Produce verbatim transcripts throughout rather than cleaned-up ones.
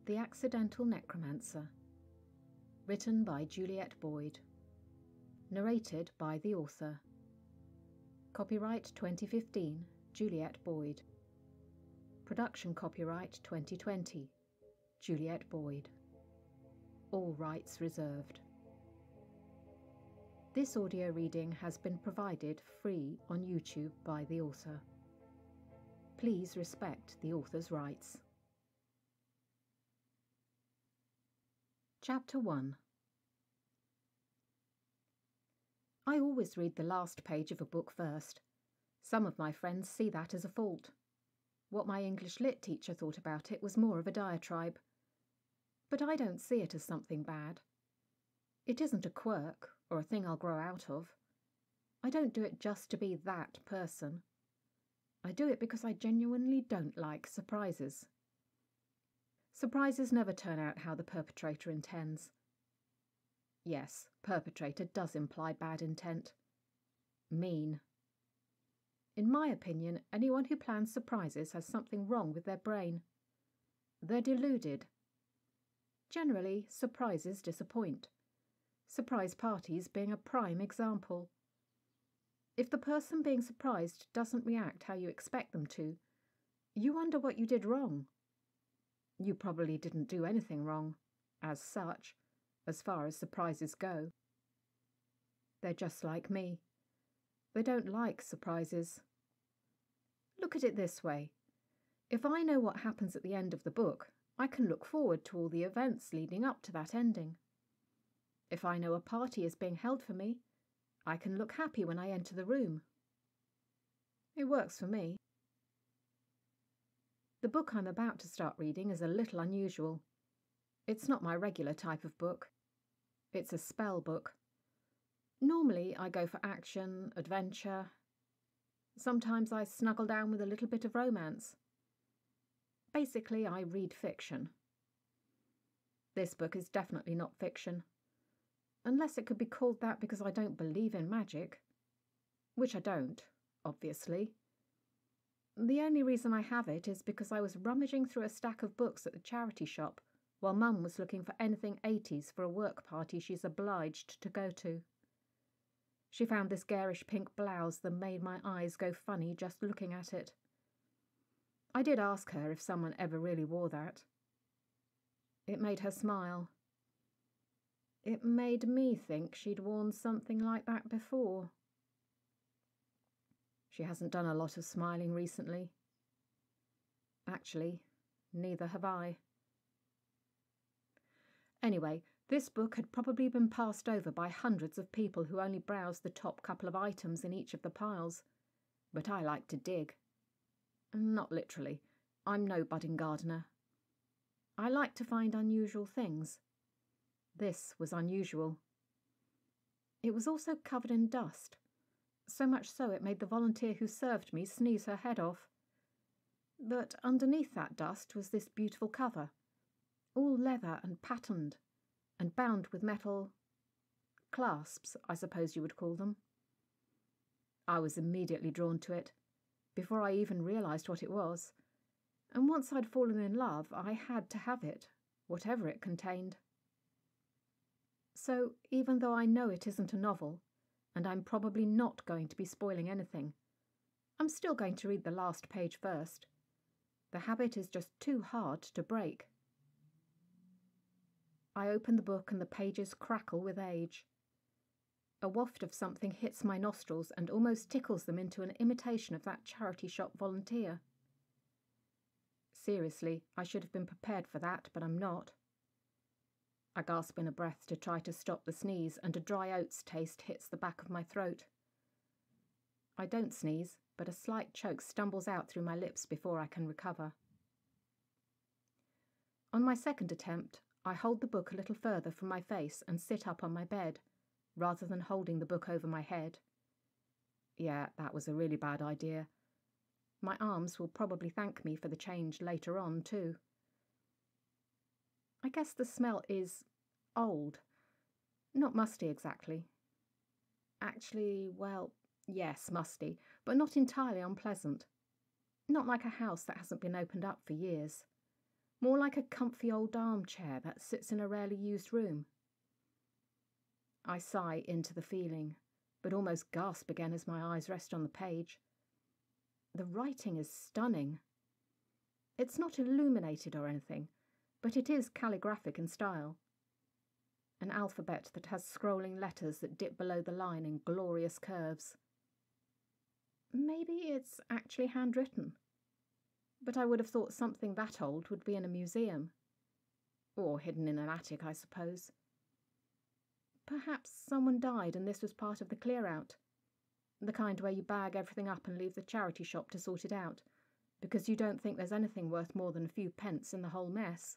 The Accidental Necromancer. Written by Juliet Boyd. Narrated by the author. Copyright twenty fifteen, Juliet Boyd. Production copyright twenty twenty, Juliet Boyd. All rights reserved. This audio reading has been provided free on YouTube by the author. Please respect the author's rights. Chapter one. I always read the last page of a book first. Some of my friends see that as a fault. What my English Lit teacher thought about it was more of a diatribe. But I don't see it as something bad. It isn't a quirk or a thing I'll grow out of. I don't do it just to be that person. I do it because I genuinely don't like surprises. Surprises never turn out how the perpetrator intends. Yes, perpetrator does imply bad intent. Mean. In my opinion, anyone who plans surprises has something wrong with their brain. They're deluded. Generally, surprises disappoint. Surprise parties being a prime example. If the person being surprised doesn't react how you expect them to, you wonder what you did wrong. You probably didn't do anything wrong, as such, as far as surprises go. They're just like me. They don't like surprises. Look at it this way. If I know what happens at the end of the book, I can look forward to all the events leading up to that ending. If I know a party is being held for me, I can look happy when I enter the room. It works for me. The book I'm about to start reading is a little unusual. It's not my regular type of book. It's a spell book. Normally I go for action, adventure. Sometimes I snuggle down with a little bit of romance. Basically, I read fiction. This book is definitely not fiction. Unless it could be called that because I don't believe in magic. Which I don't, obviously. The only reason I have it is because I was rummaging through a stack of books at the charity shop while Mum was looking for anything eighties for a work party she's obliged to go to. She found this garish pink blouse that made my eyes go funny just looking at it. I did ask her if someone ever really wore that. It made her smile. It made me think she'd worn something like that before. She hasn't done a lot of smiling recently. Actually, neither have I. Anyway, this book had probably been passed over by hundreds of people who only browsed the top couple of items in each of the piles. But I like to dig. Not literally. I'm no budding gardener. I like to find unusual things. This was unusual. It was also covered in dust. So much so it made the volunteer who served me sneeze her head off. But underneath that dust was this beautiful cover, all leather and patterned, and bound with metal clasps, I suppose you would call them. I was immediately drawn to it, before I even realised what it was, and once I'd fallen in love, I had to have it, whatever it contained. So, even though I know it isn't a novel, and I'm probably not going to be spoiling anything, I'm still going to read the last page first. The habit is just too hard to break. I open the book and the pages crackle with age. A waft of something hits my nostrils and almost tickles them into an imitation of that charity shop volunteer. Seriously, I should have been prepared for that, but I'm not. I gasp in a breath to try to stop the sneeze, and a dry oats taste hits the back of my throat. I don't sneeze, but a slight choke stumbles out through my lips before I can recover. On my second attempt, I hold the book a little further from my face and sit up on my bed, rather than holding the book over my head. Yeah, that was a really bad idea. My arms will probably thank me for the change later on, too. I guess the smell is old. Not musty exactly. Actually, well, yes, musty, but not entirely unpleasant. Not like a house that hasn't been opened up for years. more like a comfy old armchair that sits in a rarely used room. I sigh into the feeling, but almost gasp again as my eyes rest on the page. The writing is stunning. It's not illuminated or anything, but it is calligraphic in style. An alphabet that has scrolling letters that dip below the line in glorious curves. Maybe it's actually handwritten, but I would have thought something that old would be in a museum, or hidden in an attic, I suppose. Perhaps someone died and this was part of the clear-out, the kind where you bag everything up and leave the charity shop to sort it out, because you don't think there's anything worth more than a few pence in the whole mess.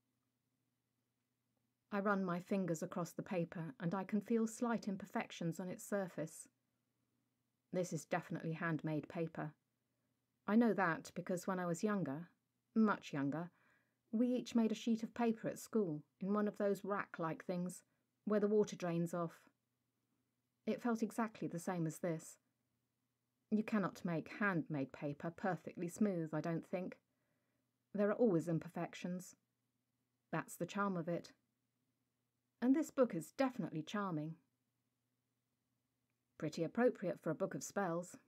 I run my fingers across the paper and I can feel slight imperfections on its surface. This is definitely handmade paper. I know that because when I was younger, much younger, we each made a sheet of paper at school in one of those rack-like things where the water drains off. It felt exactly the same as this. You cannot make handmade paper perfectly smooth, I don't think. There are always imperfections. That's the charm of it. And this book is definitely charming. Pretty appropriate for a book of spells.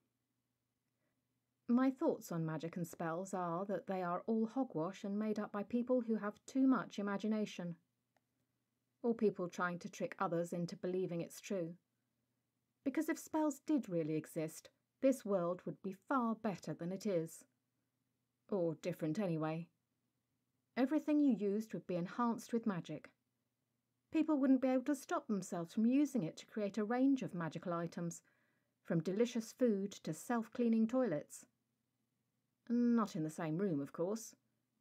My thoughts on magic and spells are that they are all hogwash and made up by people who have too much imagination, or people trying to trick others into believing it's true. Because if spells did really exist, this world would be far better than it is. Or different anyway. Everything you used would be enhanced with magic. People wouldn't be able to stop themselves from using it to create a range of magical items, from delicious food to self-cleaning toilets. Not in the same room, of course.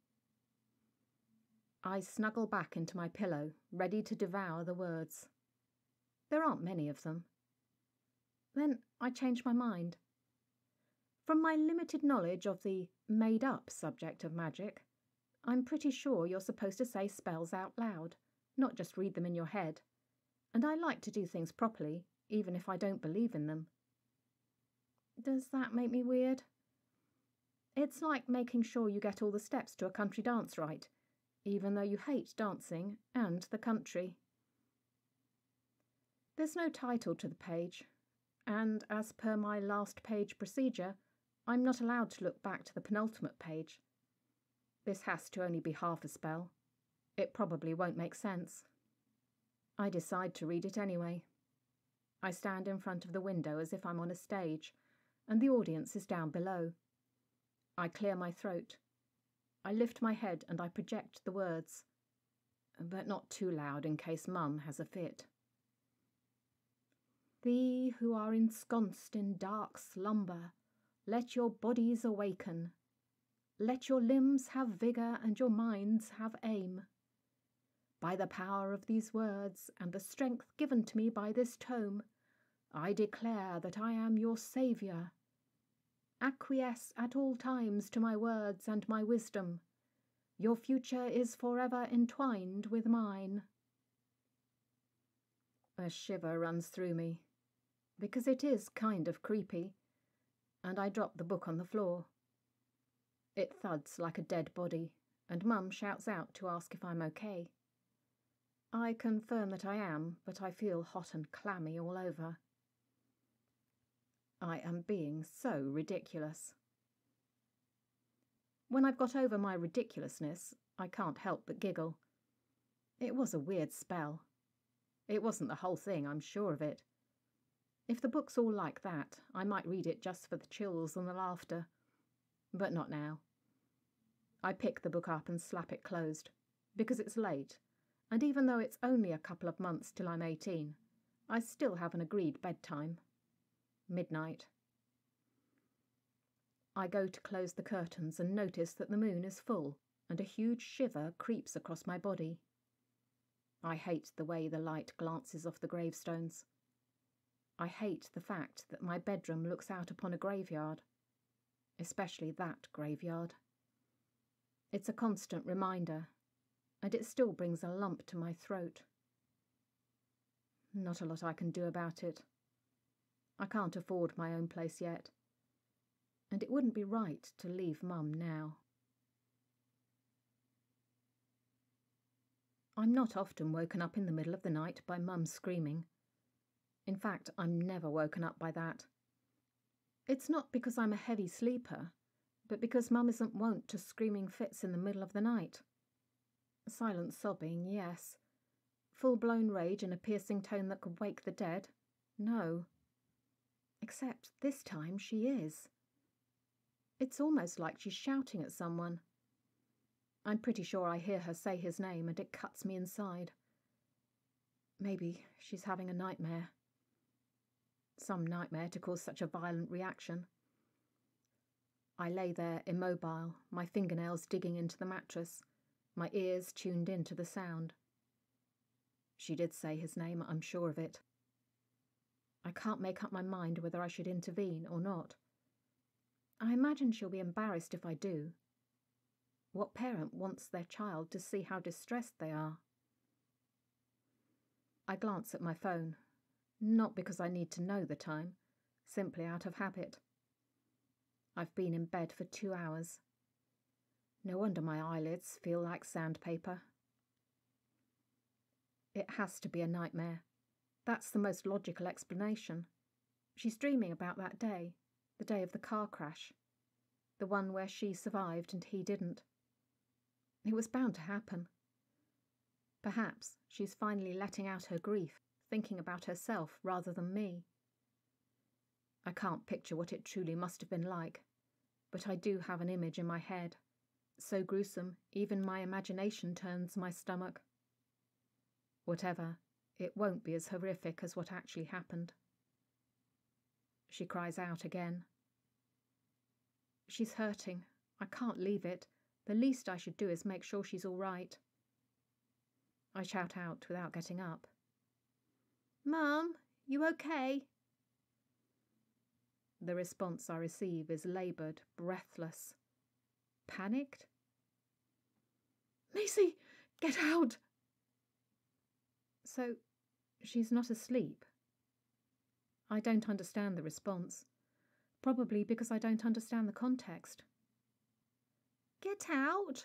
I snuggle back into my pillow, ready to devour the words. There aren't many of them. Then I change my mind. From my limited knowledge of the made-up subject of magic, I'm pretty sure you're supposed to say spells out loud, not just read them in your head, and I like to do things properly, even if I don't believe in them. Does that make me weird? It's like making sure you get all the steps to a country dance right, even though you hate dancing and the country. There's no title to the page, and as per my last page procedure, I'm not allowed to look back to the penultimate page. This has to only be half a spell. It probably won't make sense. I decide to read it anyway. I stand in front of the window as if I'm on a stage, and the audience is down below. I clear my throat. I lift my head and I project the words, but not too loud in case Mum has a fit. Thee who are ensconced in dark slumber, let your bodies awaken. Let your limbs have vigour and your minds have aim. By the power of these words and the strength given to me by this tome, I declare that I am your saviour. Acquiesce at all times to my words and my wisdom. Your future is forever entwined with mine. A shiver runs through me, because it is kind of creepy, and I drop the book on the floor. It thuds like a dead body, and Mum shouts out to ask if I'm okay. I confirm that I am, but I feel hot and clammy all over. I am being so ridiculous. When I've got over my ridiculousness, I can't help but giggle. It was a weird spell. It wasn't the whole thing, I'm sure of it. If the book's all like that, I might read it just for the chills and the laughter. But not now. I pick the book up and slap it closed, because it's late, and even though it's only a couple of months till I'm eighteen, I still have an agreed bedtime. Midnight. I go to close the curtains and notice that the moon is full, and a huge shiver creeps across my body. I hate the way the light glances off the gravestones. I hate the fact that my bedroom looks out upon a graveyard, especially that graveyard. It's a constant reminder, and it still brings a lump to my throat. Not a lot I can do about it. I can't afford my own place yet, and it wouldn't be right to leave Mum now. I'm not often woken up in the middle of the night by Mum screaming. In fact, I'm never woken up by that. It's not because I'm a heavy sleeper, but because Mum isn't wont to screaming fits in the middle of the night. Silent sobbing, yes. Full-blown rage in a piercing tone that could wake the dead, no. Except this time she is. It's almost like she's shouting at someone. I'm pretty sure I hear her say his name and it cuts me inside. Maybe she's having a nightmare. Some nightmare to cause such a violent reaction. I lay there immobile, my fingernails digging into the mattress, my ears tuned in to the sound. She did say his name, I'm sure of it. I can't make up my mind whether I should intervene or not. I imagine she'll be embarrassed if I do. What parent wants their child to see how distressed they are? I glance at my phone, not because I need to know the time, simply out of habit. I've been in bed for two hours. No wonder my eyelids feel like sandpaper. It has to be a nightmare. That's the most logical explanation. She's dreaming about that day, the day of the car crash, the one where she survived and he didn't. It was bound to happen. Perhaps she's finally letting out her grief, thinking about herself rather than me. I can't picture what it truly must have been like, but I do have an image in my head, so gruesome even my imagination turns my stomach. Whatever, it won't be as horrific as what actually happened. She cries out again. She's hurting. I can't leave it. The least I should do is make sure she's all right. I shout out without getting up. Mum, you okay? The response I receive is laboured, breathless. Panicked? Macy, get out! So, she's not asleep. I don't understand the response, probably because I don't understand the context. Get out!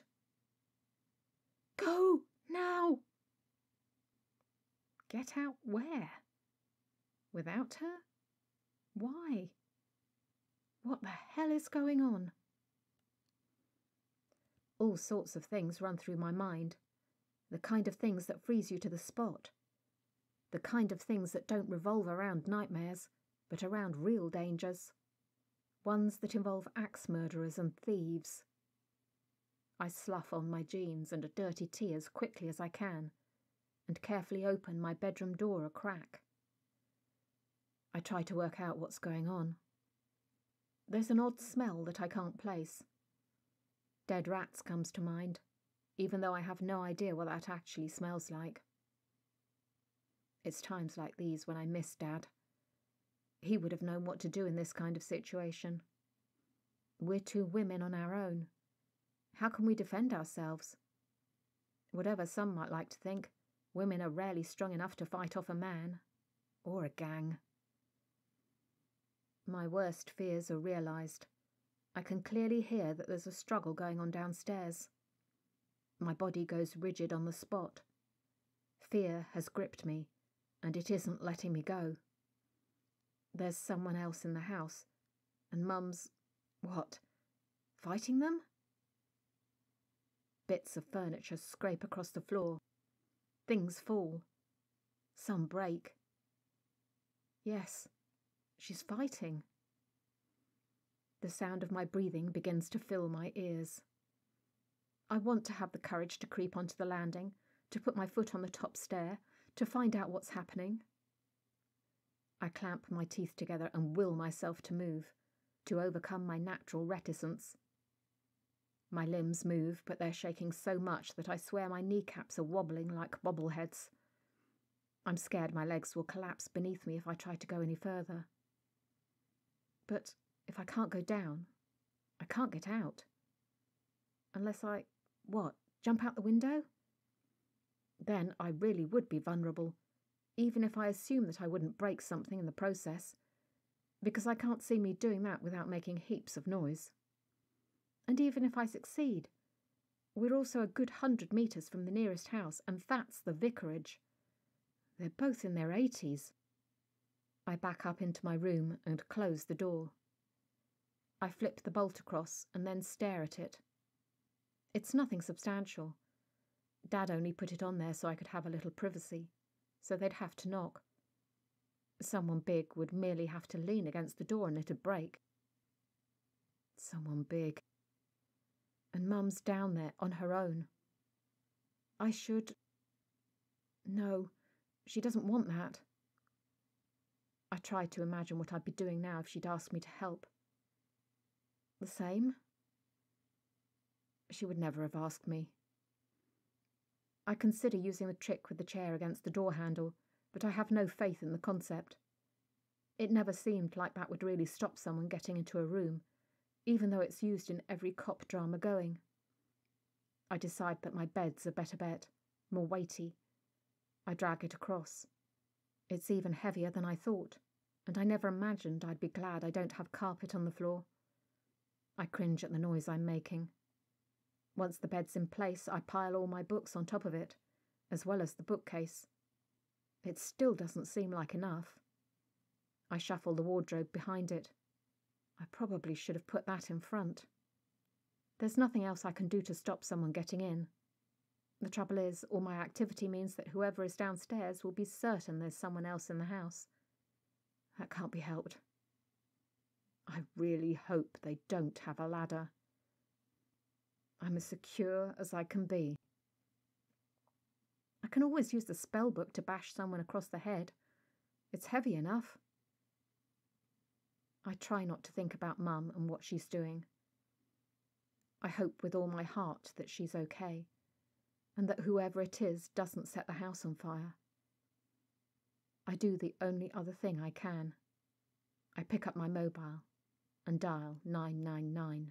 Go, now! Get out where? Without her? Why? What the hell is going on? All sorts of things run through my mind. The kind of things that freeze you to the spot. The kind of things that don't revolve around nightmares, but around real dangers. Ones that involve axe murderers and thieves. I slough on my jeans and a dirty tea as quickly as I can, and carefully open my bedroom door a crack. I try to work out what's going on. There's an odd smell that I can't place. Dead rats comes to mind, even though I have no idea what that actually smells like. It's times like these when I miss Dad. He would have known what to do in this kind of situation. We're two women on our own. How can we defend ourselves? Whatever some might like to think, women are rarely strong enough to fight off a man, or a gang. My worst fears are realised. I can clearly hear that there's a struggle going on downstairs. My body goes rigid on the spot. Fear has gripped me, and it isn't letting me go. There's someone else in the house, and Mum's, what, fighting them? Bits of furniture scrape across the floor. Things fall. Some break. Yes, she's fighting. The sound of my breathing begins to fill my ears. I want to have the courage to creep onto the landing, to put my foot on the top stair, to find out what's happening. I clamp my teeth together and will myself to move, to overcome my natural reticence. My limbs move, but they're shaking so much that I swear my kneecaps are wobbling like bobbleheads. I'm scared my legs will collapse beneath me if I try to go any further. But if I can't go down, I can't get out. Unless I, what, jump out the window? Then I really would be vulnerable, even if I assume that I wouldn't break something in the process, because I can't see me doing that without making heaps of noise. And even if I succeed, We're also a good hundred metres from the nearest house, and that's the vicarage. They're both in their eighties. I back up into my room and close the door. I flip the bolt across and then stare at it. It's nothing substantial. Dad only put it on there so I could have a little privacy, so they'd have to knock. Someone big would merely have to lean against the door and it'd break. Someone big. And Mum's down there on her own. I should... No, she doesn't want that. I tried to imagine what I'd be doing now if she'd asked me to help. The same? She would never have asked me. I consider using the trick with the chair against the door handle, but I have no faith in the concept. It never seemed like that would really stop someone getting into a room, even though it's used in every cop drama going. I decide that my bed's a better bet, more weighty. I drag it across. It's even heavier than I thought, and I never imagined I'd be glad I don't have carpet on the floor. I cringe at the noise I'm making. Once the bed's in place, I pile all my books on top of it, as well as the bookcase. It still doesn't seem like enough. I shuffle the wardrobe behind it. I probably should have put that in front. There's nothing else I can do to stop someone getting in. The trouble is, all my activity means that whoever is downstairs will be certain there's someone else in the house. That can't be helped. I really hope they don't have a ladder. I'm as secure as I can be. I can always use the spell book to bash someone across the head. It's heavy enough. I try not to think about Mum and what she's doing. I hope with all my heart that she's okay, and that whoever it is doesn't set the house on fire. I do the only other thing I can. I pick up my mobile and dial nine nine nine.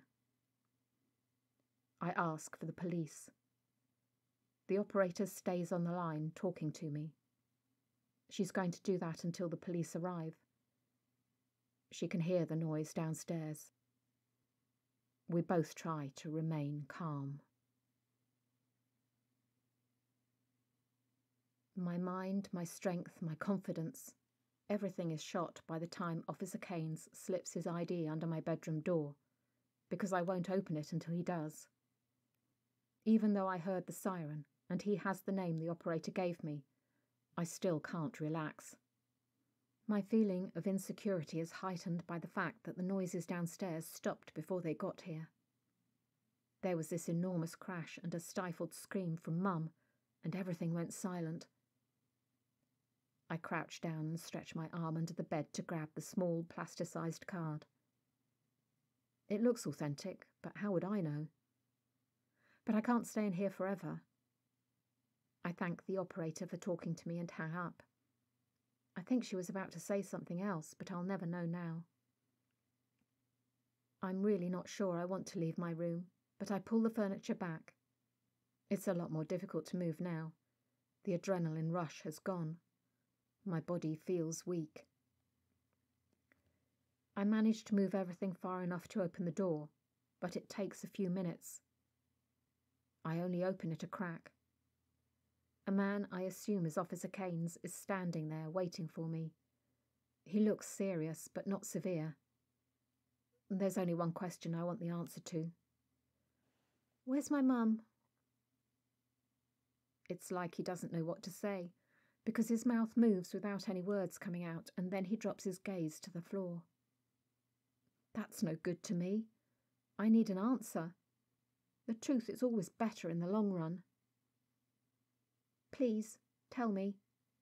I ask for the police. The operator stays on the line talking to me. She's going to do that until the police arrive. She can hear the noise downstairs. We both try to remain calm. My mind, my strength, my confidence, everything is shot by the time Officer Keynes slips his I D under my bedroom door, because I won't open it until he does. Even though I heard the siren, and he has the name the operator gave me, I still can't relax. My feeling of insecurity is heightened by the fact that the noises downstairs stopped before they got here. There was this enormous crash and a stifled scream from Mum, and everything went silent. I crouch down and stretch my arm under the bed to grab the small plasticized card. It looks authentic, but how would I know? But I can't stay in here forever. I thank the operator for talking to me and hang up. I think she was about to say something else, but I'll never know now. I'm really not sure I want to leave my room, but I pull the furniture back. It's a lot more difficult to move now. The adrenaline rush has gone. My body feels weak. I manage to move everything far enough to open the door, but it takes a few minutes. I only open it a crack. A man I assume is Officer Keynes is standing there waiting for me. He looks serious, but not severe. There's only one question I want the answer to. Where's my mum? It's like he doesn't know what to say, because his mouth moves without any words coming out, and then he drops his gaze to the floor. That's no good to me. I need an answer. The truth is always better in the long run. Please, tell me.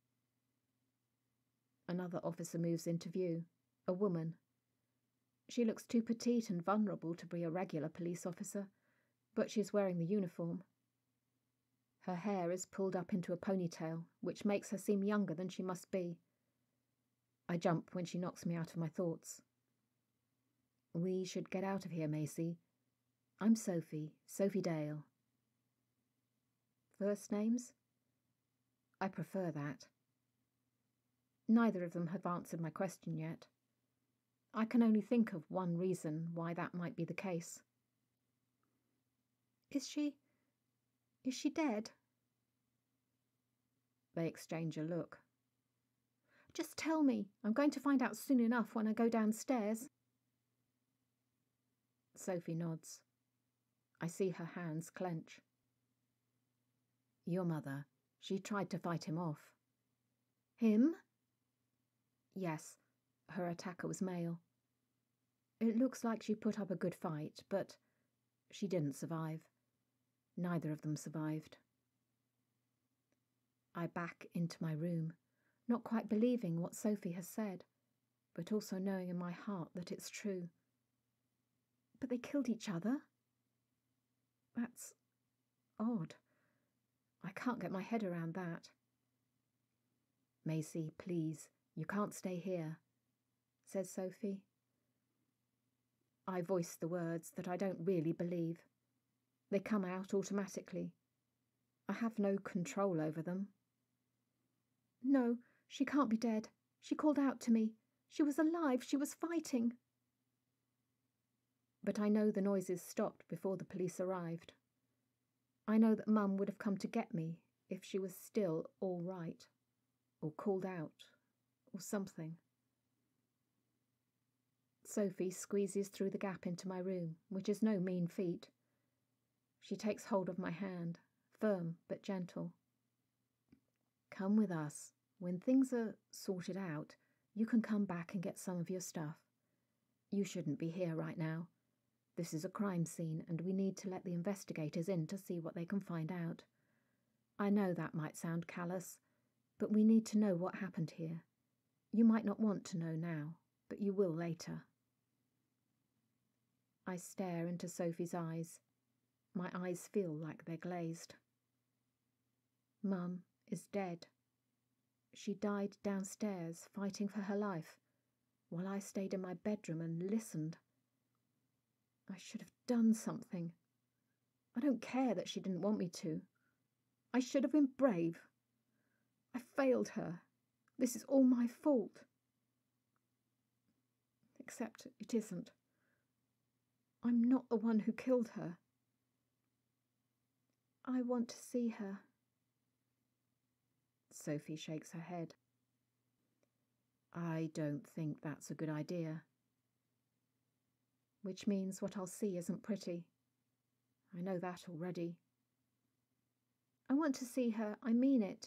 Another officer moves into view, a woman. She looks too petite and vulnerable to be a regular police officer, but she's wearing the uniform. Her hair is pulled up into a ponytail, which makes her seem younger than she must be. I jump when she knocks me out of my thoughts. We should get out of here, Macy. I'm Sophie, Sophie Dale. First names? I prefer that. Neither of them have answered my question yet. I can only think of one reason why that might be the case. Is she... Is she dead? They exchange a look. Just tell me. I'm going to find out soon enough when I go downstairs. Sophie nods. I see her hands clench. Your mother, she tried to fight him off. Him? Yes, her attacker was male. It looks like she put up a good fight, but she didn't survive. Neither of them survived. I back into my room, not quite believing what Sophie has said, but also knowing in my heart that it's true. But they killed each other? That's odd. I can't get my head around that. Macy, please, you can't stay here, says Sophie. I voice the words that I don't really believe. They come out automatically. I have no control over them. No, she can't be dead. She called out to me. She was alive. She was fighting. But I know the noises stopped before the police arrived. I know that Mum would have come to get me if she was still all right, or called out, or something. Sophie squeezes through the gap into my room, which is no mean feat. She takes hold of my hand, firm but gentle. Come with us. When things are sorted out, you can come back and get some of your stuff. You shouldn't be here right now. This is a crime scene, and we need to let the investigators in to see what they can find out. I know that might sound callous, but we need to know what happened here. You might not want to know now, but you will later. I stare into Sophie's eyes. My eyes feel like they're glazed. Mum is dead. She died downstairs fighting for her life, while I stayed in my bedroom and listened. I should have done something. I don't care that she didn't want me to. I should have been brave. I failed her. This is all my fault. Except it isn't. I'm not the one who killed her. I want to see her. Sophie shakes her head. I don't think that's a good idea. Which means what I'll see isn't pretty. I know that already. I want to see her, I mean it.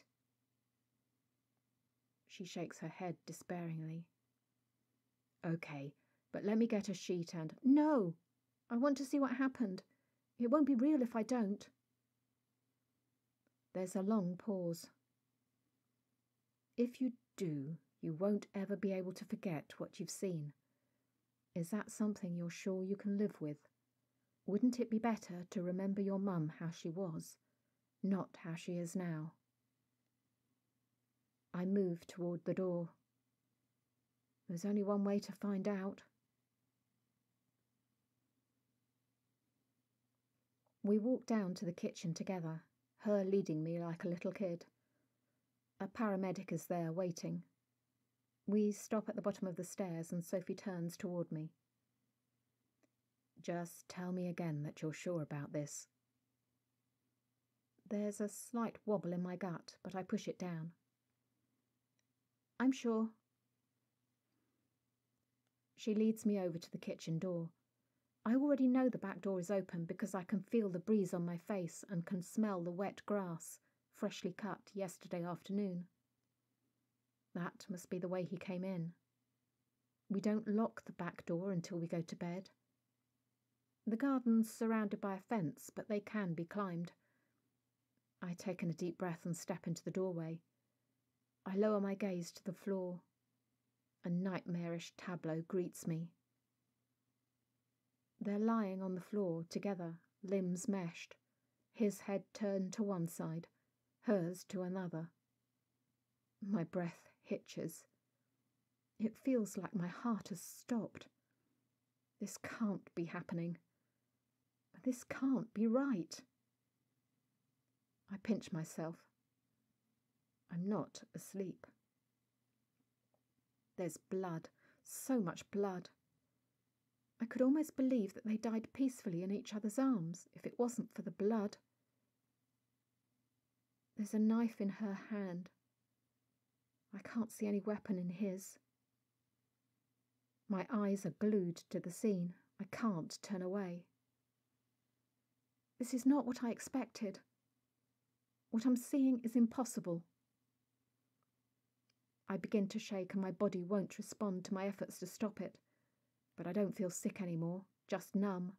She shakes her head despairingly. Okay, but let me get a sheet and... No! I want to see what happened. It won't be real if I don't. There's a long pause. If you do, you won't ever be able to forget what you've seen. Is that something you're sure you can live with? Wouldn't it be better to remember your mum how she was, not how she is now? I move toward the door. There's only one way to find out. We walk down to the kitchen together, her leading me like a little kid. A paramedic is there waiting. We stop at the bottom of the stairs and Sophie turns toward me. Just tell me again that you're sure about this. There's a slight wobble in my gut, but I push it down. I'm sure. She leads me over to the kitchen door. I already know the back door is open because I can feel the breeze on my face and can smell the wet grass, freshly cut yesterday afternoon. That must be the way he came in. We don't lock the back door until we go to bed. The garden's surrounded by a fence, but they can be climbed. I take in a deep breath and step into the doorway. I lower my gaze to the floor. A nightmarish tableau greets me. They're lying on the floor together, limbs meshed, his head turned to one side, hers to another. My breath hitches. It feels like my heart has stopped. This can't be happening. This can't be right. I pinch myself. I'm not asleep. There's blood, so much blood. I could almost believe that they died peacefully in each other's arms if it wasn't for the blood. There's a knife in her hand. I can't see any weapon in his. My eyes are glued to the scene. I can't turn away. This is not what I expected. What I'm seeing is impossible. I begin to shake and my body won't respond to my efforts to stop it, but I don't feel sick anymore, just numb.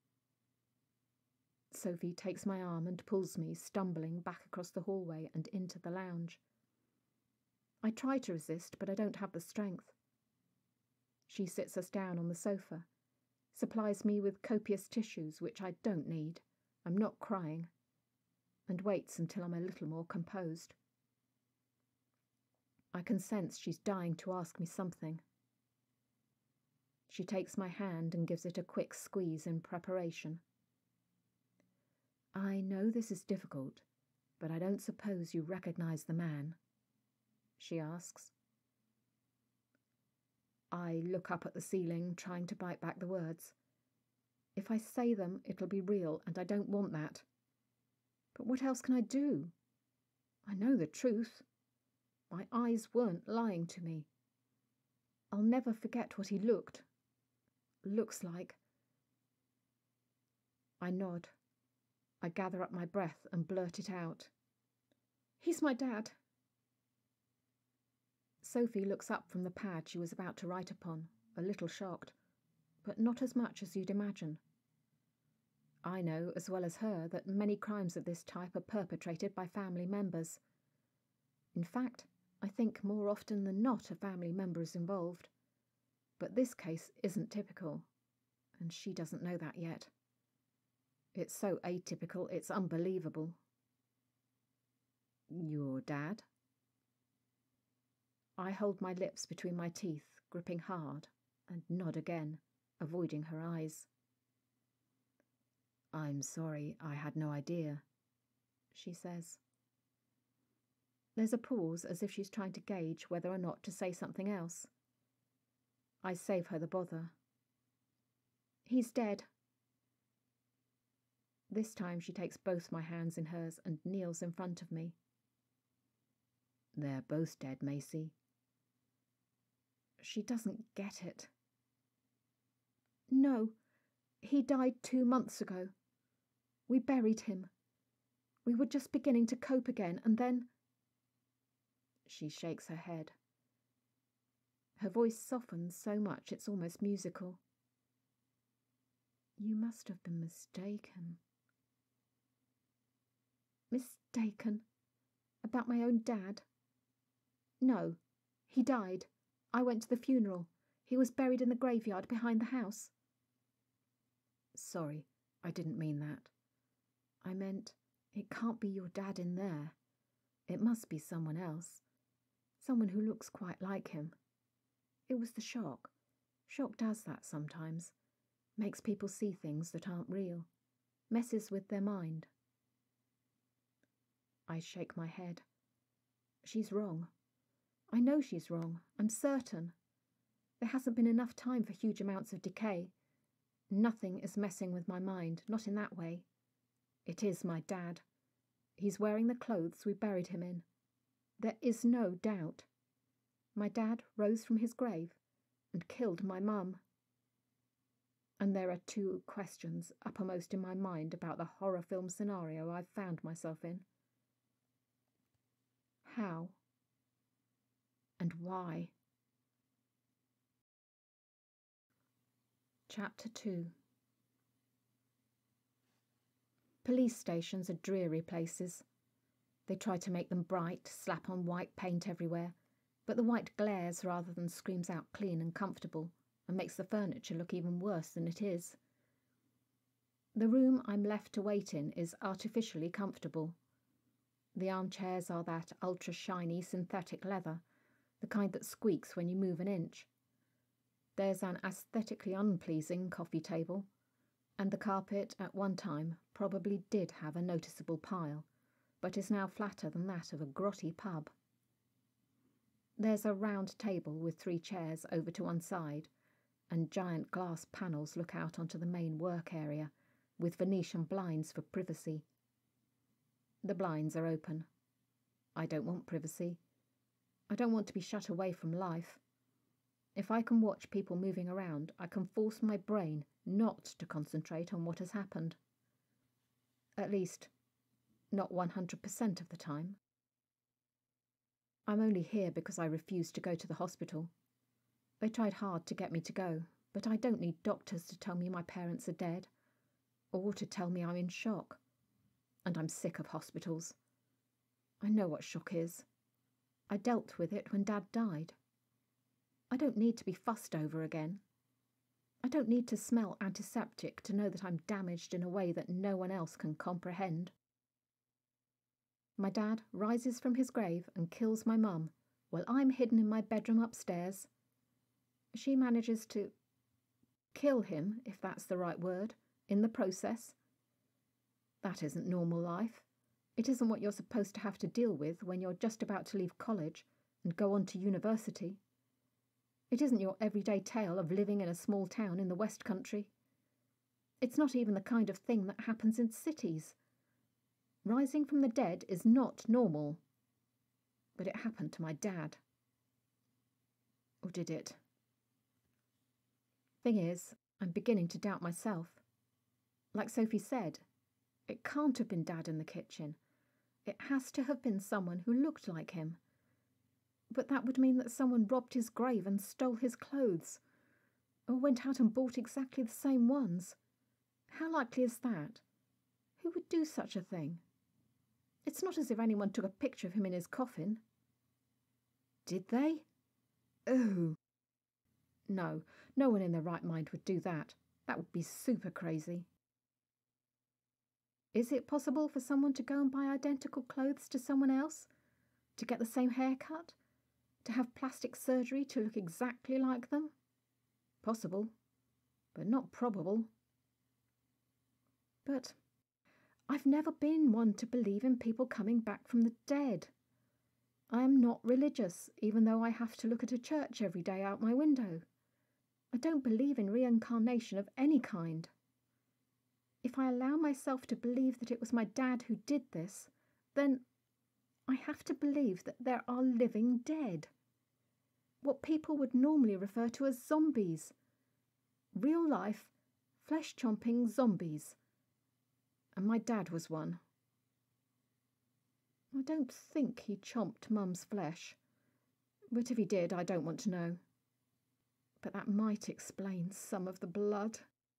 Sophie takes my arm and pulls me, stumbling back across the hallway and into the lounge. I try to resist, but I don't have the strength. She sits us down on the sofa, supplies me with copious tissues, which I don't need. I'm not crying, and waits until I'm a little more composed. I can sense she's dying to ask me something. She takes my hand and gives it a quick squeeze in preparation. I know this is difficult, but I don't suppose you recognize the man, she asks. I look up at the ceiling, trying to bite back the words. If I say them, it'll be real, and I don't want that. But what else can I do? I know the truth. My eyes weren't lying to me. I'll never forget what he looked, looks like. I nod. I gather up my breath and blurt it out. He's my dad. Sophie looks up from the pad she was about to write upon, a little shocked, but not as much as you'd imagine. I know, as well as her, that many crimes of this type are perpetrated by family members. In fact, I think more often than not a family member is involved. But this case isn't typical, and she doesn't know that yet. It's so atypical, it's unbelievable. Your dad? I hold my lips between my teeth, gripping hard, and nod again, avoiding her eyes. I'm sorry, I had no idea, she says. There's a pause, as if she's trying to gauge whether or not to say something else. I save her the bother. He's dead. This time she takes both my hands in hers and kneels in front of me. They're both dead, Macy. She doesn't get it. No, he died two months ago. We buried him. We were just beginning to cope again, and then... She shakes her head. Her voice softens so much it's almost musical. You must have been mistaken. Mistaken? About my own dad? No, he died. I went to the funeral. He was buried in the graveyard behind the house. Sorry, I didn't mean that. I meant, it can't be your dad in there. It must be someone else. Someone who looks quite like him. It was the shock. Shock does that sometimes. Makes people see things that aren't real. Messes with their mind. I shake my head. She's wrong. I know she's wrong. I'm certain. There hasn't been enough time for huge amounts of decay. Nothing is messing with my mind, not in that way. It is my dad. He's wearing the clothes we buried him in. There is no doubt. My dad rose from his grave and killed my mum. And there are two questions uppermost in my mind about the horror film scenario I've found myself in. How? And why? Chapter two. Police stations are dreary places. They try to make them bright, slap on white paint everywhere, but the white glares rather than screams out clean and comfortable, and makes the furniture look even worse than it is. The room I'm left to wait in is artificially comfortable. The armchairs are that ultra-shiny synthetic leather, the kind that squeaks when you move an inch. There's an aesthetically unpleasing coffee table, and the carpet at one time probably did have a noticeable pile, but is now flatter than that of a grotty pub. There's a round table with three chairs over to one side, and giant glass panels look out onto the main work area, with Venetian blinds for privacy. The blinds are open, I don't want privacy. I don't want to be shut away from life. If I can watch people moving around, I can force my brain not to concentrate on what has happened. At least, not one hundred percent of the time. I'm only here because I refused to go to the hospital. They tried hard to get me to go, but I don't need doctors to tell me my parents are dead, or to tell me I'm in shock. And I'm sick of hospitals. I know what shock is. I dealt with it when Dad died. I don't need to be fussed over again. I don't need to smell antiseptic to know that I'm damaged in a way that no one else can comprehend. My dad rises from his grave and kills my mum while I'm hidden in my bedroom upstairs. She manages to kill him, if that's the right word, in the process. That isn't normal life. It isn't what you're supposed to have to deal with when you're just about to leave college and go on to university. It isn't your everyday tale of living in a small town in the West Country. It's not even the kind of thing that happens in cities. Rising from the dead is not normal. But it happened to my dad. Or did it? Thing is, I'm beginning to doubt myself. Like Sophie said, it can't have been Dad in the kitchen. It has to have been someone who looked like him. But that would mean that someone robbed his grave and stole his clothes, or went out and bought exactly the same ones. How likely is that? Who would do such a thing? It's not as if anyone took a picture of him in his coffin. Did they? Oh. No, no one in their right mind would do that. That would be super crazy. Is it possible for someone to go and buy identical clothes to someone else? To get the same haircut? To have plastic surgery to look exactly like them? Possible, but not probable. But I've never been one to believe in people coming back from the dead. I am not religious, even though I have to look at a church every day out my window. I don't believe in reincarnation of any kind. If I allow myself to believe that it was my dad who did this, then I have to believe that there are living dead. What people would normally refer to as zombies. Real life, flesh-chomping zombies. And my dad was one. I don't think he chomped Mum's flesh. But if he did, I don't want to know. But that might explain some of the blood.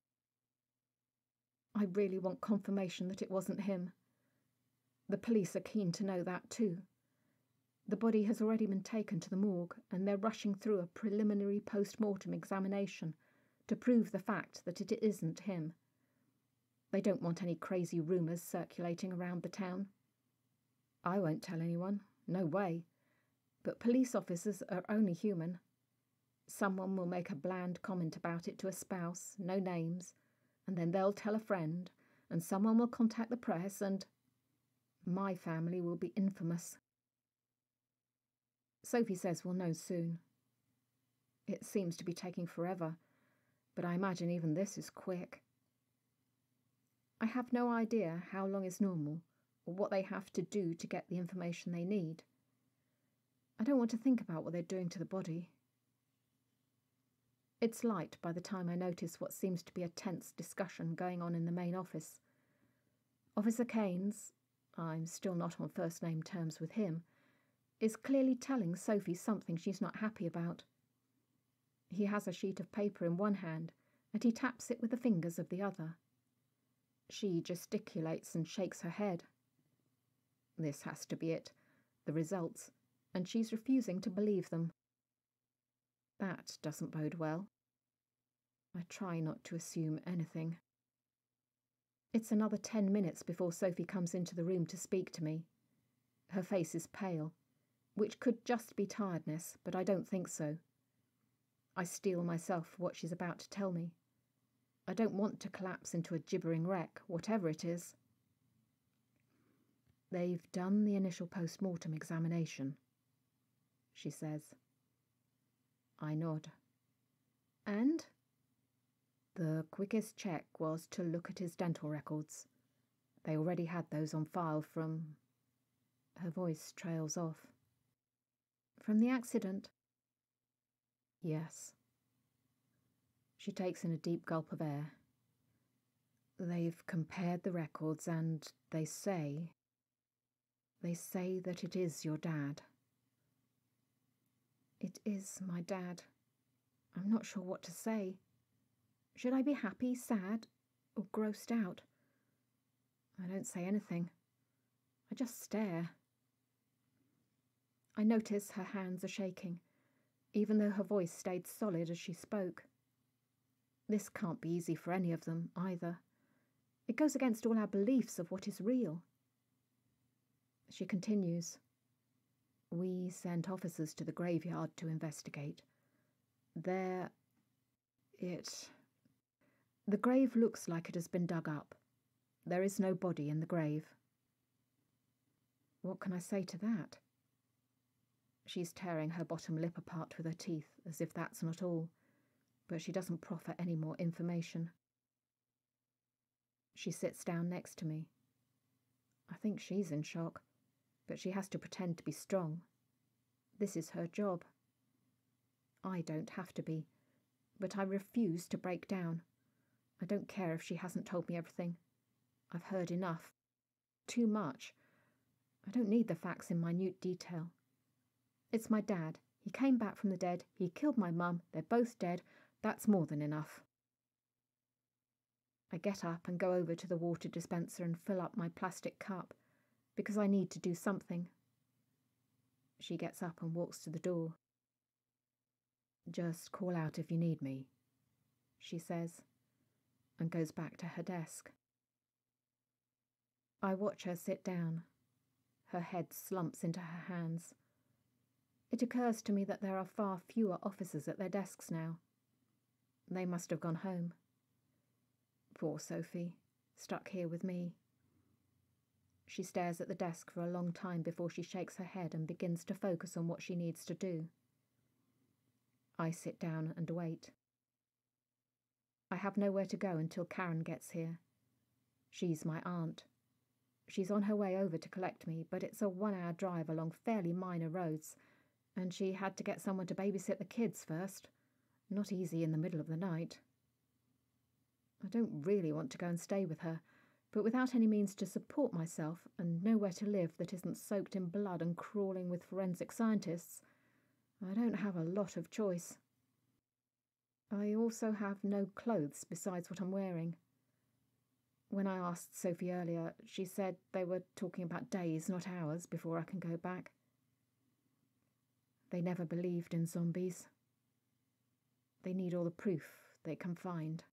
I really want confirmation that it wasn't him. The police are keen to know that too. The body has already been taken to the morgue, and they're rushing through a preliminary post-mortem examination to prove the fact that it isn't him. They don't want any crazy rumours circulating around the town. I won't tell anyone, no way. But police officers are only human. Someone will make a bland comment about it to a spouse, no names, and then they'll tell a friend, and someone will contact the press, and my family will be infamous. Sophie says we'll know soon. It seems to be taking forever, but I imagine even this is quick. I have no idea how long is normal, or what they have to do to get the information they need. I don't want to think about what they're doing to the body. It's light by the time I notice what seems to be a tense discussion going on in the main office. Officer Keynes, I'm still not on first-name terms with him, is clearly telling Sophie something she's not happy about. He has a sheet of paper in one hand, and he taps it with the fingers of the other. She gesticulates and shakes her head. This has to be it, the results, and she's refusing to believe them. That doesn't bode well. I try not to assume anything. It's another ten minutes before Sophie comes into the room to speak to me. Her face is pale, which could just be tiredness, but I don't think so. I steel myself for what she's about to tell me. I don't want to collapse into a gibbering wreck, whatever it is. They've done the initial post-mortem examination, she says. I nod. And? The quickest check was to look at his dental records. They already had those on file from... Her voice trails off. From the accident? Yes. She takes in a deep gulp of air. They've compared the records and they say... They say that it is your dad. It is my dad. I'm not sure what to say. Should I be happy, sad, or grossed out? I don't say anything. I just stare. I notice her hands are shaking, even though her voice stayed solid as she spoke. This can't be easy for any of them, either. It goes against all our beliefs of what is real. She continues. We sent officers to the graveyard to investigate. There... it... The grave looks like it has been dug up. There is no body in the grave. What can I say to that? She's tearing her bottom lip apart with her teeth, as if that's not all, but she doesn't proffer any more information. She sits down next to me. I think she's in shock, but she has to pretend to be strong. This is her job. I don't have to be, but I refuse to break down. I don't care if she hasn't told me everything. I've heard enough. Too much. I don't need the facts in minute detail. It's my dad. He came back from the dead. He killed my mum. They're both dead. That's more than enough. I get up and go over to the water dispenser and fill up my plastic cup, because I need to do something. She gets up and walks to the door. Just call out if you need me, she says, and goes back to her desk. I watch her sit down. Her head slumps into her hands. It occurs to me that there are far fewer officers at their desks now. They must have gone home. Poor Sophie, stuck here with me. She stares at the desk for a long time before she shakes her head and begins to focus on what she needs to do. I sit down and wait. I have nowhere to go until Karen gets here. She's my aunt. She's on her way over to collect me, but it's a one-hour drive along fairly minor roads, and she had to get someone to babysit the kids first. Not easy in the middle of the night. I don't really want to go and stay with her, but without any means to support myself and nowhere to live that isn't soaked in blood and crawling with forensic scientists, I don't have a lot of choice. I also have no clothes besides what I'm wearing. When I asked Sophie earlier, she said they were talking about days, not hours, before I can go back. They never believed in zombies. They need all the proof they can find.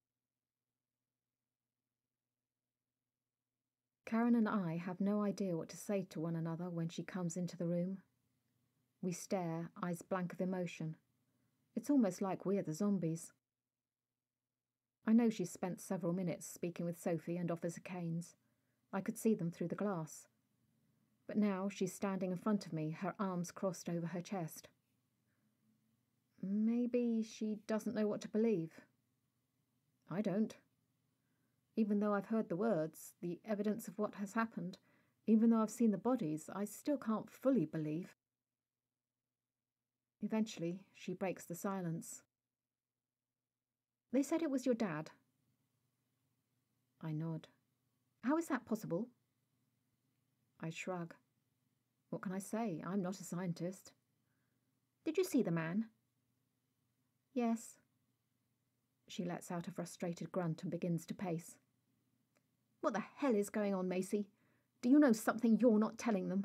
Karen and I have no idea what to say to one another when she comes into the room. We stare, eyes blank of emotion. It's almost like we're the zombies. I know she's spent several minutes speaking with Sophie and Officer Keynes. I could see them through the glass. But now she's standing in front of me, her arms crossed over her chest. Maybe she doesn't know what to believe. I don't. Even though I've heard the words, the evidence of what has happened, even though I've seen the bodies, I still can't fully believe. Eventually, she breaks the silence. They said it was your dad. I nod. How is that possible? I shrug. What can I say? I'm not a scientist. Did you see the man? Yes. She lets out a frustrated grunt and begins to pace. What the hell is going on, Macy? Do you know something you're not telling them?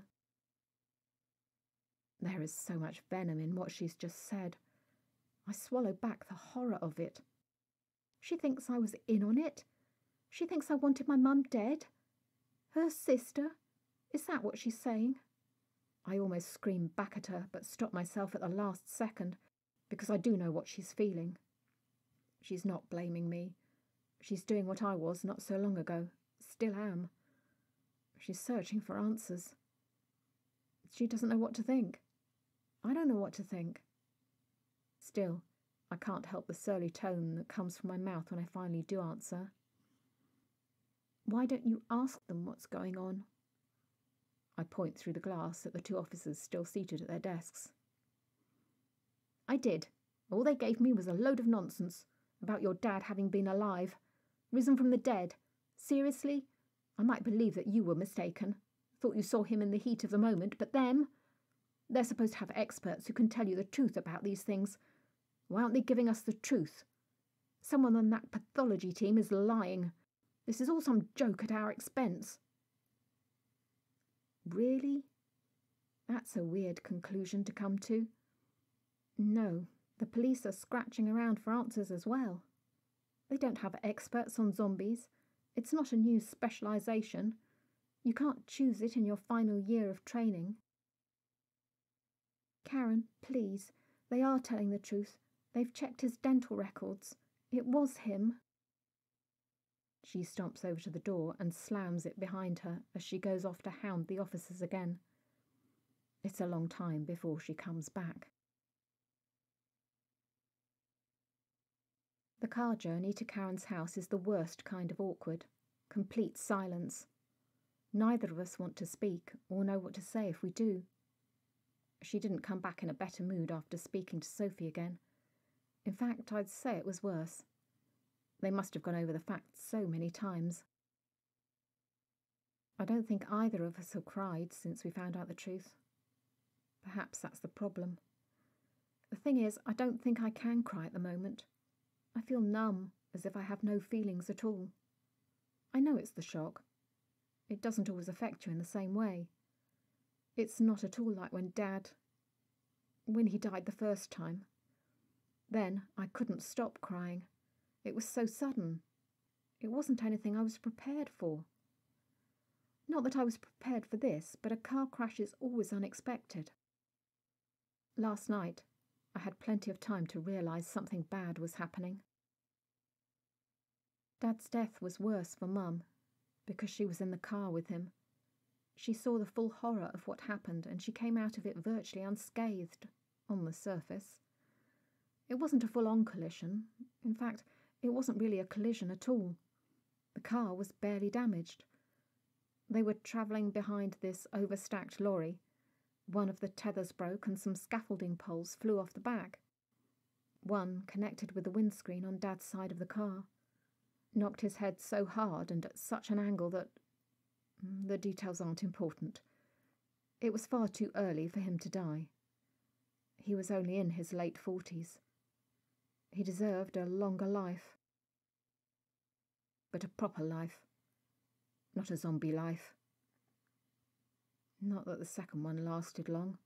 There is so much venom in what she's just said. I swallow back the horror of it. She thinks I was in on it. She thinks I wanted my mum dead. Her sister? Is that what she's saying? I almost scream back at her, but stop myself at the last second, because I do know what she's feeling. She's not blaming me. She's doing what I was not so long ago. Still am. She's searching for answers. She doesn't know what to think. I don't know what to think. Still, I can't help the surly tone that comes from my mouth when I finally do answer. Why don't you ask them what's going on? I point through the glass at the two officers still seated at their desks. I did. All they gave me was a load of nonsense about your dad having been alive, risen from the dead. Seriously? I might believe that you were mistaken. Thought you saw him in the heat of the moment, but them? They're supposed to have experts who can tell you the truth about these things. Why aren't they giving us the truth? Someone on that pathology team is lying. This is all some joke at our expense. Really? That's a weird conclusion to come to. No, the police are scratching around for answers as well. They don't have experts on zombies. It's not a new specialisation. You can't choose it in your final year of training. Karen, please, they are telling the truth. They've checked his dental records. It was him. She stomps over to the door and slams it behind her as she goes off to hound the officers again. It's a long time before she comes back. The car journey to Karen's house is the worst kind of awkward. Complete silence. Neither of us want to speak or know what to say if we do. She didn't come back in a better mood after speaking to Sophie again. In fact, I'd say it was worse. They must have gone over the facts so many times. I don't think either of us have cried since we found out the truth. Perhaps that's the problem. The thing is, I don't think I can cry at the moment. I feel numb, as if I have no feelings at all. I know it's the shock. It doesn't always affect you in the same way. It's not at all like when Dad... when he died the first time. Then I couldn't stop crying. It was so sudden. It wasn't anything I was prepared for. Not that I was prepared for this, but a car crash is always unexpected. Last night, I had plenty of time to realise something bad was happening. Dad's death was worse for Mum, because she was in the car with him. She saw the full horror of what happened, and she came out of it virtually unscathed, on the surface. It wasn't a full-on collision. In fact, it wasn't really a collision at all. The car was barely damaged. They were travelling behind this overstacked lorry. One of the tethers broke and some scaffolding poles flew off the back. One connected with the windscreen on Dad's side of the car. Knocked his head so hard and at such an angle that... the details aren't important. It was far too early for him to die. He was only in his late forties. He deserved a longer life. But a proper life. Not a zombie life. Not that the second one lasted long.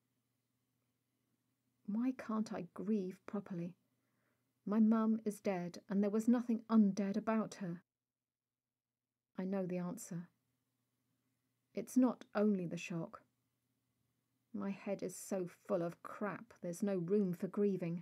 Why can't I grieve properly? My mum is dead, and there was nothing undead about her. I know the answer. It's not only the shock. My head is so full of crap, there's no room for grieving.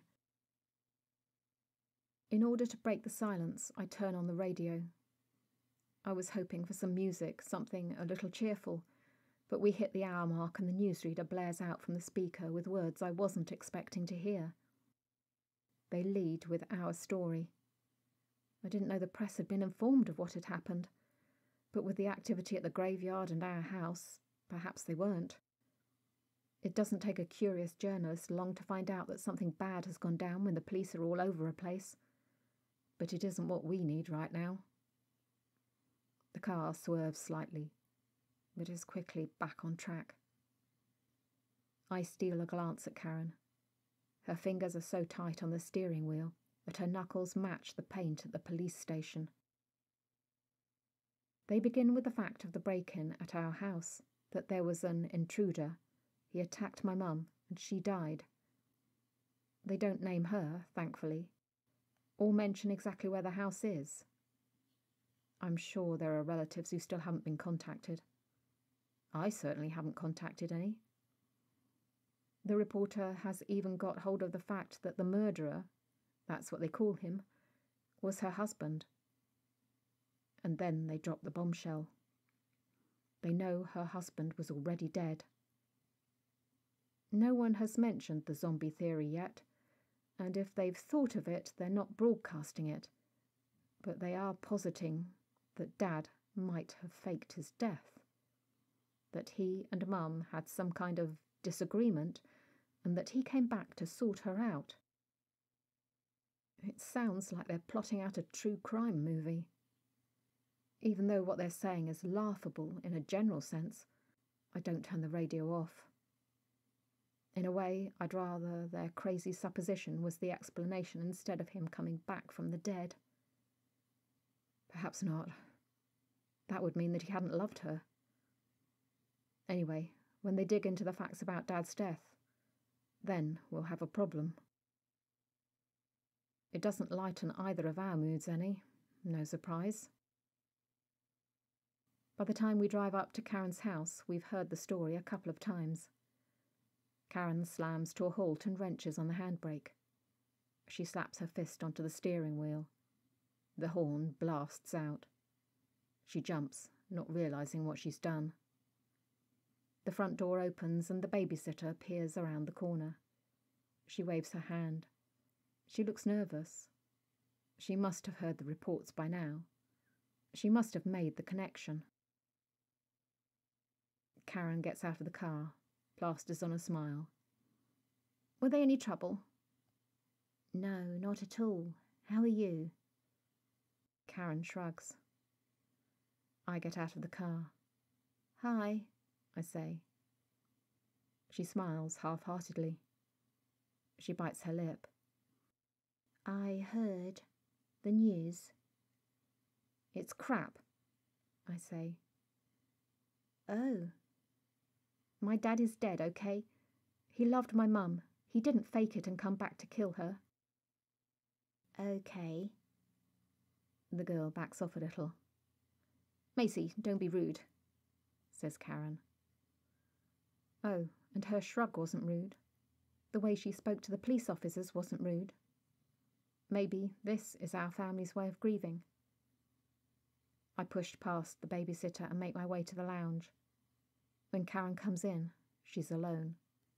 In order to break the silence, I turn on the radio. I was hoping for some music, something a little cheerful, but we hit the hour mark and the newsreader blares out from the speaker with words I wasn't expecting to hear. They lead with our story. I didn't know the press had been informed of what had happened, but with the activity at the graveyard and our house, perhaps they weren't. It doesn't take a curious journalist long to find out that something bad has gone down when the police are all over a place. But it isn't what we need right now. The car swerves slightly, but is quickly back on track. I steal a glance at Karen. Her fingers are so tight on the steering wheel that her knuckles match the paint at the police station. They begin with the fact of the break-in at our house, that there was an intruder. He attacked my mum, and she died. They don't name her, thankfully, or mention exactly where the house is. I'm sure there are relatives who still haven't been contacted. I certainly haven't contacted any. The reporter has even got hold of the fact that the murderer, that's what they call him, was her husband. And then they drop the bombshell. They know her husband was already dead. No one has mentioned the zombie theory yet, and if they've thought of it, they're not broadcasting it. But they are positing that Dad might have faked his death. that he and Mum had some kind of disagreement and that he came back to sort her out. It sounds like they're plotting out a true crime movie. Even though what they're saying is laughable in a general sense, I don't turn the radio off. In a way, I'd rather their crazy supposition was the explanation instead of him coming back from the dead. Perhaps not. That would mean that he hadn't loved her. Anyway, when they dig into the facts about Dad's death, then we'll have a problem. It doesn't lighten either of our moods any. No surprise. By the time we drive up to Karen's house, we've heard the story a couple of times. Karen slams to a halt and wrenches on the handbrake. She slaps her fist onto the steering wheel. The horn blasts out. She jumps, not realizing what she's done. The front door opens and the babysitter peers around the corner. She waves her hand. She looks nervous. She must have heard the reports by now. She must have made the connection. Karen gets out of the car, plasters on a smile. Were they any trouble? No, not at all. How are you? Karen shrugs. I get out of the car. Hi, I say. She smiles half-heartedly. She bites her lip. I heard the news. It's crap, I say. Oh. My dad is dead, okay? He loved my mum. He didn't fake it and come back to kill her. Okay. The girl backs off a little. Macy, don't be rude, says Karen. Oh, and her shrug wasn't rude. The way she spoke to the police officers wasn't rude. Maybe this is our family's way of grieving. I pushed past the babysitter and make my way to the lounge. When Karen comes in, she's alone.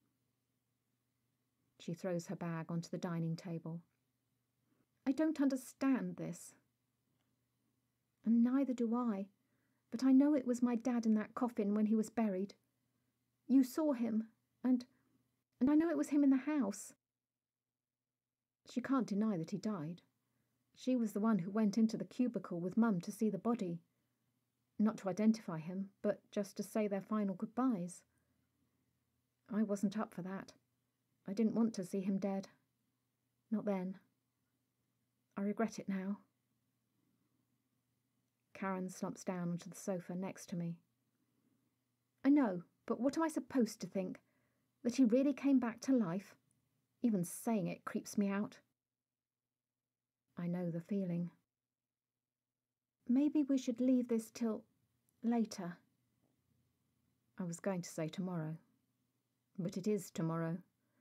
She throws her bag onto the dining table. I don't understand this. And neither do I, but I know it was my dad in that coffin when he was buried. You saw him, and, and I know it was him in the house. She can't deny that he died. She was the one who went into the cubicle with Mum to see the body. Not to identify him, but just to say their final goodbyes. I wasn't up for that. I didn't want to see him dead. Not then. I regret it now. Karen slumps down onto the sofa next to me. I know, but what am I supposed to think? That he really came back to life? Even saying it creeps me out. I know the feeling. Maybe we should leave this till later. I was going to say tomorrow, but it is tomorrow.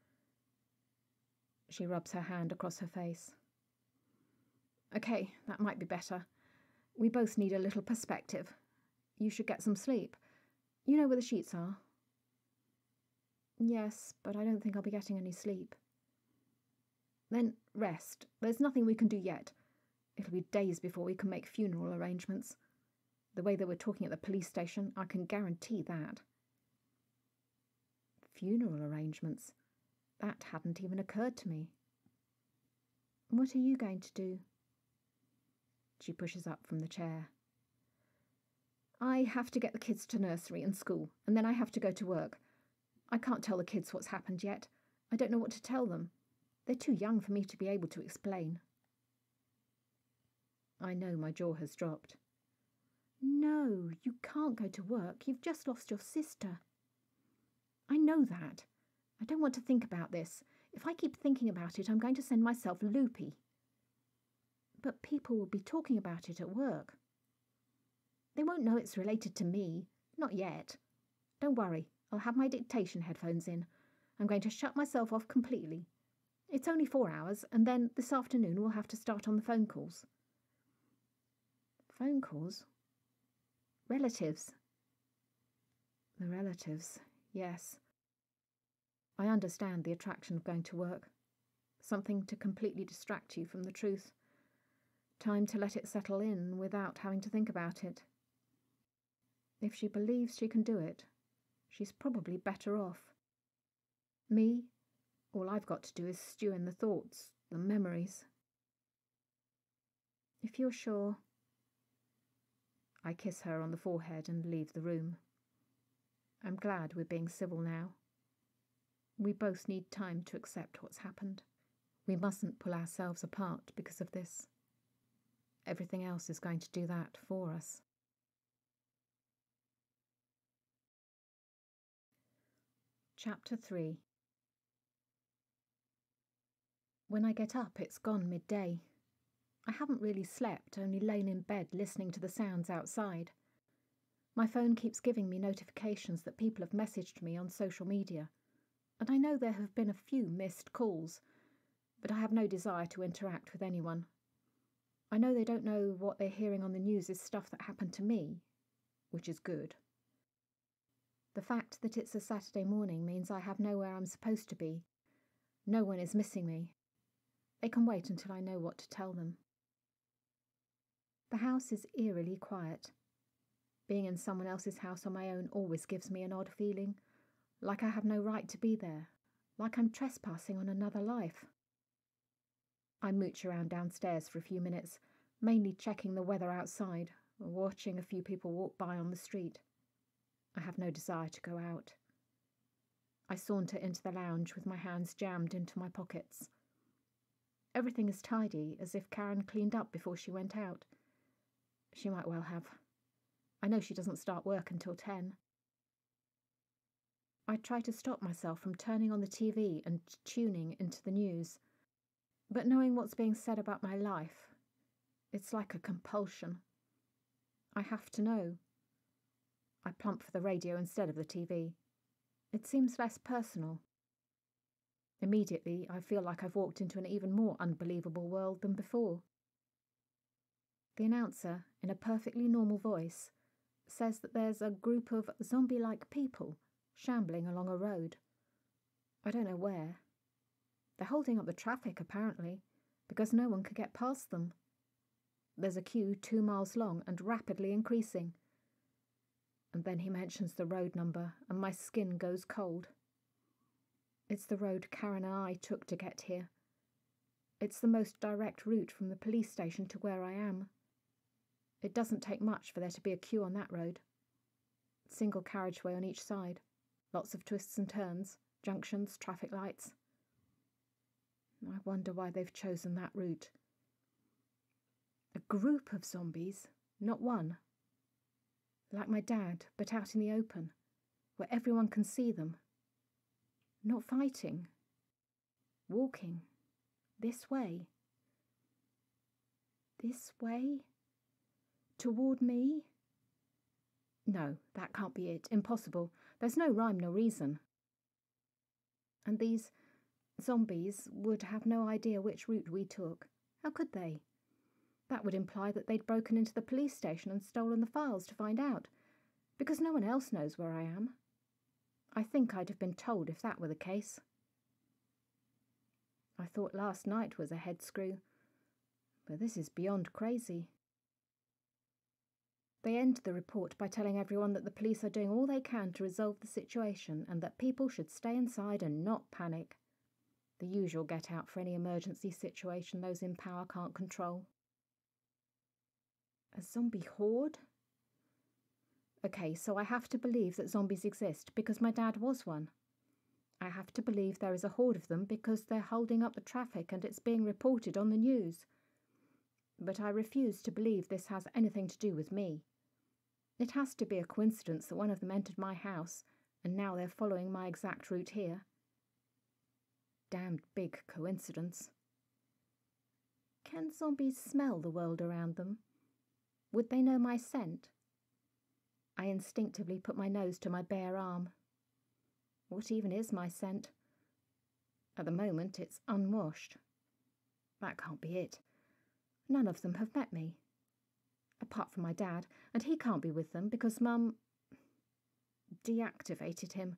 She rubs her hand across her face. Okay, that might be better. We both need a little perspective. You should get some sleep. You know where the sheets are? Yes, but I don't think I'll be getting any sleep. Then rest. There's nothing we can do yet. It'll be days before we can make funeral arrangements. The way they were talking at the police station, I can guarantee that. Funeral arrangements? That hadn't even occurred to me. What are you going to do? She pushes up from the chair. I have to get the kids to nursery and school, and then I have to go to work. I can't tell the kids what's happened yet. I don't know what to tell them. They're too young for me to be able to explain. I know my jaw has dropped. No, you can't go to work. You've just lost your sister. I know that. I don't want to think about this. If I keep thinking about it, I'm going to send myself loopy. But people will be talking about it at work. They won't know it's related to me. Not yet. Don't worry. I'll have my dictation headphones in. I'm going to shut myself off completely. It's only four hours, and then this afternoon we'll have to start on the phone calls. Phone calls? Relatives. The relatives, yes. I understand the attraction of going to work. Something to completely distract you from the truth. Time to let it settle in without having to think about it. If she believes she can do it, She's probably better off. Me, all I've got to do is stew in the thoughts, the memories. If you're sure. I kiss her on the forehead and leave the room. I'm glad we're being civil now. We both need time to accept what's happened. We mustn't pull ourselves apart because of this. Everything else is going to do that for us. Chapter three. When I get up, it's gone midday. I haven't really slept, only lain in bed listening to the sounds outside. My phone keeps giving me notifications that people have messaged me on social media, and I know there have been a few missed calls, but I have no desire to interact with anyone. I know they don't know what they're hearing on the news is stuff that happened to me, which is good. The fact that it's a Saturday morning means I have nowhere I'm supposed to be. No one is missing me. They can wait until I know what to tell them. The house is eerily quiet. Being in someone else's house on my own always gives me an odd feeling, like I have no right to be there, like I'm trespassing on another life. I mooch around downstairs for a few minutes, mainly checking the weather outside, or watching a few people walk by on the street. I have no desire to go out. I saunter into the lounge with my hands jammed into my pockets. Everything is tidy, as if Karen cleaned up before she went out. She might well have. I know she doesn't start work until ten. I try to stop myself from turning on the T V and tuning into the news, but knowing what's being said about my life, it's like a compulsion. I have to know. I plump for the radio instead of the T V. It seems less personal. Immediately, I feel like I've walked into an even more unbelievable world than before. The announcer, in a perfectly normal voice, says that there's a group of zombie-like people shambling along a road. I don't know where. They're holding up the traffic, apparently, because no one can get past them. There's a queue two miles long and rapidly increasing. And then he mentions the road number, and my skin goes cold. It's the road Karen and I took to get here. It's the most direct route from the police station to where I am. It doesn't take much for there to be a queue on that road. Single carriageway on each side, lots of twists and turns, junctions, traffic lights. I wonder why they've chosen that route. A group of zombies, not one. Like my dad, but out in the open, where everyone can see them. Not fighting. Walking. This way. This way? Toward me? No, that can't be it. Impossible. There's no rhyme nor reason. And these zombies would have no idea which route we took. How could they? That would imply that they'd broken into the police station and stolen the files to find out, because no one else knows where I am. I think I'd have been told if that were the case. I thought last night was a head screw, but this is beyond crazy. They end the report by telling everyone that the police are doing all they can to resolve the situation and that people should stay inside and not panic. The usual get out for any emergency situation those in power can't control. A zombie horde? Okay, so I have to believe that zombies exist because my dad was one. I have to believe there is a horde of them because they're holding up the traffic and it's being reported on the news. But I refuse to believe this has anything to do with me. It has to be a coincidence that one of them entered my house and now they're following my exact route here. Damned big coincidence. Can zombies smell the world around them? Would they know my scent? I instinctively put my nose to my bare arm. What even is my scent? At the moment, it's unwashed. That can't be it. None of them have met me. Apart from my dad, and he can't be with them because Mum deactivated him.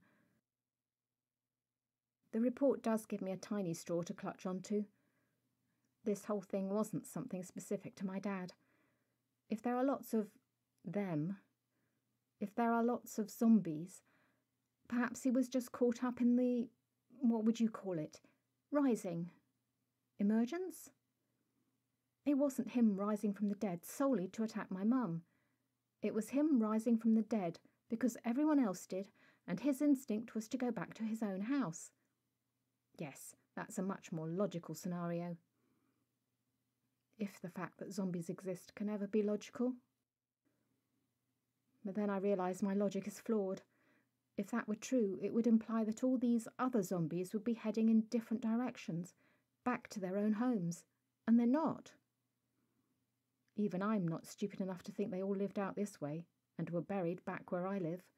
The report does give me a tiny straw to clutch onto. This whole thing wasn't something specific to my dad. If there are lots of them, if there are lots of zombies, Perhaps he was just caught up in the, what would you call it, rising? Emergence? It wasn't him rising from the dead solely to attack my mum. It was him rising from the dead because everyone else did, and his instinct was to go back to his own house. Yes, that's a much more logical scenario. If the fact that zombies exist can ever be logical. But then I realised my logic is flawed. If that were true, it would imply that all these other zombies would be heading in different directions, back to their own homes, and they're not. Even I'm not stupid enough to think they all lived out this way, and were buried back where I live.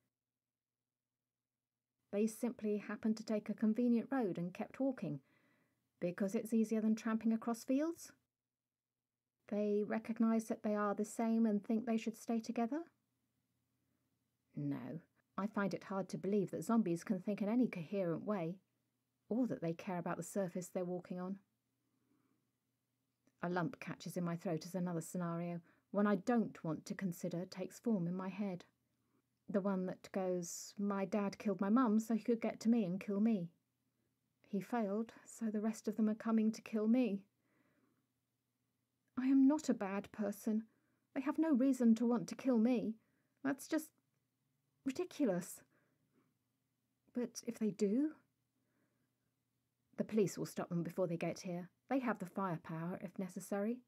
They simply happened to take a convenient road and kept walking, because it's easier than tramping across fields. They recognise that they are the same and think they should stay together? No, I find it hard to believe that zombies can think in any coherent way, or that they care about the surface they're walking on. A lump catches in my throat as another scenario, one I don't want to consider takes form in my head. The one that goes, my dad killed my mum so he could get to me and kill me. He failed, so the rest of them are coming to kill me. I am not a bad person. They have no reason to want to kill me. That's just ridiculous. But if they do? The police will stop them before they get here. They have the firepower if necessary.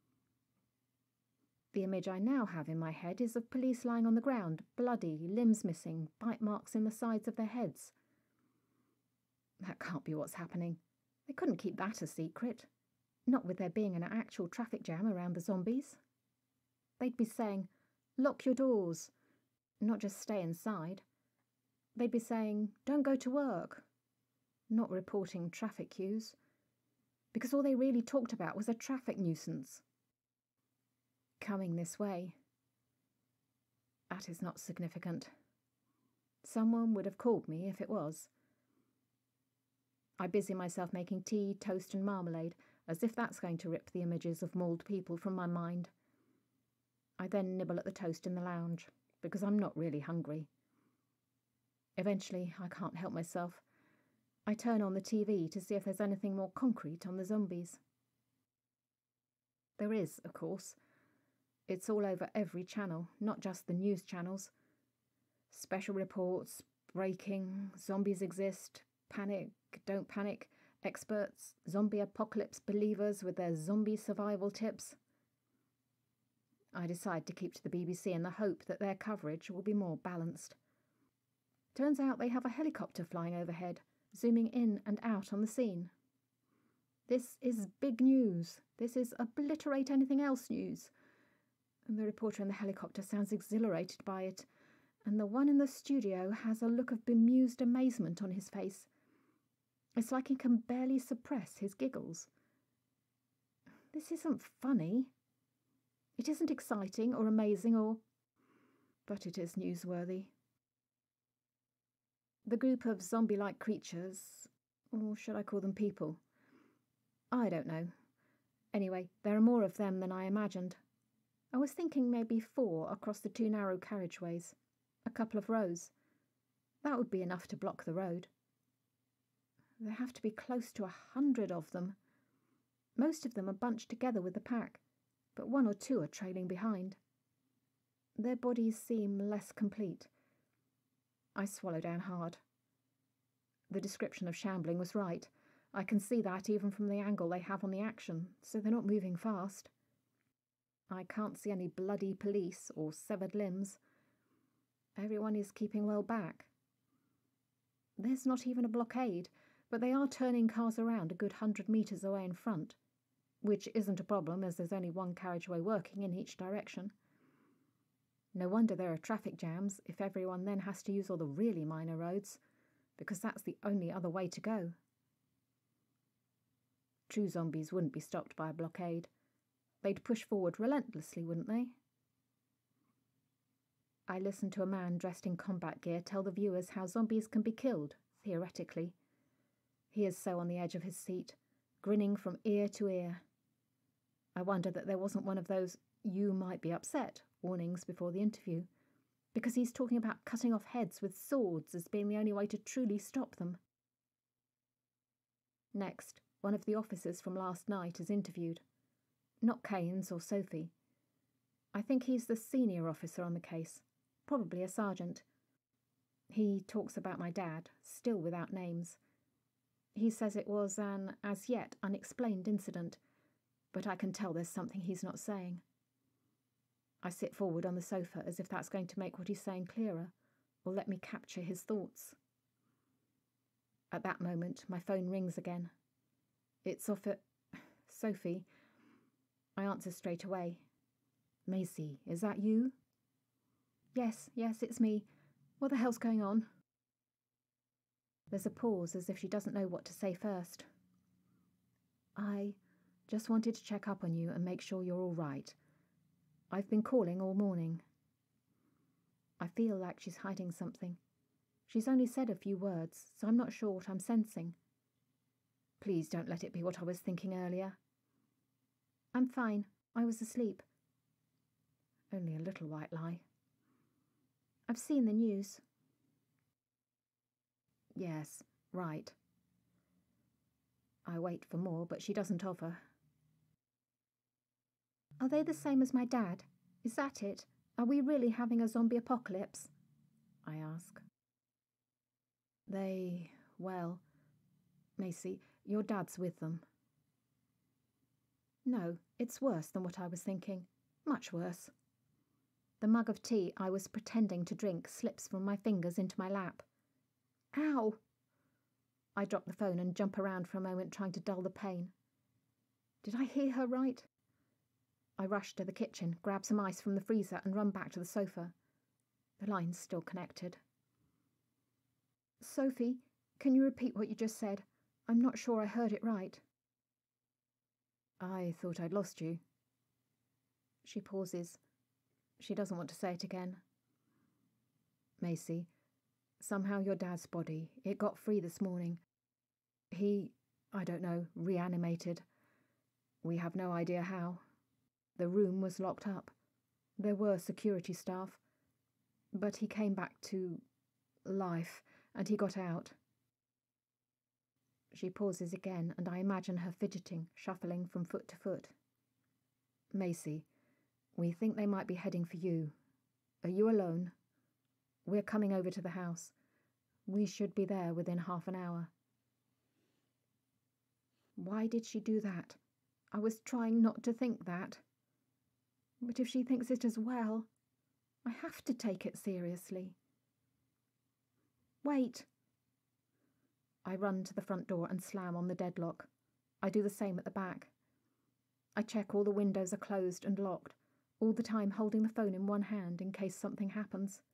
The image I now have in my head is of police lying on the ground, bloody, limbs missing, bite marks in the sides of their heads. That can't be what's happening. They couldn't keep that a secret. Not with there being an actual traffic jam around the zombies. They'd be saying, lock your doors, not just stay inside. They'd be saying, don't go to work, not reporting traffic queues, because all they really talked about was a traffic nuisance. Coming this way. That is not significant. Someone would have called me if it was. I busy myself making tea, toast and marmalade, as if that's going to rip the images of mauled people from my mind. I then nibble at the toast in the lounge, because I'm not really hungry. Eventually, I can't help myself. I turn on the T V to see if there's anything more concrete on the zombies. There is, of course. It's all over every channel, not just the news channels. Special reports, breaking, zombies exist, panic, don't panic, experts, zombie apocalypse believers with their zombie survival tips. I decide to keep to the B B C in the hope that their coverage will be more balanced. Turns out they have a helicopter flying overhead, zooming in and out on the scene. This is big news. This is obliterate anything else news. And the reporter in the helicopter sounds exhilarated by it, and the one in the studio has a look of bemused amazement on his face. It's like he can barely suppress his giggles. This isn't funny. It isn't exciting or amazing or... but it is newsworthy. The group of zombie-like creatures, or should I call them people? I don't know. Anyway, there are more of them than I imagined. I was thinking maybe four across the two narrow carriageways, a couple of rows. That would be enough to block the road. There have to be close to a hundred of them. Most of them are bunched together with the pack, but one or two are trailing behind. Their bodies seem less complete. I swallow down hard. The description of shambling was right. I can see that even from the angle they have on the action, so they're not moving fast. I can't see any bloody police or severed limbs. Everyone is keeping well back. There's not even a blockade, but they are turning cars around a good hundred metres away in front, which isn't a problem as there's only one carriageway working in each direction. No wonder there are traffic jams if everyone then has to use all the really minor roads, because that's the only other way to go. True zombies wouldn't be stopped by a blockade. They'd push forward relentlessly, wouldn't they? I listened to a man dressed in combat gear tell the viewers how zombies can be killed, theoretically. He is so on the edge of his seat, grinning from ear to ear. I wonder that there wasn't one of those "you might be upset" warnings before the interview. because he's talking about cutting off heads with swords as being the only way to truly stop them. Next, one of the officers from last night is interviewed. Not Keynes or Sophie. I think he's the senior officer on the case, probably a sergeant. He talks about my dad, still without names. He says it was an as yet unexplained incident, but I can tell there's something he's not saying. I sit forward on the sofa as if that's going to make what he's saying clearer, or let me capture his thoughts. At that moment, my phone rings again. It's off at Sophie. I answer straight away. Macy, is that you? Yes, yes, it's me. What the hell's going on? There's a pause as if she doesn't know what to say first. I just wanted to check up on you and make sure you're all right. I've been calling all morning. I feel like she's hiding something. She's only said a few words, so I'm not sure what I'm sensing. Please don't let it be what I was thinking earlier. I'm fine. I was asleep. Only a little white lie. I've seen the news. Yes, right. I wait for more, but she doesn't offer. Are they the same as my dad? Is that it? Are we really having a zombie apocalypse? I ask. They, well, Macy, your dad's with them. No, it's worse than what I was thinking. Much worse. The mug of tea I was pretending to drink slips from my fingers into my lap. Ow! I drop the phone and jump around for a moment, trying to dull the pain. Did I hear her right? I rush to the kitchen, grab some ice from the freezer and run back to the sofa. The line's still connected. Sophie, can you repeat what you just said? I'm not sure I heard it right. I thought I'd lost you. She pauses. She doesn't want to say it again. Macy, somehow your dad's body, it got free this morning. He, I don't know, reanimated. We have no idea how. The room was locked up. There were security staff. But he came back to life, and he got out. She pauses again, and I imagine her fidgeting, shuffling from foot to foot. Macy, we think they might be heading for you. Are you alone? We're coming over to the house. We should be there within half an hour. Why did she do that? I was trying not to think that. But if she thinks it as well, I have to take it seriously. Wait. I run to the front door and slam on the deadlock. I do the same at the back. I check all the windows are closed and locked, all the time holding the phone in one hand in case something happens.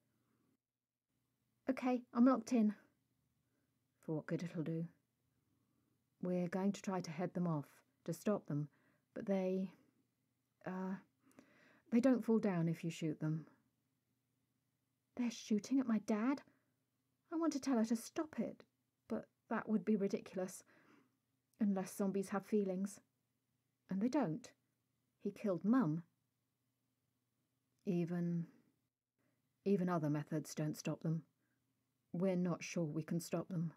Okay, I'm locked in. For what good it'll do. We're going to try to head them off, to stop them, but they... Uh... They don't fall down if you shoot them. They're shooting at my dad? I want to tell her to stop it, but that would be ridiculous. Unless zombies have feelings. And they don't. He killed Mum. Even... Even other methods don't stop them. We're not sure we can stop them.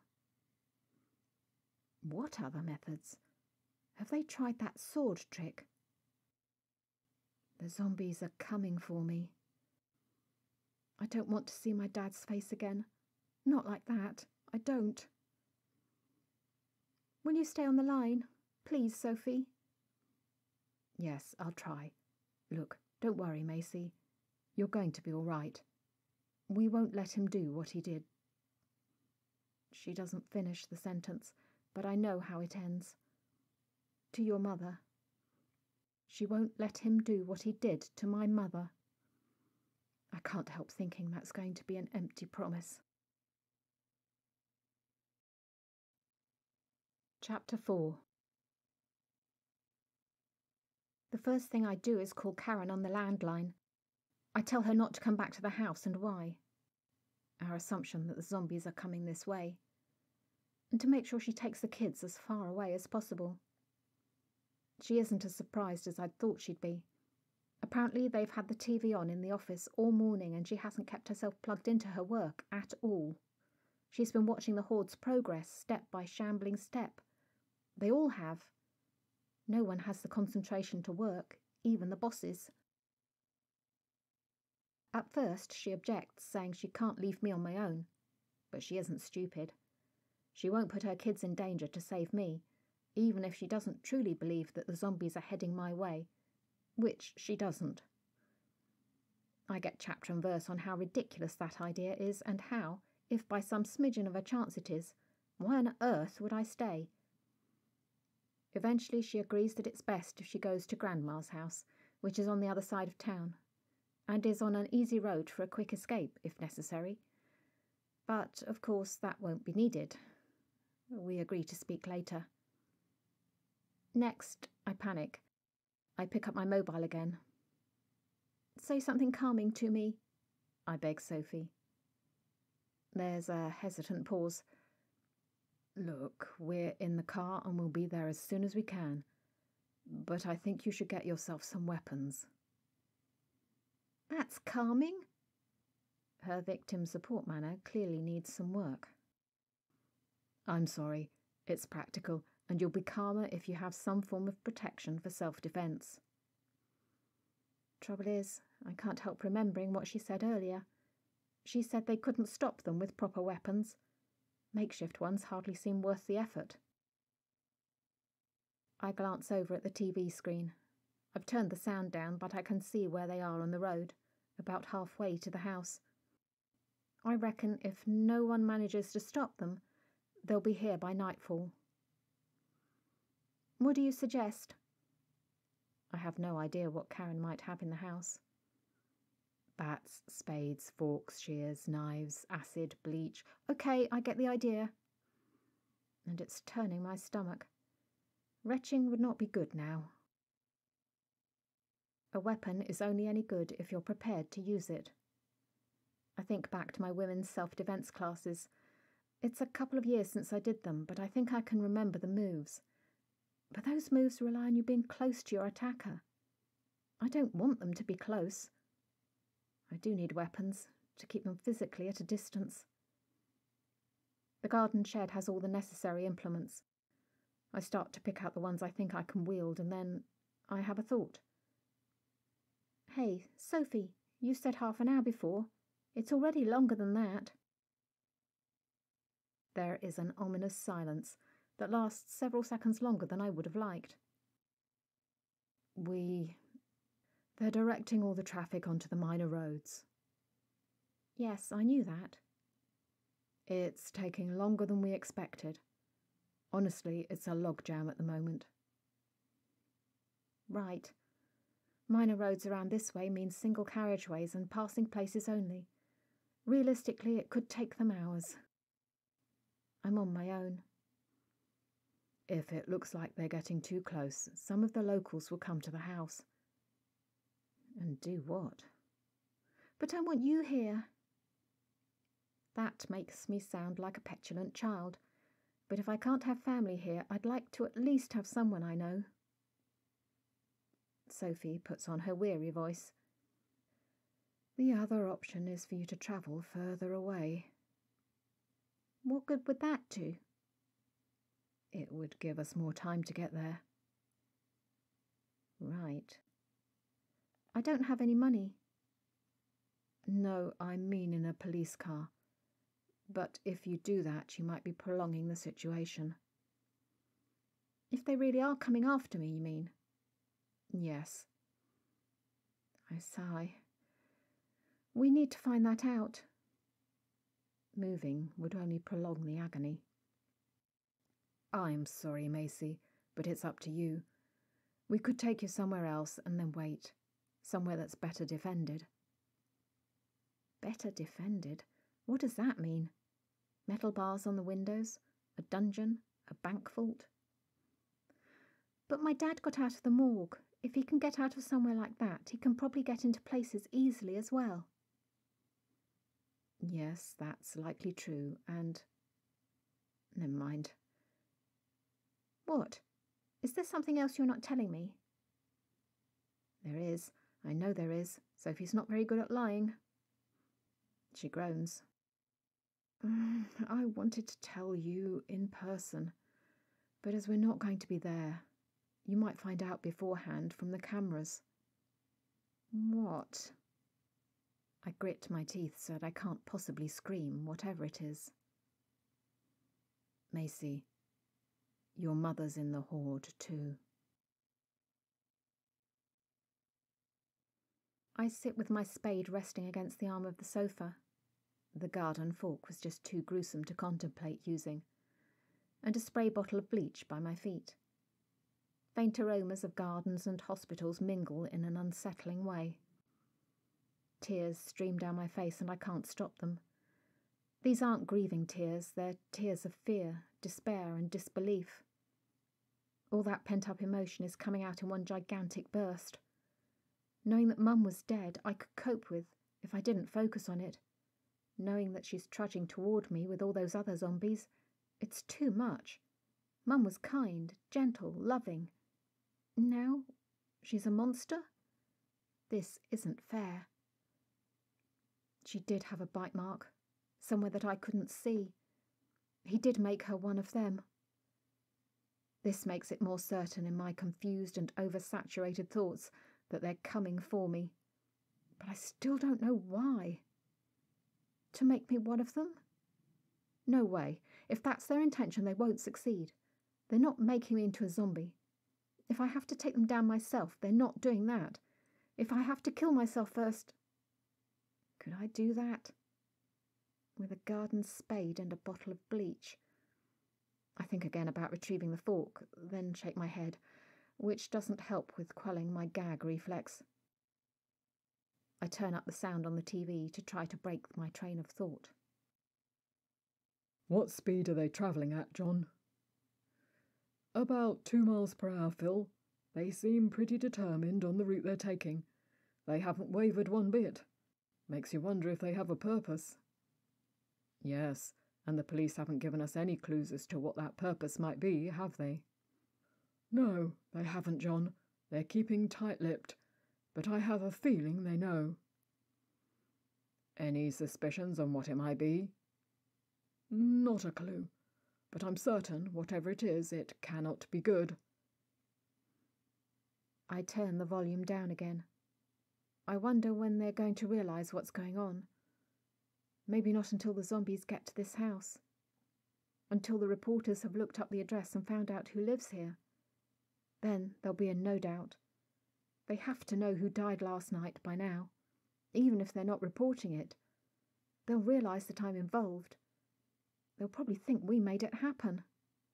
What other methods? Have they tried that sword trick? The zombies are coming for me. I don't want to see my dad's face again. Not like that. I don't. Will you stay on the line? Please, Sophie. Yes, I'll try. Look, don't worry, Macy. You're going to be all right. We won't let him do what he did. She doesn't finish the sentence, but I know how it ends. To your mother. She won't let him do what he did to my mother. I can't help thinking that's going to be an empty promise. Chapter four. The first thing I do is call Karen on the landline. I tell her not to come back to the house and why. Our assumption that the zombies are coming this way. And to make sure she takes the kids as far away as possible. She isn't as surprised as I'd thought she'd be. Apparently they've had the T V on in the office all morning and she hasn't kept herself plugged into her work at all. She's been watching the Horde's progress step by shambling step. They all have. No one has the concentration to work, even the bosses. At first she objects, saying she can't leave me on my own. But she isn't stupid. She won't put her kids in danger to save me, even if she doesn't truly believe that the zombies are heading my way, which she doesn't. I get chapter and verse on how ridiculous that idea is and how, if by some smidgen of a chance it is, why on earth would I stay? Eventually she agrees that it's best if she goes to Grandma's house, which is on the other side of town, and is on an easy road for a quick escape, if necessary. But, of course, that won't be needed. We agree to speak later. Next, I panic. I pick up my mobile again. Say something calming to me, I beg Sophie. There's a hesitant pause. Look, we're in the car and we'll be there as soon as we can. But I think you should get yourself some weapons. That's calming. Her victim support manner clearly needs some work. I'm sorry, it's practical, and you'll be calmer if you have some form of protection for self-defense. Trouble is, I can't help remembering what she said earlier. She said they couldn't stop them with proper weapons. Makeshift ones hardly seem worth the effort. I glance over at the T V screen. I've turned the sound down, but I can see where they are on the road, about halfway to the house. I reckon if no one manages to stop them, they'll be here by nightfall. What do you suggest? I have no idea what Karen might have in the house. Bats, spades, forks, shears, knives, acid, bleach. Okay, I get the idea. And it's turning my stomach. Retching would not be good now. A weapon is only any good if you're prepared to use it. I think back to my women's self-defense classes. It's a couple of years since I did them, but I think I can remember the moves. But those moves rely on you being close to your attacker. I don't want them to be close. I do need weapons, to keep them physically at a distance. The garden shed has all the necessary implements. I start to pick out the ones I think I can wield, and then I have a thought. Hey, Sophie, you said half an hour before. It's already longer than that. There is an ominous silence that lasts several seconds longer than I would have liked. We... They're directing all the traffic onto the minor roads. Yes, I knew that. It's taking longer than we expected. Honestly, it's a logjam at the moment. Right. Minor roads around this way mean single carriageways and passing places only. Realistically, it could take them hours. I'm on my own. If it looks like they're getting too close, some of the locals will come to the house. And do what? But I want you here. That makes me sound like a petulant child. But if I can't have family here, I'd like to at least have someone I know. Sophie puts on her weary voice. The other option is for you to travel further away. What good would that do? It would give us more time to get there. Right. I don't have any money. No, I mean in a police car. But if you do that, you might be prolonging the situation. If they really are coming after me, you mean? Yes. I sigh. We need to find that out. Moving would only prolong the agony. I'm sorry, Macy, but it's up to you. We could take you somewhere else and then wait. Somewhere that's better defended. Better defended? What does that mean? Metal bars on the windows? A dungeon? A bank vault? But my dad got out of the morgue. If he can get out of somewhere like that, he can probably get into places easily as well. Yes, that's likely true, and... Never mind. What? Is there something else you're not telling me? There is. I know there is. Sophie's not very good at lying. She groans. Mm, I wanted to tell you in person, but as we're not going to be there, you might find out beforehand from the cameras. What? I grit my teeth so that I can't possibly scream, whatever it is. Macy, your mother's in the horde too. I sit with my spade resting against the arm of the sofa. The garden fork was just too gruesome to contemplate using, and a spray bottle of bleach by my feet. Faint aromas of gardens and hospitals mingle in an unsettling way. Tears stream down my face and I can't stop them. These aren't grieving tears, they're tears of fear, despair and disbelief. All that pent-up emotion is coming out in one gigantic burst. Knowing that Mum was dead, I could cope with if I didn't focus on it. Knowing that she's trudging toward me with all those other zombies, it's too much. Mum was kind, gentle, loving. Now, she's a monster? This isn't fair. She did have a bite mark, somewhere that I couldn't see. He did make her one of them. This makes it more certain in my confused and oversaturated thoughts that they're coming for me. But I still don't know why. To make me one of them? No way. If that's their intention, they won't succeed. They're not making me into a zombie. If I have to take them down myself, they're not doing that. If I have to kill myself first... Could I do that? With a garden spade and a bottle of bleach. I think again about retrieving the fork, then shake my head, which doesn't help with quelling my gag reflex. I turn up the sound on the T V to try to break my train of thought. What speed are they travelling at, John? About two miles per hour, Phil. They seem pretty determined on the route they're taking. They haven't wavered one bit. Makes you wonder if they have a purpose. Yes, and the police haven't given us any clues as to what that purpose might be, have they? No, they haven't, John. They're keeping tight-lipped, but I have a feeling they know. Any suspicions on what it might be? Not a clue, but I'm certain, whatever it is, it cannot be good. I turn the volume down again. I wonder when they're going to realise what's going on. Maybe not until the zombies get to this house. Until the reporters have looked up the address and found out who lives here. Then there'll be a no doubt. They have to know who died last night by now, even if they're not reporting it. They'll realise that I'm involved. They'll probably think we made it happen.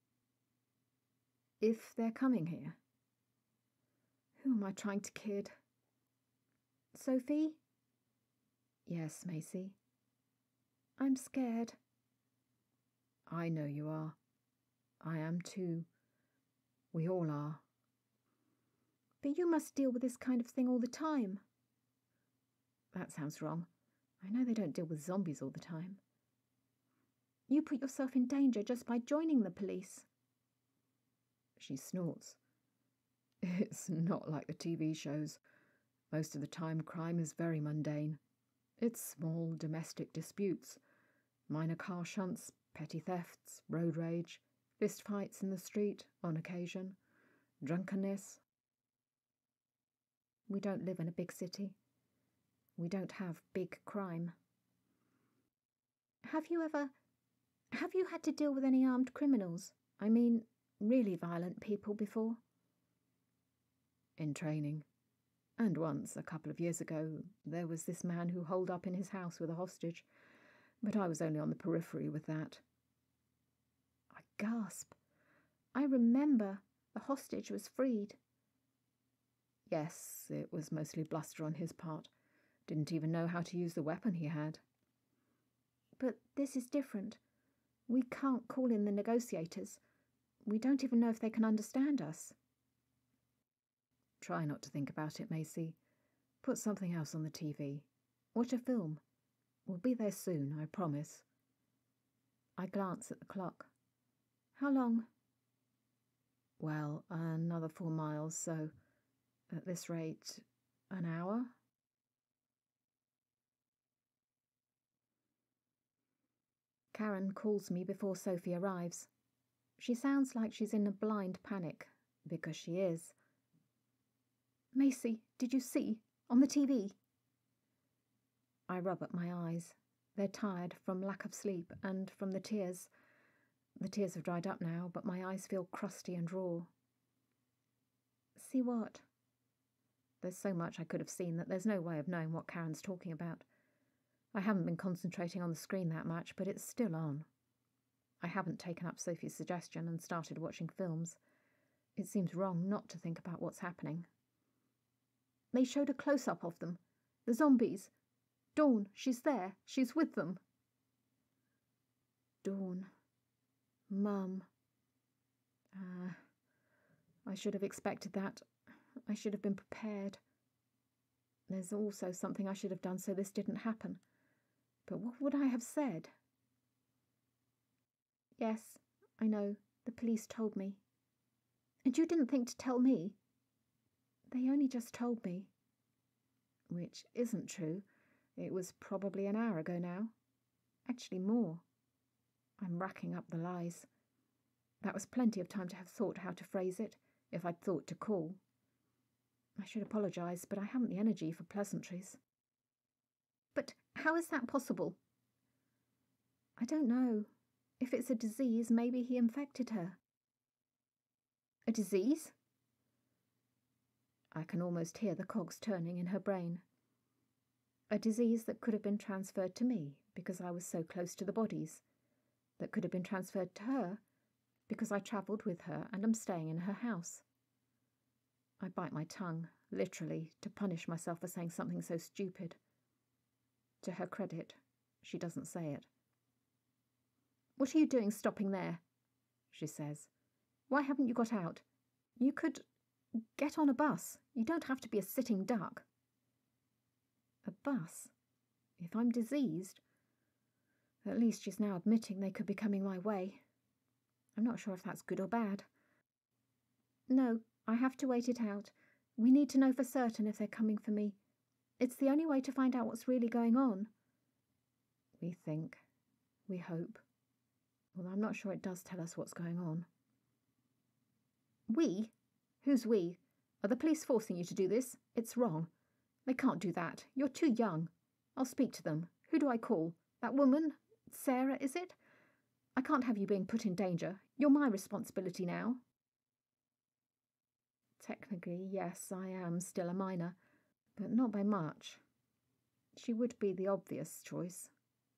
If they're coming here. Who am I trying to kid? Sophie? Yes, Macy. I'm scared. I know you are. I am too. We all are. But you must deal with this kind of thing all the time. That sounds wrong. I know they don't deal with zombies all the time. You put yourself in danger just by joining the police. She snorts. It's not like the T V shows. Most of the time crime is very mundane. It's small domestic disputes, minor car shunts, petty thefts, road rage, fist fights in the street on occasion, drunkenness. We don't live in a big city. We don't have big crime. Have you ever... Have you had to deal with any armed criminals? I mean, really violent people before? In training. And once, a couple of years ago, there was this man who holed up in his house with a hostage, but I was only on the periphery with that. I gasp. I remember the hostage was freed. Yes, it was mostly bluster on his part. Didn't even know how to use the weapon he had. But this is different. We can't call in the negotiators. We don't even know if they can understand us. Try not to think about it, Macy. Put something else on the T V. Watch a film. We'll be there soon, I promise. I glance at the clock. How long? Well, another four miles, so at this rate, An hour? Karen calls me before Sophie arrives. She sounds like she's in a blind panic, because she is. Macy, did you see? On the T V? I rub at my eyes. They're tired from lack of sleep and from the tears. The tears have dried up now, but my eyes feel crusty and raw. See what? There's so much I could have seen that there's no way of knowing what Karen's talking about. I haven't been concentrating on the screen that much, but it's still on. I haven't taken up Sophie's suggestion and started watching films. It seems wrong not to think about what's happening. They showed a close-up of them. The zombies. Dawn, she's there. She's with them. Dawn. Mum. Ah, uh, I should have expected that. I should have been prepared. There's also something I should have done so this didn't happen. But what would I have said? Yes, I know. The police told me. And you didn't think to tell me? They only just told me. Which isn't true. It was probably an hour ago now. Actually more. I'm racking up the lies. That was plenty of time to have thought how to phrase it, if I'd thought to call. I should apologise, but I haven't the energy for pleasantries. But how is that possible? I don't know. If it's a disease, maybe he infected her. A disease? I can almost hear the cogs turning in her brain. A disease that could have been transferred to me because I was so close to the bodies. That could have been transferred to her because I travelled with her and am staying in her house. I bite my tongue, literally, to punish myself for saying something so stupid. To her credit, she doesn't say it. What are you doing stopping there? She says. Why haven't you got out? You could get on a bus. You don't have to be a sitting duck. A bus? If I'm diseased? At least she's now admitting they could be coming my way. I'm not sure if that's good or bad. No, I have to wait it out. We need to know for certain if they're coming for me. It's the only way to find out what's really going on. We think. We hope. Well, I'm not sure it does tell us what's going on. We? Who's we? Are the police forcing you to do this? It's wrong. They can't do that. You're too young. I'll speak to them. Who do I call? That woman? Sarah, is it? I can't have you being put in danger. You're my responsibility now. Technically, yes, I am still a minor, but not by much. She would be the obvious choice.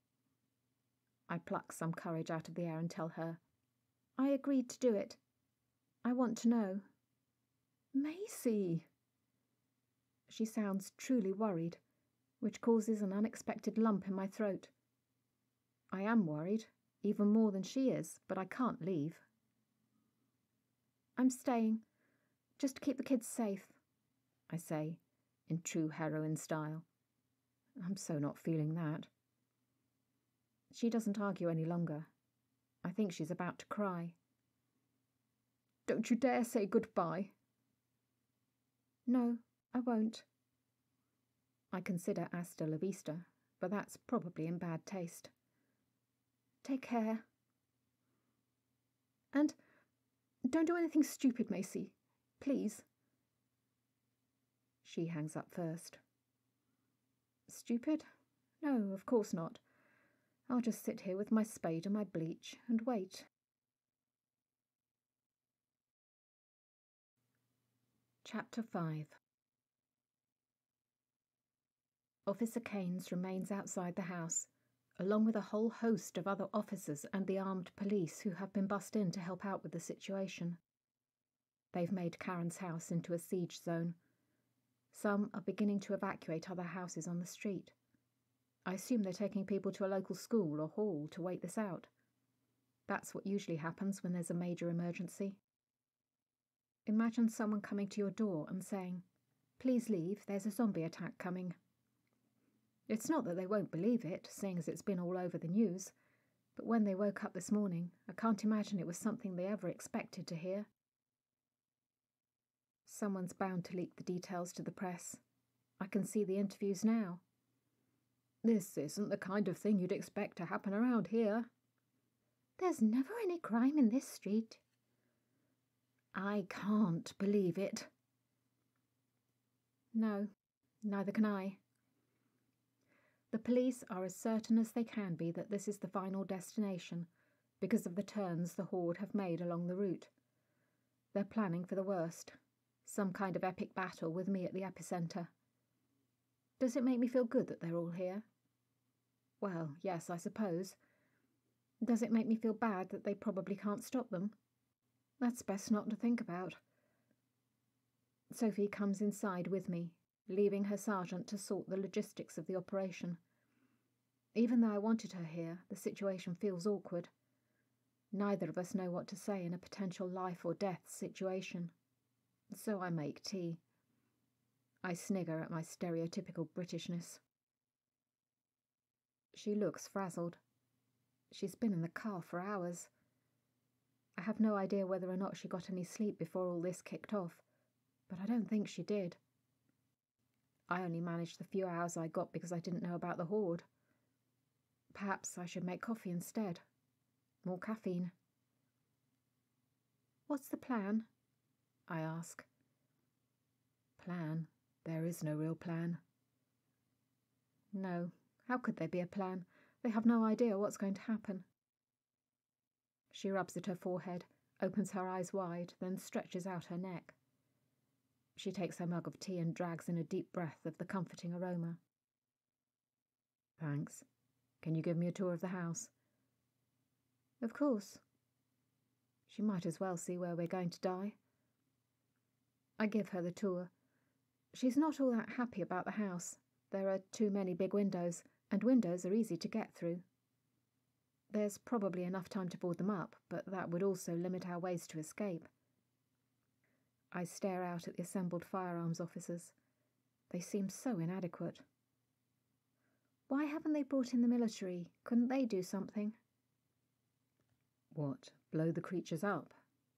I pluck some courage out of the air and tell her, I agreed to do it. I want to know. Macy! She sounds truly worried, which causes an unexpected lump in my throat. I am worried, even more than she is, but I can't leave. I'm staying, just to keep the kids safe, I say, in true heroine style. I'm so not feeling that. She doesn't argue any longer. I think she's about to cry. Don't you dare say goodbye. No, I won't. I consider hasta la vista, but that's probably in bad taste. Take care. And don't do anything stupid, Macy. Please. She hangs up first. Stupid? No, of course not. I'll just sit here with my spade and my bleach and wait. Chapter five. Officer Keynes remains outside the house, along with a whole host of other officers and the armed police who have been bussed in to help out with the situation. They've made Karen's house into a siege zone. Some are beginning to evacuate other houses on the street. I assume they're taking people to a local school or hall to wait this out. That's what usually happens when there's a major emergency. Imagine someone coming to your door and saying, "Please leave, there's a zombie attack coming." It's not that they won't believe it, seeing as it's been all over the news, but when they woke up this morning, I can't imagine it was something they ever expected to hear. Someone's bound to leak the details to the press. I can see the interviews now. This isn't the kind of thing you'd expect to happen around here. There's never any crime in this street. I can't believe it. No, neither can I. The police are as certain as they can be that this is the final destination because of the turns the Horde have made along the route. They're planning for the worst, some kind of epic battle with me at the epicentre. Does it make me feel good that they're all here? Well, yes, I suppose. Does it make me feel bad that they probably can't stop them? That's best not to think about. Sophie comes inside with me, leaving her sergeant to sort the logistics of the operation. Even though I wanted her here, the situation feels awkward. Neither of us know what to say in a potential life or death situation. So I make tea. I snigger at my stereotypical Britishness. She looks frazzled. She's been in the car for hours. I have no idea whether or not she got any sleep before all this kicked off, but I don't think she did. I only managed the few hours I got because I didn't know about the Horde. Perhaps I should make coffee instead. More caffeine. What's the plan? I ask. Plan? There is no real plan. No, how could there be a plan? They have no idea what's going to happen. She rubs at her forehead, opens her eyes wide, then stretches out her neck. She takes her mug of tea and drags in a deep breath of the comforting aroma. Thanks. Can you give me a tour of the house? Of course. She might as well see where we're going to die. I give her the tour. She's not all that happy about the house. There are too many big windows, and windows are easy to get through. There's probably enough time to board them up, but that would also limit our ways to escape. I stare out at the assembled firearms officers. They seem so inadequate. Why haven't they brought in the military? Couldn't they do something? What, blow the creatures up?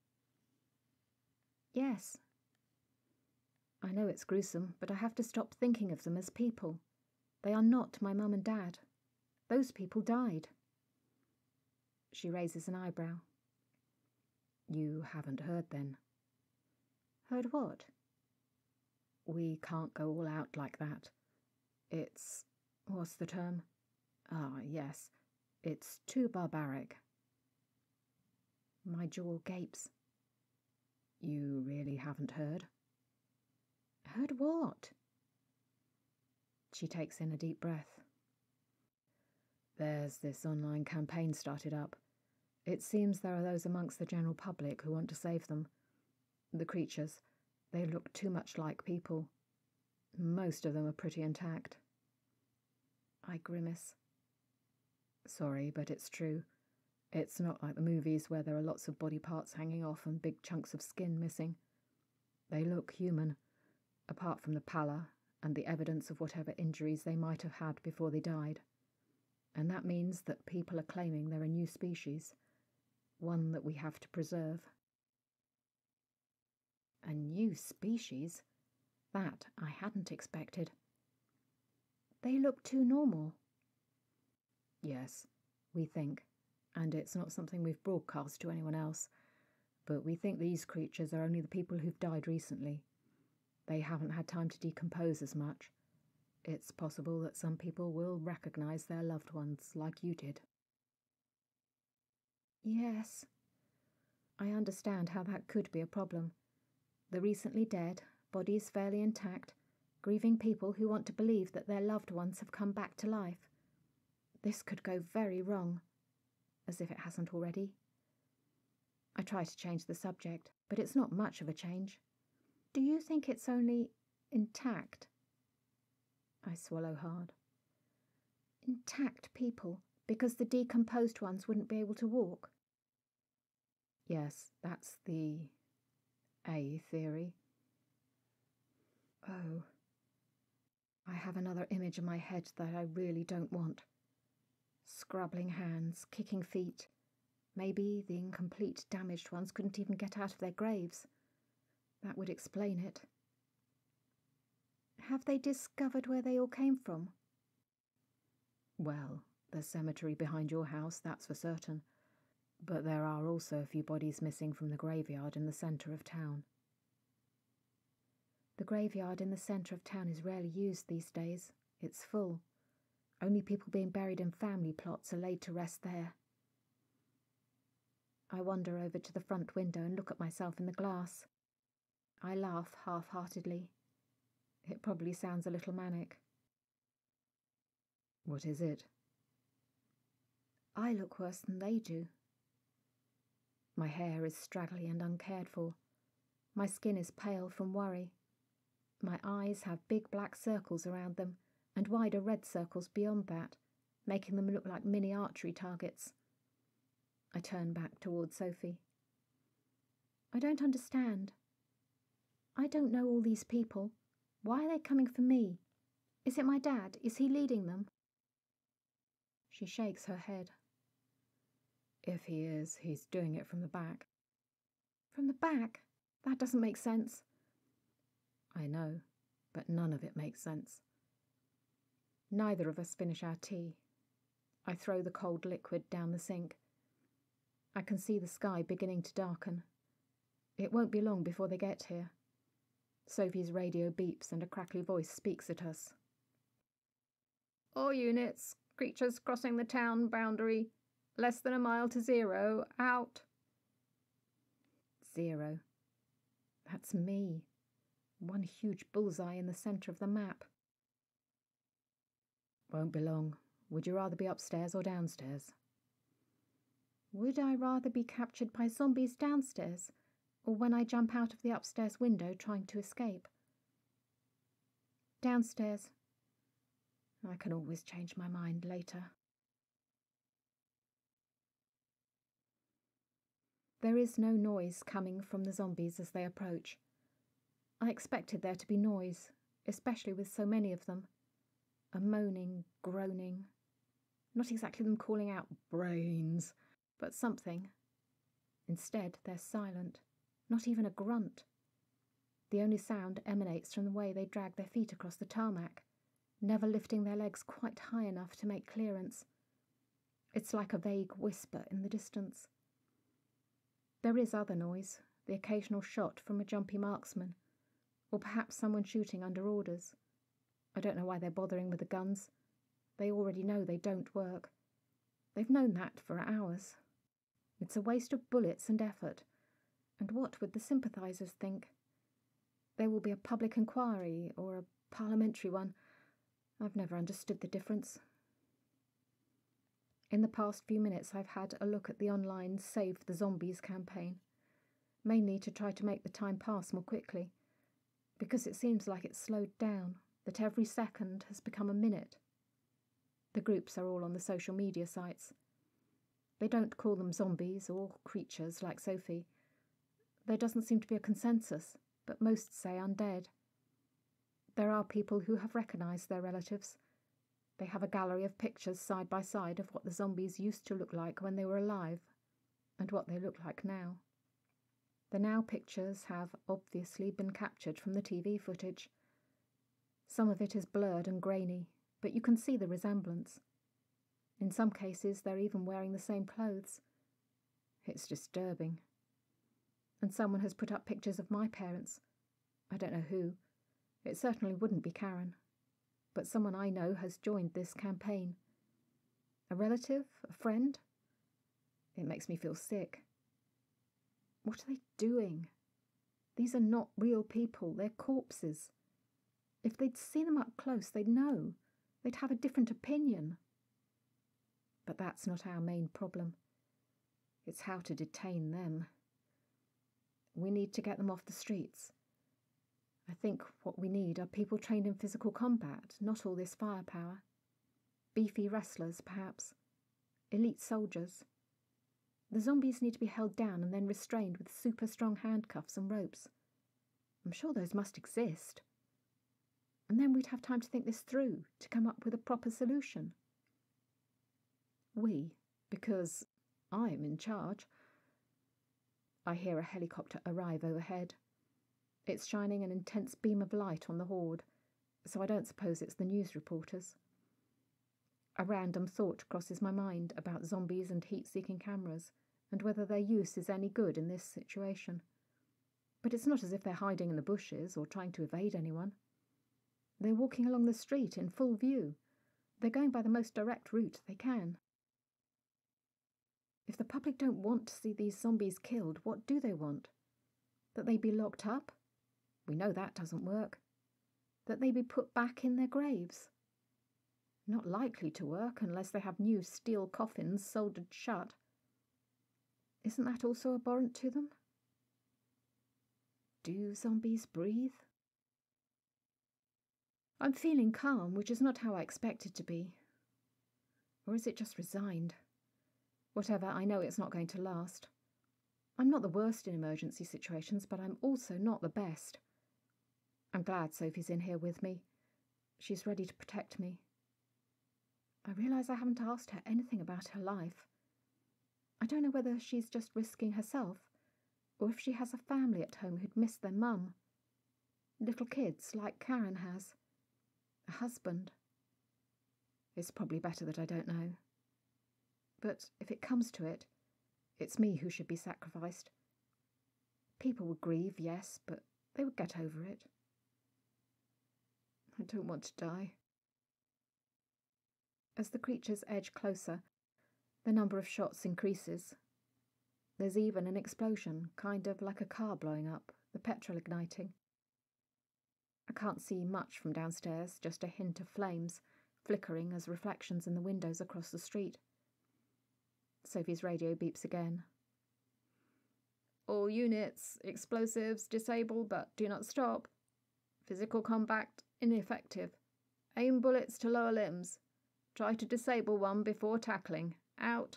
Yes. I know it's gruesome, but I have to stop thinking of them as people. They are not my mum and dad. Those people died. She raises an eyebrow. You haven't heard then? Heard what? We can't go all out like that. It's... what's the term? Ah, yes. It's too barbaric. My jaw gapes. You really haven't heard? Heard what? She takes in a deep breath. There's this online campaign started up. It seems there are those amongst the general public who want to save them. The creatures, they look too much like people. Most of them are pretty intact. I grimace. Sorry, but it's true. It's not like the movies where there are lots of body parts hanging off and big chunks of skin missing. They look human, apart from the pallor and the evidence of whatever injuries they might have had before they died. And that means that people are claiming they're a new species, one that we have to preserve. A new species? That I hadn't expected. They look too normal. Yes, we think, and it's not something we've broadcast to anyone else, but we think these creatures are only the people who've died recently. They haven't had time to decompose as much. It's possible that some people will recognize their loved ones like you did. Yes, I understand how that could be a problem. The recently dead, bodies fairly intact, grieving people who want to believe that their loved ones have come back to life. This could go very wrong, as if it hasn't already. I try to change the subject, but it's not much of a change. Do you think it's only intact? I swallow hard. Intact people, because the decomposed ones wouldn't be able to walk? Yes, that's the A theory. Oh. I have another image in my head that I really don't want. Scrabbling hands, kicking feet. Maybe the incomplete, damaged ones couldn't even get out of their graves. That would explain it. Have they discovered where they all came from? Well, the cemetery behind your house, that's for certain. But there are also a few bodies missing from the graveyard in the centre of town. The graveyard in the centre of town is rarely used these days. It's full. Only people being buried in family plots are laid to rest there. I wander over to the front window and look at myself in the glass. I laugh half-heartedly. It probably sounds a little manic. What is it? I look worse than they do. My hair is straggly and uncared for. My skin is pale from worry. My eyes have big black circles around them and wider red circles beyond that, making them look like mini archery targets. I turn back toward Sophie. I don't understand. I don't know all these people. Why are they coming for me? Is it my dad? Is he leading them? She shakes her head. If he is, he's doing it from the back. From the back? That doesn't make sense. I know, but none of it makes sense. Neither of us finish our tea. I throw the cold liquid down the sink. I can see the sky beginning to darken. It won't be long before they get here. Sophie's radio beeps and a crackly voice speaks at us. All units, creatures crossing the town boundary, less than a mile to zero, out. Zero. That's me. One huge bullseye in the centre of the map. Won't be long. Would you rather be upstairs or downstairs? Would I rather be captured by zombies downstairs, or when I jump out of the upstairs window trying to escape? Downstairs. I can always change my mind later. There is no noise coming from the zombies as they approach. I expected there to be noise, especially with so many of them. A moaning, groaning. Not exactly them calling out brains, but something. Instead, they're silent. Not even a grunt. The only sound emanates from the way they drag their feet across the tarmac, never lifting their legs quite high enough to make clearance. It's like a vague whisper in the distance. There is other noise, the occasional shot from a jumpy marksman, or perhaps someone shooting under orders. I don't know why they're bothering with the guns. They already know they don't work. They've known that for hours. It's a waste of bullets and effort. And what would the sympathisers think? There will be a public inquiry or a parliamentary one. I've never understood the difference. In the past few minutes I've had a look at the online Save the Zombies campaign, mainly to try to make the time pass more quickly, because it seems like it's slowed down, that every second has become a minute. The groups are all on the social media sites. They don't call them zombies or creatures like Sophie. There doesn't seem to be a consensus, but most say undead. There are people who have recognised their relatives. They have a gallery of pictures side by side of what the zombies used to look like when they were alive, and what they look like now. The now pictures have obviously been captured from the T V footage. Some of it is blurred and grainy, but you can see the resemblance. In some cases they're even wearing the same clothes. It's disturbing. And someone has put up pictures of my parents. I don't know who. It certainly wouldn't be Karen. But someone I know has joined this campaign. A relative? A friend? It makes me feel sick. What are they doing? These are not real people. They're corpses. If they'd seen them up close, they'd know. They'd have a different opinion. But that's not our main problem. It's how to detain them. We need to get them off the streets. I think what we need are people trained in physical combat, not all this firepower. Beefy wrestlers, perhaps. Elite soldiers. The zombies need to be held down and then restrained with super strong handcuffs and ropes. I'm sure those must exist. And then we'd have time to think this through, to come up with a proper solution. We, because I'm in charge. I hear a helicopter arrive overhead. It's shining an intense beam of light on the horde. so I don't suppose it's the news reporters. A random thought crosses my mind about zombies and heat-seeking cameras, and whether their use is any good in this situation. But it's not as if they're hiding in the bushes or trying to evade anyone. They're walking along the street in full view. They're going by the most direct route they can. If the public don't want to see these zombies killed, what do they want? That they be locked up? We know that doesn't work. That they be put back in their graves? Not likely to work unless they have new steel coffins soldered shut. Isn't that also abhorrent to them? Do zombies breathe? I'm feeling calm, which is not how I expected to be. Or is it just resigned? Whatever, I know it's not going to last. I'm not the worst in emergency situations, but I'm also not the best. I'm glad Sophie's in here with me. She's ready to protect me. I realise I haven't asked her anything about her life. I don't know whether she's just risking herself, or if she has a family at home who'd miss their mum. Little kids, like Karen has. A husband. It's probably better that I don't know. But if it comes to it, it's me who should be sacrificed. People would grieve, yes, but they would get over it. I don't want to die. As the creatures edge closer, the number of shots increases. There's even an explosion, kind of like a car blowing up, the petrol igniting. I can't see much from downstairs, just a hint of flames, flickering as reflections in the windows across the street. Sophie's radio beeps again. All units, explosives disabled but do not stop. Physical combat ineffective. Aim bullets to lower limbs. Try to disable one before tackling. Out.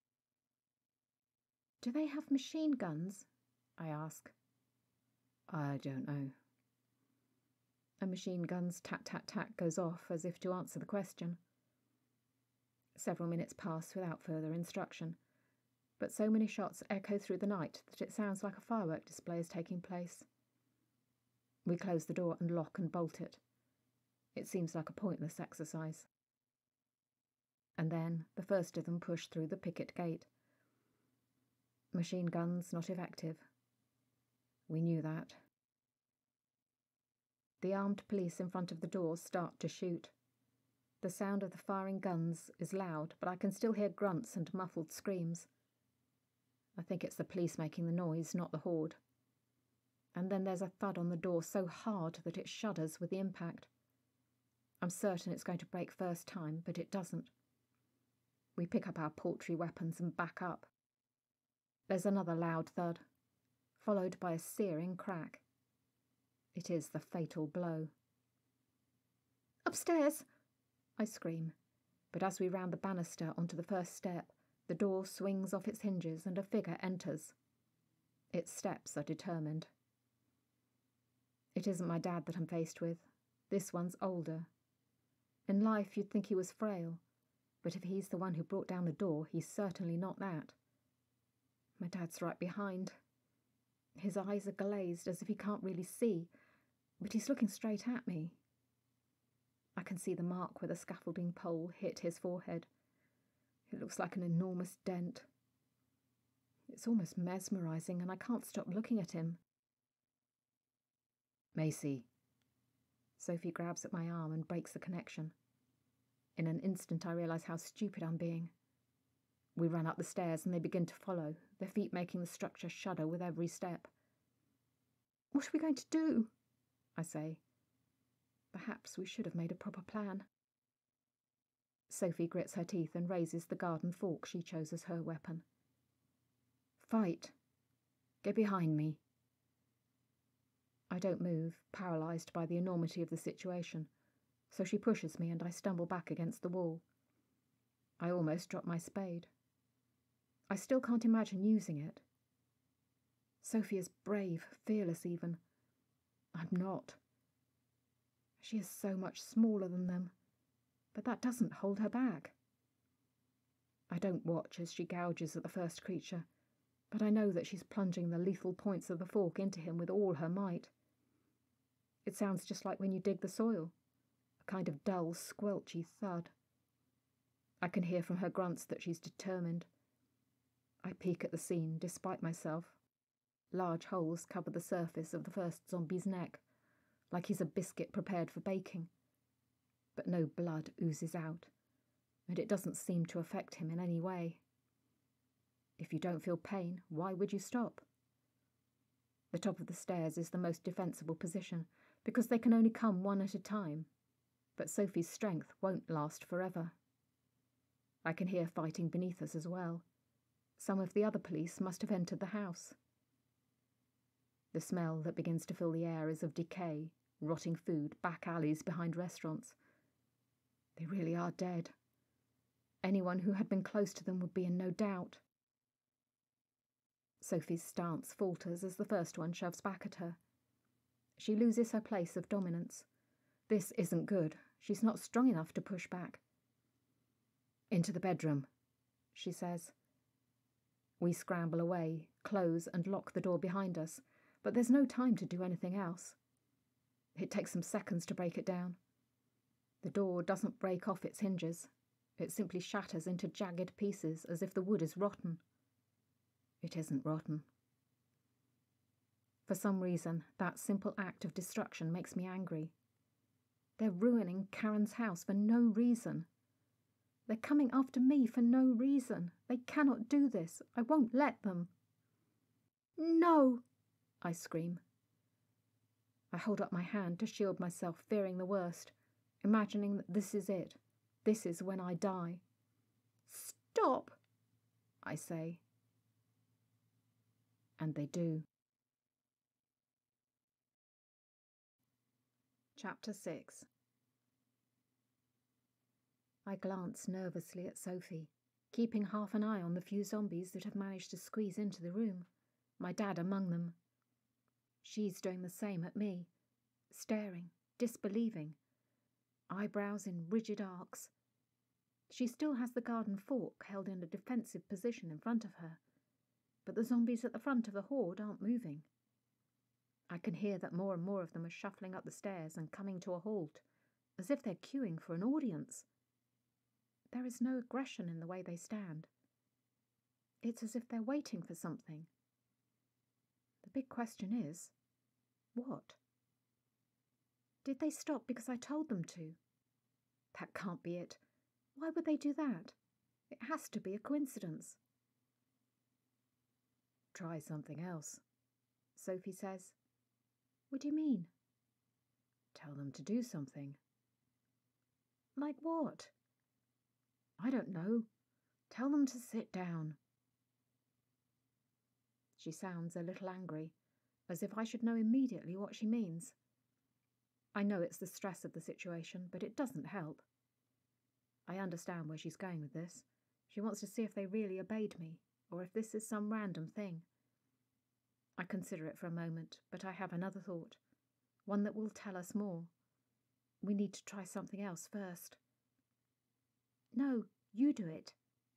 Do they have machine guns? I ask. I don't know. A machine gun's tat-tat-tat goes off as if to answer the question. Several minutes pass without further instruction, but so many shots echo through the night that it sounds like a firework display is taking place. We close the door and lock and bolt it. It seems like a pointless exercise. And then the first of them push through the picket gate. Machine guns not effective. We knew that. The armed police in front of the door start to shoot. The sound of the firing guns is loud, but I can still hear grunts and muffled screams. I think it's the police making the noise, not the horde. And then there's a thud on the door so hard that it shudders with the impact. I'm certain it's going to break first time, but it doesn't. We pick up our paltry weapons and back up. There's another loud thud, followed by a searing crack. It is the fatal blow. Upstairs! I scream, but as we round the banister onto the first step, the door swings off its hinges and a figure enters. Its steps are determined. It isn't my dad that I'm faced with. This one's older. In life you'd think he was frail, but if he's the one who brought down the door, he's certainly not that. My dad's right behind. His eyes are glazed as if he can't really see, but he's looking straight at me. I can see the mark where the scaffolding pole hit his forehead. It looks like an enormous dent. It's almost mesmerising, and I can't stop looking at him. Macy. Sophie grabs at my arm and breaks the connection. In an instant I realise how stupid I'm being. We run up the stairs and they begin to follow, their feet making the structure shudder with every step. What are we going to do? I say. Perhaps we should have made a proper plan. Sophie grits her teeth and raises the garden fork she chose as her weapon. Fight. Get behind me. I don't move, paralysed by the enormity of the situation, so she pushes me and I stumble back against the wall. I almost drop my spade. I still can't imagine using it. Sophie is brave, fearless even. I'm not. She is so much smaller than them, but that doesn't hold her back. I don't watch as she gouges at the first creature, but I know that she's plunging the lethal points of the fork into him with all her might. It sounds just like when you dig the soil. a kind of dull, squelchy thud. I can hear from her grunts that she's determined. I peek at the scene, despite myself. Large holes cover the surface of the first zombie's neck, like he's a biscuit prepared for baking. But no blood oozes out, and it doesn't seem to affect him in any way. If you don't feel pain, why would you stop? The top of the stairs is the most defensible position, because they can only come one at a time, but Sophie's strength won't last forever. I can hear fighting beneath us as well. Some of the other police must have entered the house. The smell that begins to fill the air is of decay, rotting food, back alleys behind restaurants. They really are dead. Anyone who had been close to them would be in no doubt. Sophie's stance falters as the first one shoves back at her. She loses her place of dominance. This isn't good. She's not strong enough to push back. "Into the bedroom," she says. We scramble away, close and lock the door behind us, but there's no time to do anything else. It takes some seconds to break it down. The door doesn't break off its hinges. It simply shatters into jagged pieces as if the wood is rotten. It isn't rotten. For some reason, that simple act of destruction makes me angry. They're ruining Karen's house for no reason. They're coming after me for no reason. They cannot do this. I won't let them. "No!" I scream. I hold up my hand to shield myself, fearing the worst, imagining that this is it. This is when I die. "Stop!" I say. And they do. Chapter six. I glance nervously at Sophie, keeping half an eye on the few zombies that have managed to squeeze into the room, my dad among them. She's doing the same at me, staring, disbelieving, eyebrows in rigid arcs. She still has the garden fork held in a defensive position in front of her, but the zombies at the front of the horde aren't moving. I can hear that more and more of them are shuffling up the stairs and coming to a halt, as if they're queuing for an audience. There is no aggression in the way they stand. It's as if they're waiting for something. The big question is, what? Did they stop because I told them to? That can't be it. Why would they do that? It has to be a coincidence. "Try something else," Sophie says. "What do you mean?" "Tell them to do something." "Like what?" "I don't know. Tell them to sit down." She sounds a little angry, as if I should know immediately what she means. I know it's the stress of the situation, but it doesn't help. I understand where she's going with this. She wants to see if they really obeyed me, or if this is some random thing. I consider it for a moment, but I have another thought, one that will tell us more. We need to try something else first. "No, you do it."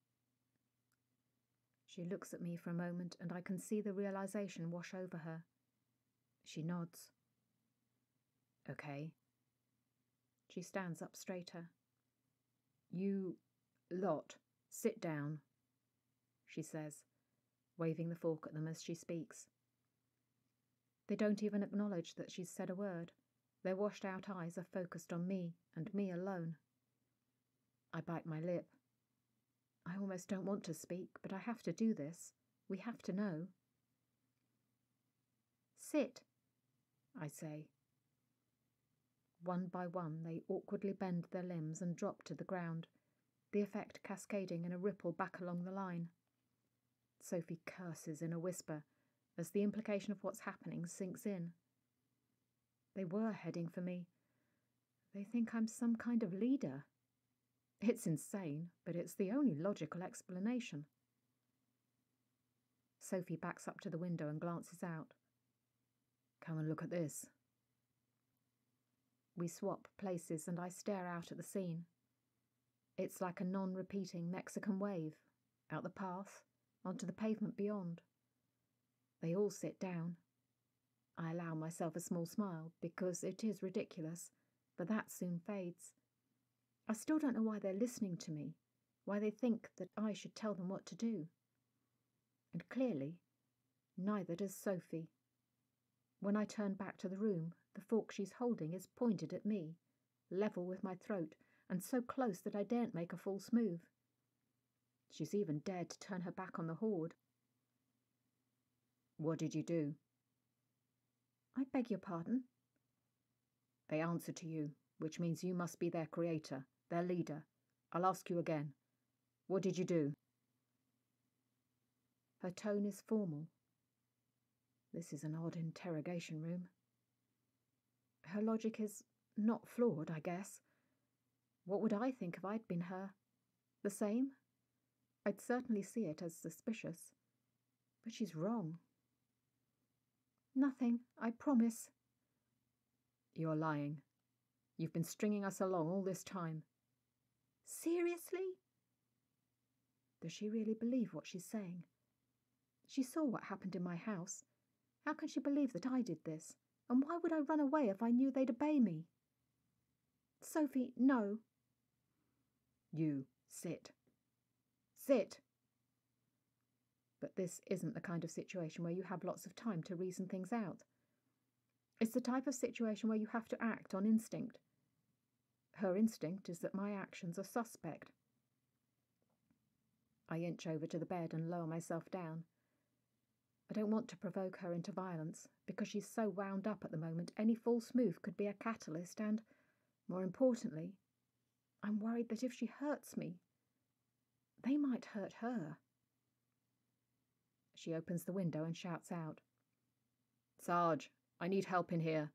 She looks at me for a moment, and I can see the realization wash over her. She nods. "Okay." She stands up straighter. "You lot, sit down," she says, waving the fork at them as she speaks. They don't even acknowledge that she's said a word. Their washed-out eyes are focused on me, and me alone. I bite my lip. I almost don't want to speak, but I have to do this. We have to know. "Sit," I say. One by one, they awkwardly bend their limbs and drop to the ground, the effect cascading in a ripple back along the line. Sophie curses in a whisper as the implication of what's happening sinks in. They were heading for me. They think I'm some kind of leader. It's insane, but it's the only logical explanation. Sophie backs up to the window and glances out. "Come and look at this." We swap places and I stare out at the scene. It's like a non-repeating Mexican wave, out the path, onto the pavement beyond. They all sit down. I allow myself a small smile because it is ridiculous. but that soon fades. I still don't know why they're listening to me, why they think that I should tell them what to do. And clearly, neither does Sophie. When I turn back to the room, the fork she's holding is pointed at me, level with my throat, and so close that I daren't make a false move. She's even dared to turn her back on the horde. What did you do? I beg your pardon? They answer to you, which means you must be their creator, their leader. I'll ask you again. What did you do? Her tone is formal. This is an odd interrogation room. Her logic is not flawed, I guess. What would I think if I'd been her? The same? I'd certainly see it as suspicious. But she's wrong. Nothing, I promise. You're lying. You've been stringing us along all this time. Seriously? Does she really believe what she's saying? She saw what happened in my house. How can she believe that I did this? And why would I run away if I knew they'd obey me? Sophie, no. You, sit. Sit. But this isn't the kind of situation where you have lots of time to reason things out. It's the type of situation where you have to act on instinct. Her instinct is that my actions are suspect. I inch over to the bed and lower myself down. I don't want to provoke her into violence, because she's so wound up at the moment any false move could be a catalyst and, more importantly, I'm worried that if she hurts me, they might hurt her. She opens the window and shouts out, Sarge, I need help in here.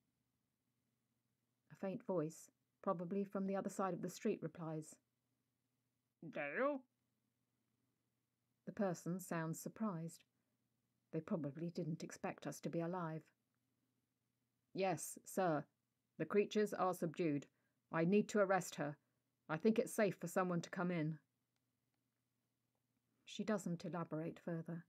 A faint voice, probably from the other side of the street, replies, Dale? The person sounds surprised. They probably didn't expect us to be alive. Yes, sir. The creatures are subdued. I need to arrest her. I think it's safe for someone to come in. She doesn't elaborate further.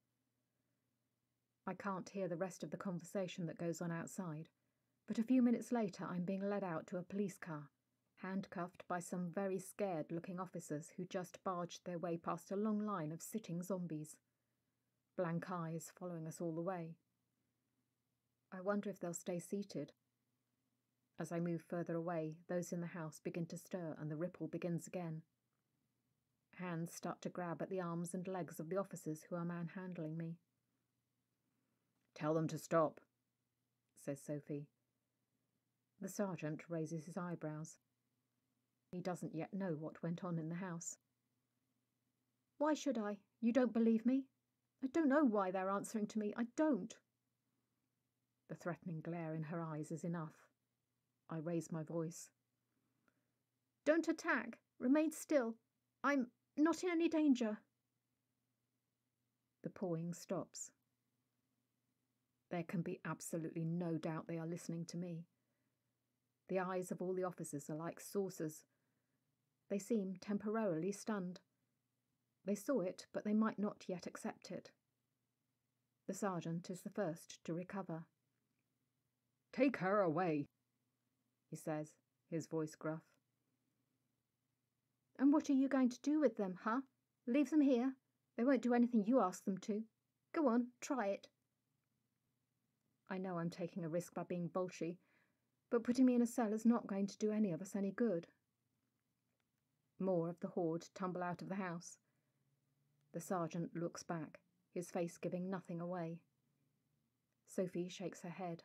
I can't hear the rest of the conversation that goes on outside, but a few minutes later I'm being led out to a police car, handcuffed by some very scared-looking officers who just barged their way past a long line of sitting zombies. Blank eyes following us all the way. I wonder if they'll stay seated. As I move further away, those in the house begin to stir and the ripple begins again. Hands start to grab at the arms and legs of the officers who are manhandling me. Tell them to stop, says Sophie. The sergeant raises his eyebrows. He doesn't yet know what went on in the house. Why should I? You don't believe me? I don't know why they're answering to me. I don't. The threatening glare in her eyes is enough. I raise my voice. Don't attack. Remain still. I'm not in any danger. The pawing stops. There can be absolutely no doubt they are listening to me. The eyes of all the officers are like saucers. They seem temporarily stunned. They saw it, but they might not yet accept it. The sergeant is the first to recover. Take her away, he says, his voice gruff. And what are you going to do with them, huh? Leave them here? They won't do anything you ask them to. Go on, try it. I know I'm taking a risk by being bolshy, but putting me in a cell is not going to do any of us any good. More of the horde tumble out of the house. The sergeant looks back, his face giving nothing away. Sophie shakes her head.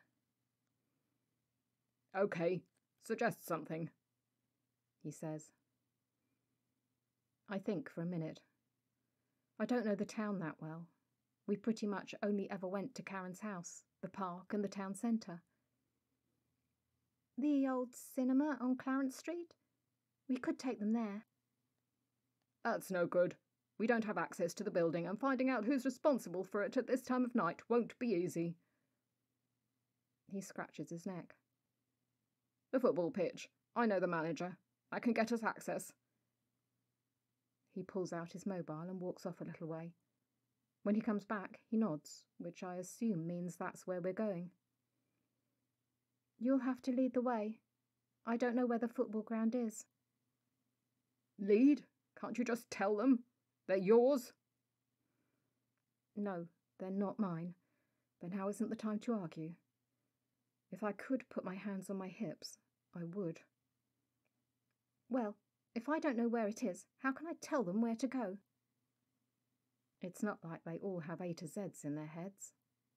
Okay, suggest something, he says. I think for a minute. I don't know the town that well. We pretty much only ever went to Karen's house, the park and the town centre. The old cinema on Clarence Street? We could take them there. That's no good. We don't have access to the building, and finding out who's responsible for it at this time of night won't be easy. He scratches his neck. The football pitch. I know the manager. I can get us access. He pulls out his mobile and walks off a little way. When he comes back, he nods, which I assume means that's where we're going. You'll have to lead the way, I don't know where the football ground is. Lead? Can't you just tell them? They're yours? No, they're not mine, but now isn't the time to argue. If I could put my hands on my hips, I would. Well, if I don't know where it is, how can I tell them where to go? It's not like they all have A to Z's in their heads.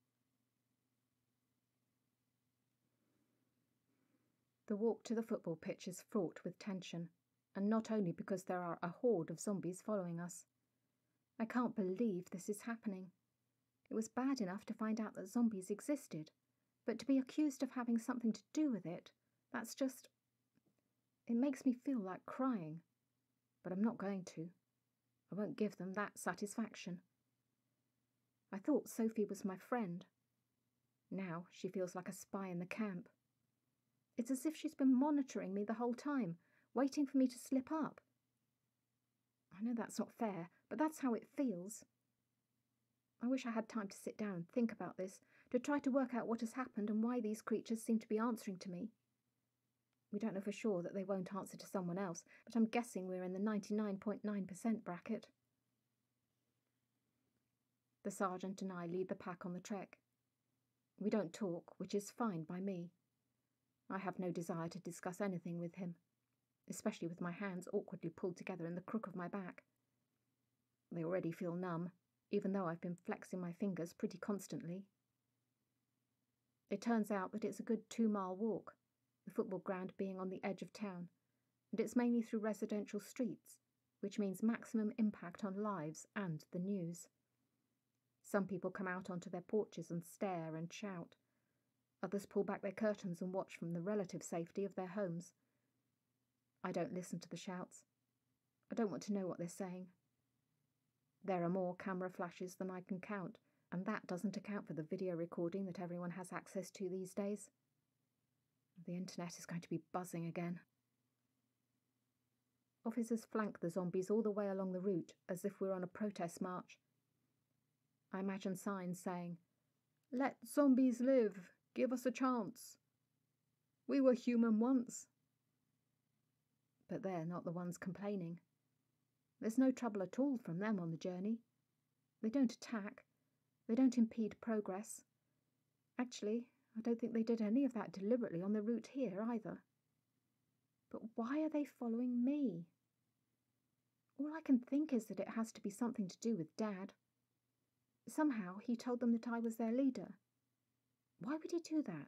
The walk to the football pitch is fraught with tension, and not only because there are a horde of zombies following us. I can't believe this is happening. It was bad enough to find out that zombies existed, but to be accused of having something to do with it, that's just... It makes me feel like crying, but I'm not going to. I won't give them that satisfaction. I thought Sophie was my friend. Now she feels like a spy in the camp. It's as if she's been monitoring me the whole time, waiting for me to slip up. I know that's not fair, but that's how it feels. I wish I had time to sit down and think about this, to try to work out what has happened and why these creatures seem to be answering to me. We don't know for sure that they won't answer to someone else, but I'm guessing we're in the ninety-nine point nine percent bracket. The sergeant and I lead the pack on the trek. We don't talk, which is fine by me. I have no desire to discuss anything with him, especially with my hands awkwardly pulled together in the crook of my back. They already feel numb, even though I've been flexing my fingers pretty constantly. It turns out that it's a good two-mile walk, the football ground being on the edge of town, and it's mainly through residential streets, which means maximum impact on lives and the news. Some people come out onto their porches and stare and shout. Others pull back their curtains and watch from the relative safety of their homes. I don't listen to the shouts. I don't want to know what they're saying. There are more camera flashes than I can count, and that doesn't account for the video recording that everyone has access to these days. The internet is going to be buzzing again. Officers flank the zombies all the way along the route as if we're on a protest march. I imagine signs saying, "Let zombies live! Give us a chance! We were human once!" But they're not the ones complaining. There's no trouble at all from them on the journey. They don't attack. They don't impede progress. Actually, I don't think they did any of that deliberately on the route here either. But why are they following me? All I can think is that it has to be something to do with Dad. Somehow he told them that I was their leader. Why would he do that?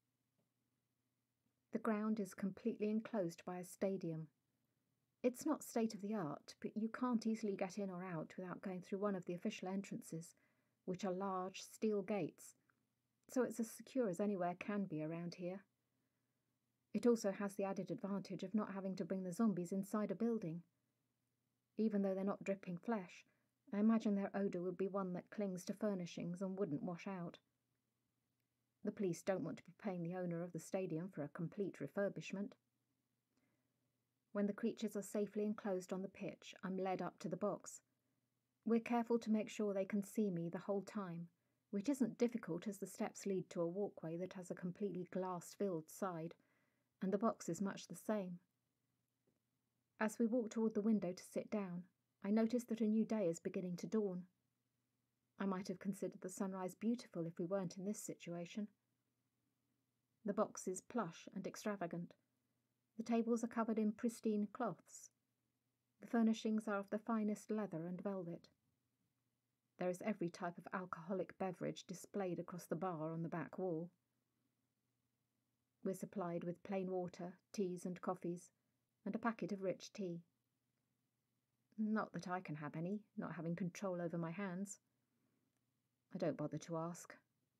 The ground is completely enclosed by a stadium. It's not state-of-the-art, but you can't easily get in or out without going through one of the official entrances, which are large steel gates, so it's as secure as anywhere can be around here. It also has the added advantage of not having to bring the zombies inside a building. Even though they're not dripping flesh, I imagine their odour would be one that clings to furnishings and wouldn't wash out. The police don't want to be paying the owner of the stadium for a complete refurbishment. When the creatures are safely enclosed on the pitch, I'm led up to the box. We're careful to make sure they can see me the whole time, which isn't difficult as the steps lead to a walkway that has a completely glass-filled side, and the box is much the same. As we walk toward the window to sit down, I notice that a new day is beginning to dawn. I might have considered the sunrise beautiful if we weren't in this situation. The box is plush and extravagant. The tables are covered in pristine cloths. The furnishings are of the finest leather and velvet. There is every type of alcoholic beverage displayed across the bar on the back wall. We're supplied with plain water, teas and coffees, and a packet of rich tea. Not that I can have any, not having control over my hands. I don't bother to ask.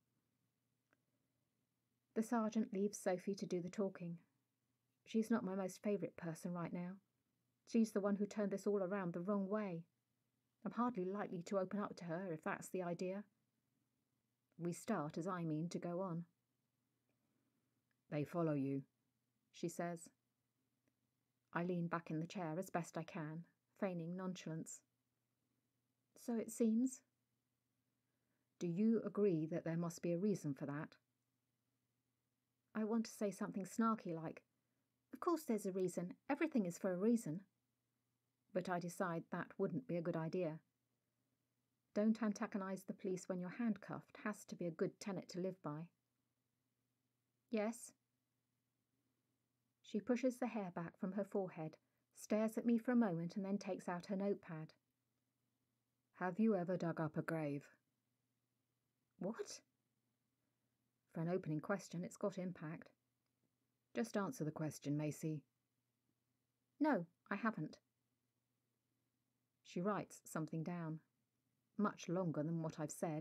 The sergeant leaves Sophie to do the talking. She's not my most favourite person right now. She's the one who turned this all around the wrong way. I'm hardly likely to open up to her if that's the idea. We start as I mean to go on. "They follow you," she says. I lean back in the chair as best I can, feigning nonchalance. So it seems. Do you agree that there must be a reason for that? I want to say something snarky like, Of course there's a reason. Everything is for a reason. But I decide that wouldn't be a good idea. Don't antagonise the police when you're handcuffed has to be a good tenet to live by. Yes? She pushes the hair back from her forehead, stares at me for a moment and then takes out her notepad. Have you ever dug up a grave? What? For an opening question, it's got impact. Just answer the question, Macy. No, I haven't. She writes something down, much longer than what I've said.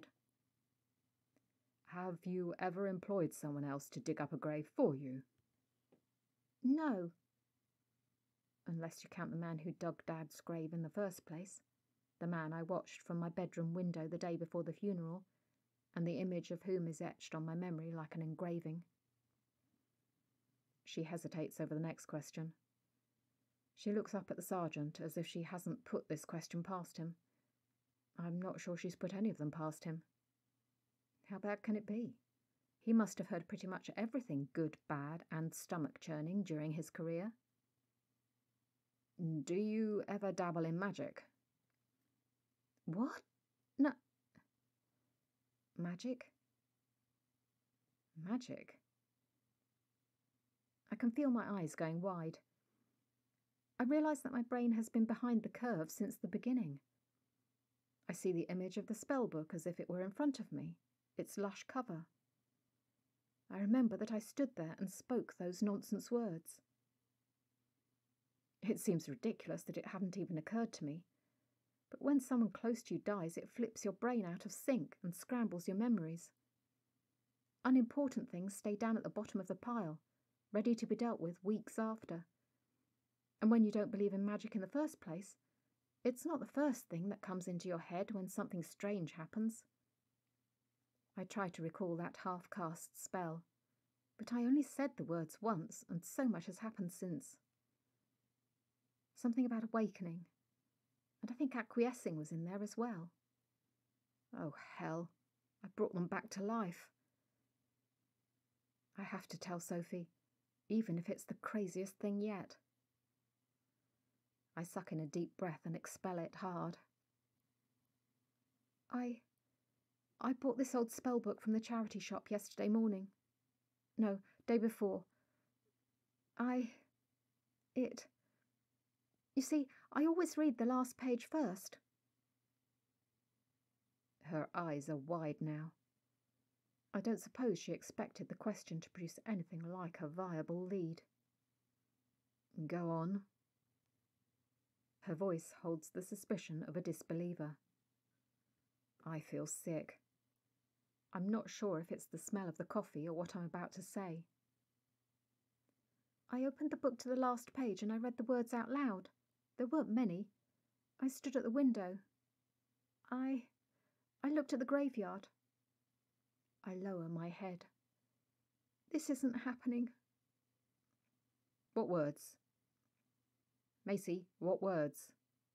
Have you ever employed someone else to dig up a grave for you? No. Unless you count the man who dug Dad's grave in the first place, the man I watched from my bedroom window the day before the funeral, and the image of whom is etched on my memory like an engraving. She hesitates over the next question. She looks up at the sergeant as if she hasn't put this question past him. I'm not sure she's put any of them past him. How bad can it be? He must have heard pretty much everything good, bad, and stomach-churning during his career. Do you ever dabble in magic? What? No. Magic? Magic? I can feel my eyes going wide. I realise that my brain has been behind the curve since the beginning. I see the image of the spellbook as if it were in front of me, its lush cover. I remember that I stood there and spoke those nonsense words. It seems ridiculous that it hadn't even occurred to me, but when someone close to you dies, it flips your brain out of sync and scrambles your memories. Unimportant things stay down at the bottom of the pile, ready to be dealt with weeks after. And when you don't believe in magic in the first place, it's not the first thing that comes into your head when something strange happens. I try to recall that half-cast spell, but I only said the words once, and so much has happened since. Something about awakening, and I think acquiescing was in there as well. Oh, hell, I brought them back to life. I have to tell Sophie, even if it's the craziest thing yet. I suck in a deep breath and expel it hard. I... I bought this old spellbook from the charity shop yesterday morning. No, day before. I... It... You see, I always read the last page first. Her eyes are wide now. I don't suppose she expected the question to produce anything like a viable lead. Go on. Her voice holds the suspicion of a disbeliever. I feel sick. I'm not sure if it's the smell of the coffee or what I'm about to say. I opened the book to the last page and I read the words out loud. There weren't many. I stood at the window. I... I looked at the graveyard. I lower my head. This isn't happening. What words? Macy, what words?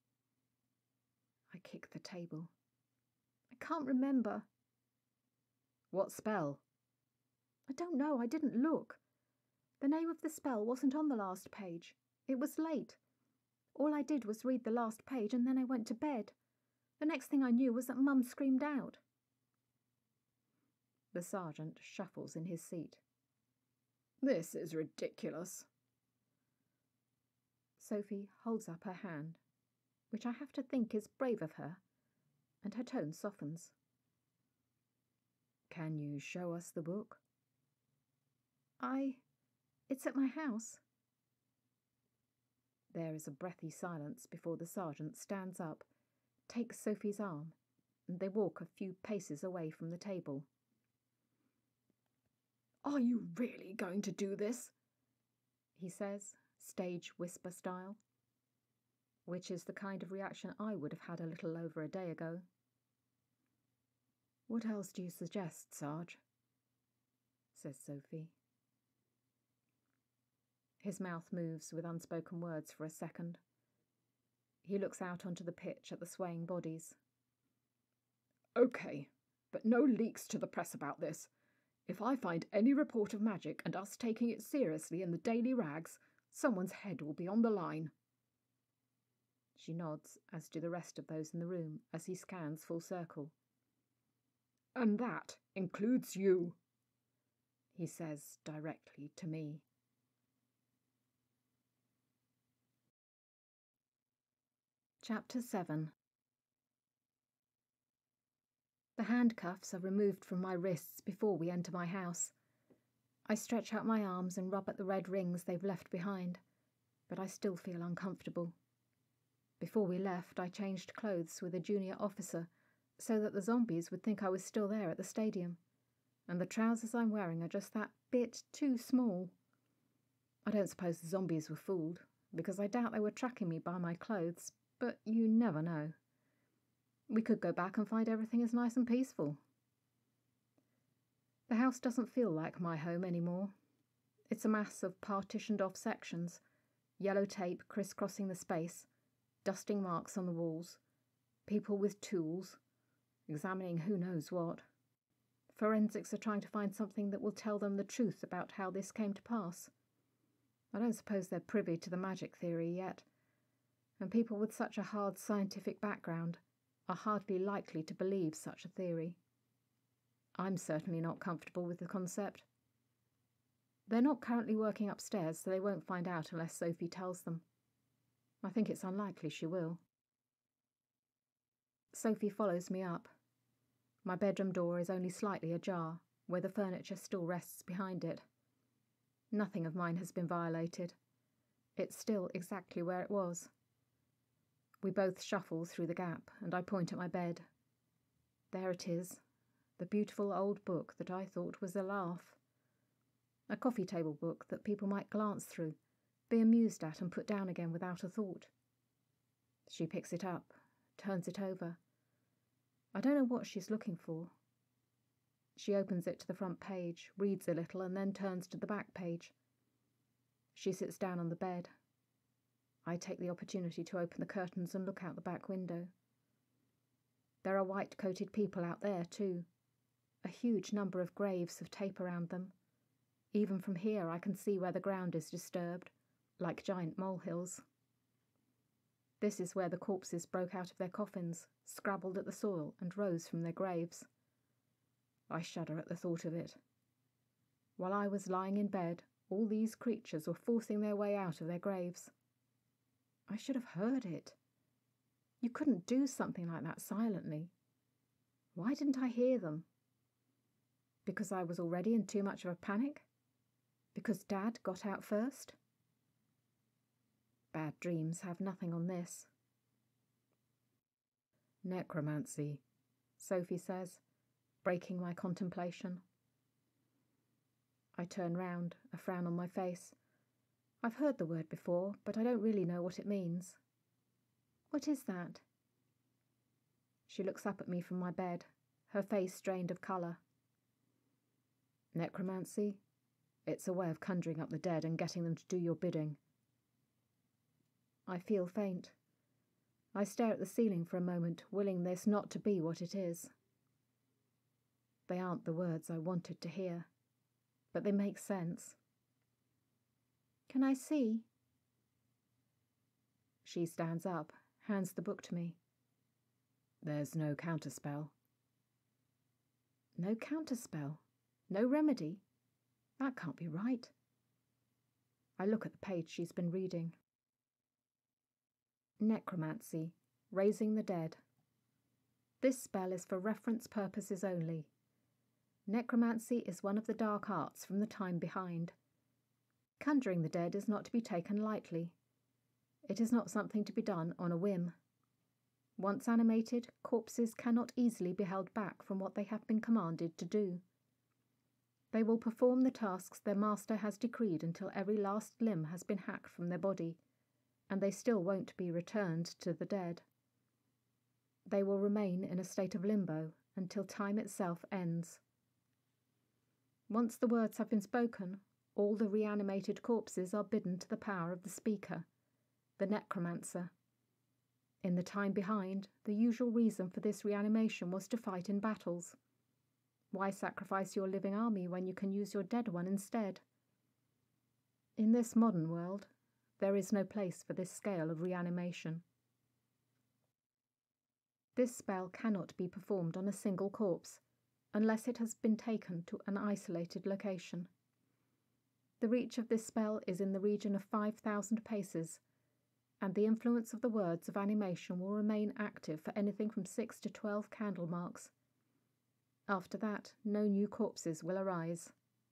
I kick the table. I can't remember. What spell? I don't know, I didn't look. The name of the spell wasn't on the last page. It was late. All I did was read the last page and then I went to bed. The next thing I knew was that Mum screamed out. The sergeant shuffles in his seat. This is ridiculous. Sophie holds up her hand, which I have to think is brave of her, and her tone softens. Can you show us the book? I... It's at my house. There is a breathy silence before the sergeant stands up, takes Sophie's arm, and they walk a few paces away from the table. Are you really going to do this? He says, stage whisper style, which is the kind of reaction I would have had a little over a day ago. What else do you suggest, Sarge? Says Sophie. His mouth moves with unspoken words for a second. He looks out onto the pitch at the swaying bodies. Okay, but no leaks to the press about this. If I find any report of magic and us taking it seriously in the Daily Rags, Someone's head will be on the line. She nods, as do the rest of those in the room, as he scans full circle. And that includes you, he says directly to me. Chapter seven. The handcuffs are removed from my wrists before we enter my house. I stretch out my arms and rub at the red rings they've left behind, but I still feel uncomfortable. Before we left, I changed clothes with a junior officer so that the zombies would think I was still there at the stadium, and the trousers I'm wearing are just that bit too small. I don't suppose the zombies were fooled, because I doubt they were tracking me by my clothes, but you never know. We could go back and find everything is nice and peaceful. The house doesn't feel like my home anymore. It's a mass of partitioned-off sections, yellow tape crisscrossing the space, dusting marks on the walls, people with tools, examining who knows what. Forensics are trying to find something that will tell them the truth about how this came to pass. I don't suppose they're privy to the magic theory yet, and people with such a hard scientific background are hardly likely to believe such a theory. I'm certainly not comfortable with the concept. They're not currently working upstairs, so they won't find out unless Sophie tells them. I think it's unlikely she will. Sophie follows me up. My bedroom door is only slightly ajar, where the furniture still rests behind it. Nothing of mine has been violated. It's still exactly where it was. We both shuffle through the gap, and I point at my bed. There it is, the beautiful old book that I thought was a laugh. A coffee table book that people might glance through, be amused at and put down again without a thought. She picks it up, turns it over. I don't know what she's looking for. She opens it to the front page, reads a little, and then turns to the back page. She sits down on the bed. I take the opportunity to open the curtains and look out the back window. There are white-coated people out there, too. A huge number of graves of tape around them. Even from here I can see where the ground is disturbed, like giant molehills. This is where the corpses broke out of their coffins, scrabbled at the soil, and rose from their graves. I shudder at the thought of it. While I was lying in bed, all these creatures were forcing their way out of their graves. I should have heard it. You couldn't do something like that silently. Why didn't I hear them? Because I was already in too much of a panic? Because Dad got out first? Bad dreams have nothing on this. Necromancy, Sophie says, breaking my contemplation. I turn round, a frown on my face. I've heard the word before, but I don't really know what it means. What is that? She looks up at me from my bed, her face drained of colour. Necromancy? It's a way of conjuring up the dead and getting them to do your bidding. I feel faint. I stare at the ceiling for a moment, willing this not to be what it is. They aren't the words I wanted to hear, but they make sense. Can I see? She stands up, hands the book to me. There's no counterspell. No counterspell? No remedy? That can't be right. I look at the page she's been reading. Necromancy, raising the dead. This spell is for reference purposes only. Necromancy is one of the dark arts from the time behind. Conjuring the dead is not to be taken lightly. It is not something to be done on a whim. Once animated, corpses cannot easily be held back from what they have been commanded to do. They will perform the tasks their master has decreed until every last limb has been hacked from their body, and they still won't be returned to the dead. They will remain in a state of limbo until time itself ends. Once the words have been spoken, all the reanimated corpses are bidden to the power of the speaker, the necromancer. In the time behind, the usual reason for this reanimation was to fight in battles. Why sacrifice your living army when you can use your dead one instead? In this modern world, there is no place for this scale of reanimation. This spell cannot be performed on a single corpse, unless it has been taken to an isolated location. The reach of this spell is in the region of five thousand paces, and the influence of the words of animation will remain active for anything from six to twelve candle marks. After that, no new corpses will arise.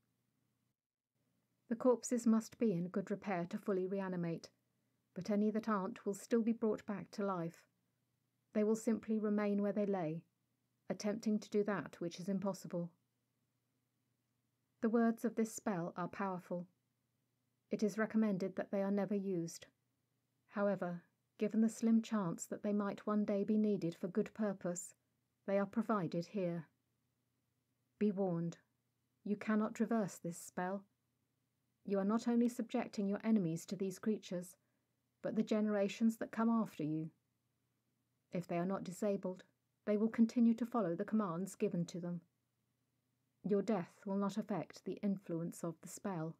The corpses must be in good repair to fully reanimate, but any that aren't will still be brought back to life. They will simply remain where they lay, attempting to do that which is impossible. The words of this spell are powerful. It is recommended that they are never used. However, given the slim chance that they might one day be needed for good purpose, they are provided here. Be warned, you cannot reverse this spell. You are not only subjecting your enemies to these creatures, but the generations that come after you. If they are not disabled, they will continue to follow the commands given to them. Your death will not affect the influence of the spell.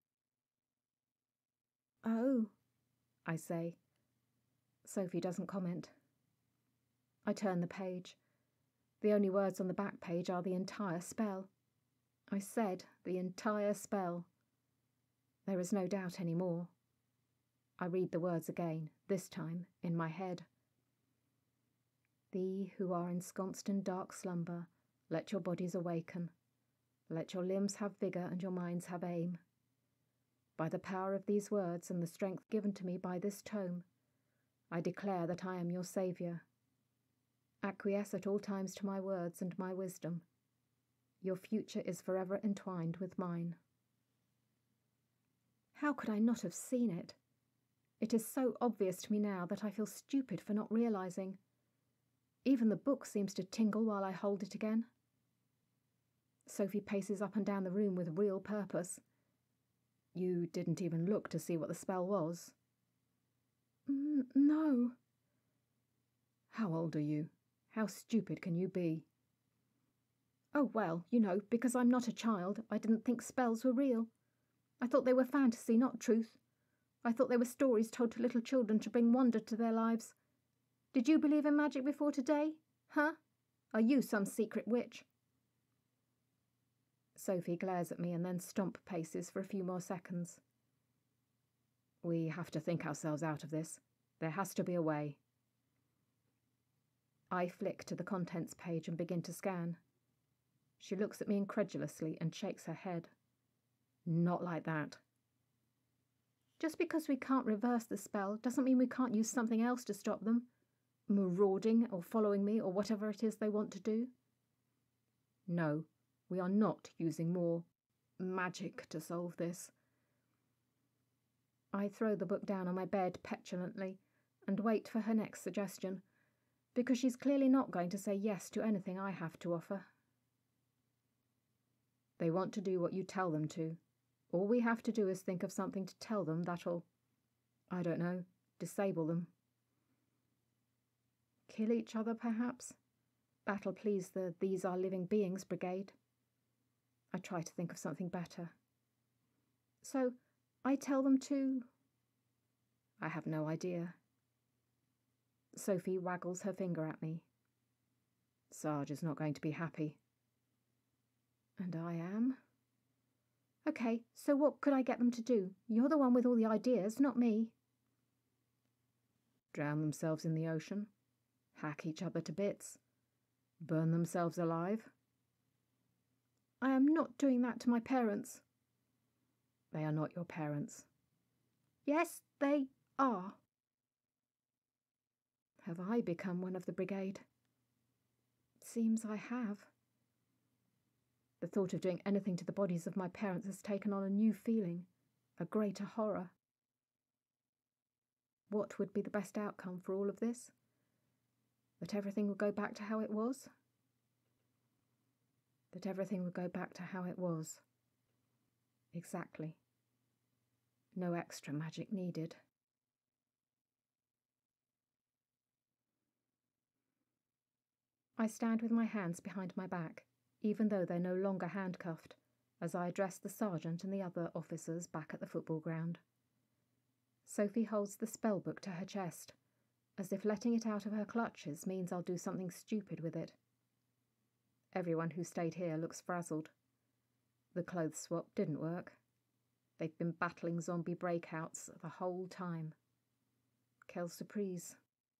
Oh, I say. Sophie doesn't comment. I turn the page. The only words on the back page are the entire spell. I said the entire spell. There is no doubt any more. I read the words again, this time in my head. Thee who are ensconced in dark slumber, let your bodies awaken. Let your limbs have vigour and your minds have aim. By the power of these words and the strength given to me by this tome, I declare that I am your saviour. Acquiesce at all times to my words and my wisdom. Your future is forever entwined with mine. How could I not have seen it? It is so obvious to me now that I feel stupid for not realising. Even the book seems to tingle while I hold it again. Sophie paces up and down the room with real purpose. You didn't even look to see what the spell was? Mm, no. How old are you? How stupid can you be? Oh, well, you know, because I'm not a child, I didn't think spells were real. I thought they were fantasy, not truth. I thought they were stories told to little children to bring wonder to their lives. Did you believe in magic before today? Huh? Are you some secret witch? Sophie glares at me and then stomp paces for a few more seconds. We have to think ourselves out of this. There has to be a way. I flick to the contents page and begin to scan. She looks at me incredulously and shakes her head. Not like that. Just because we can't reverse the spell doesn't mean we can't use something else to stop them. Marauding or following me or whatever it is they want to do. No, we are not using more magic to solve this. I throw the book down on my bed petulantly and wait for her next suggestion, because she's clearly not going to say yes to anything I have to offer. They want to do what you tell them to. All we have to do is think of something to tell them that'll, I don't know, disable them. Kill each other, perhaps? That'll please the These Are Living Beings brigade. I try to think of something better. So, I tell them to... I have no idea. Sophie waggles her finger at me. Sarge is not going to be happy. And I am? Okay, so what could I get them to do? You're the one with all the ideas, not me. Drown themselves in the ocean. Hack each other to bits. Burn themselves alive. I am not doing that to my parents. They are not your parents. Yes, they are. Have I become one of the brigade? Seems I have. The thought of doing anything to the bodies of my parents has taken on a new feeling, a greater horror. What would be the best outcome for all of this? That everything would go back to how it was? That everything would go back to how it was. Exactly. No extra magic needed. I stand with my hands behind my back, even though they're no longer handcuffed, as I address the sergeant and the other officers back at the football ground. Sophie holds the spell book to her chest, as if letting it out of her clutches means I'll do something stupid with it. Everyone who stayed here looks frazzled. The clothes swap didn't work. They've been battling zombie breakouts the whole time. Quelle surprise.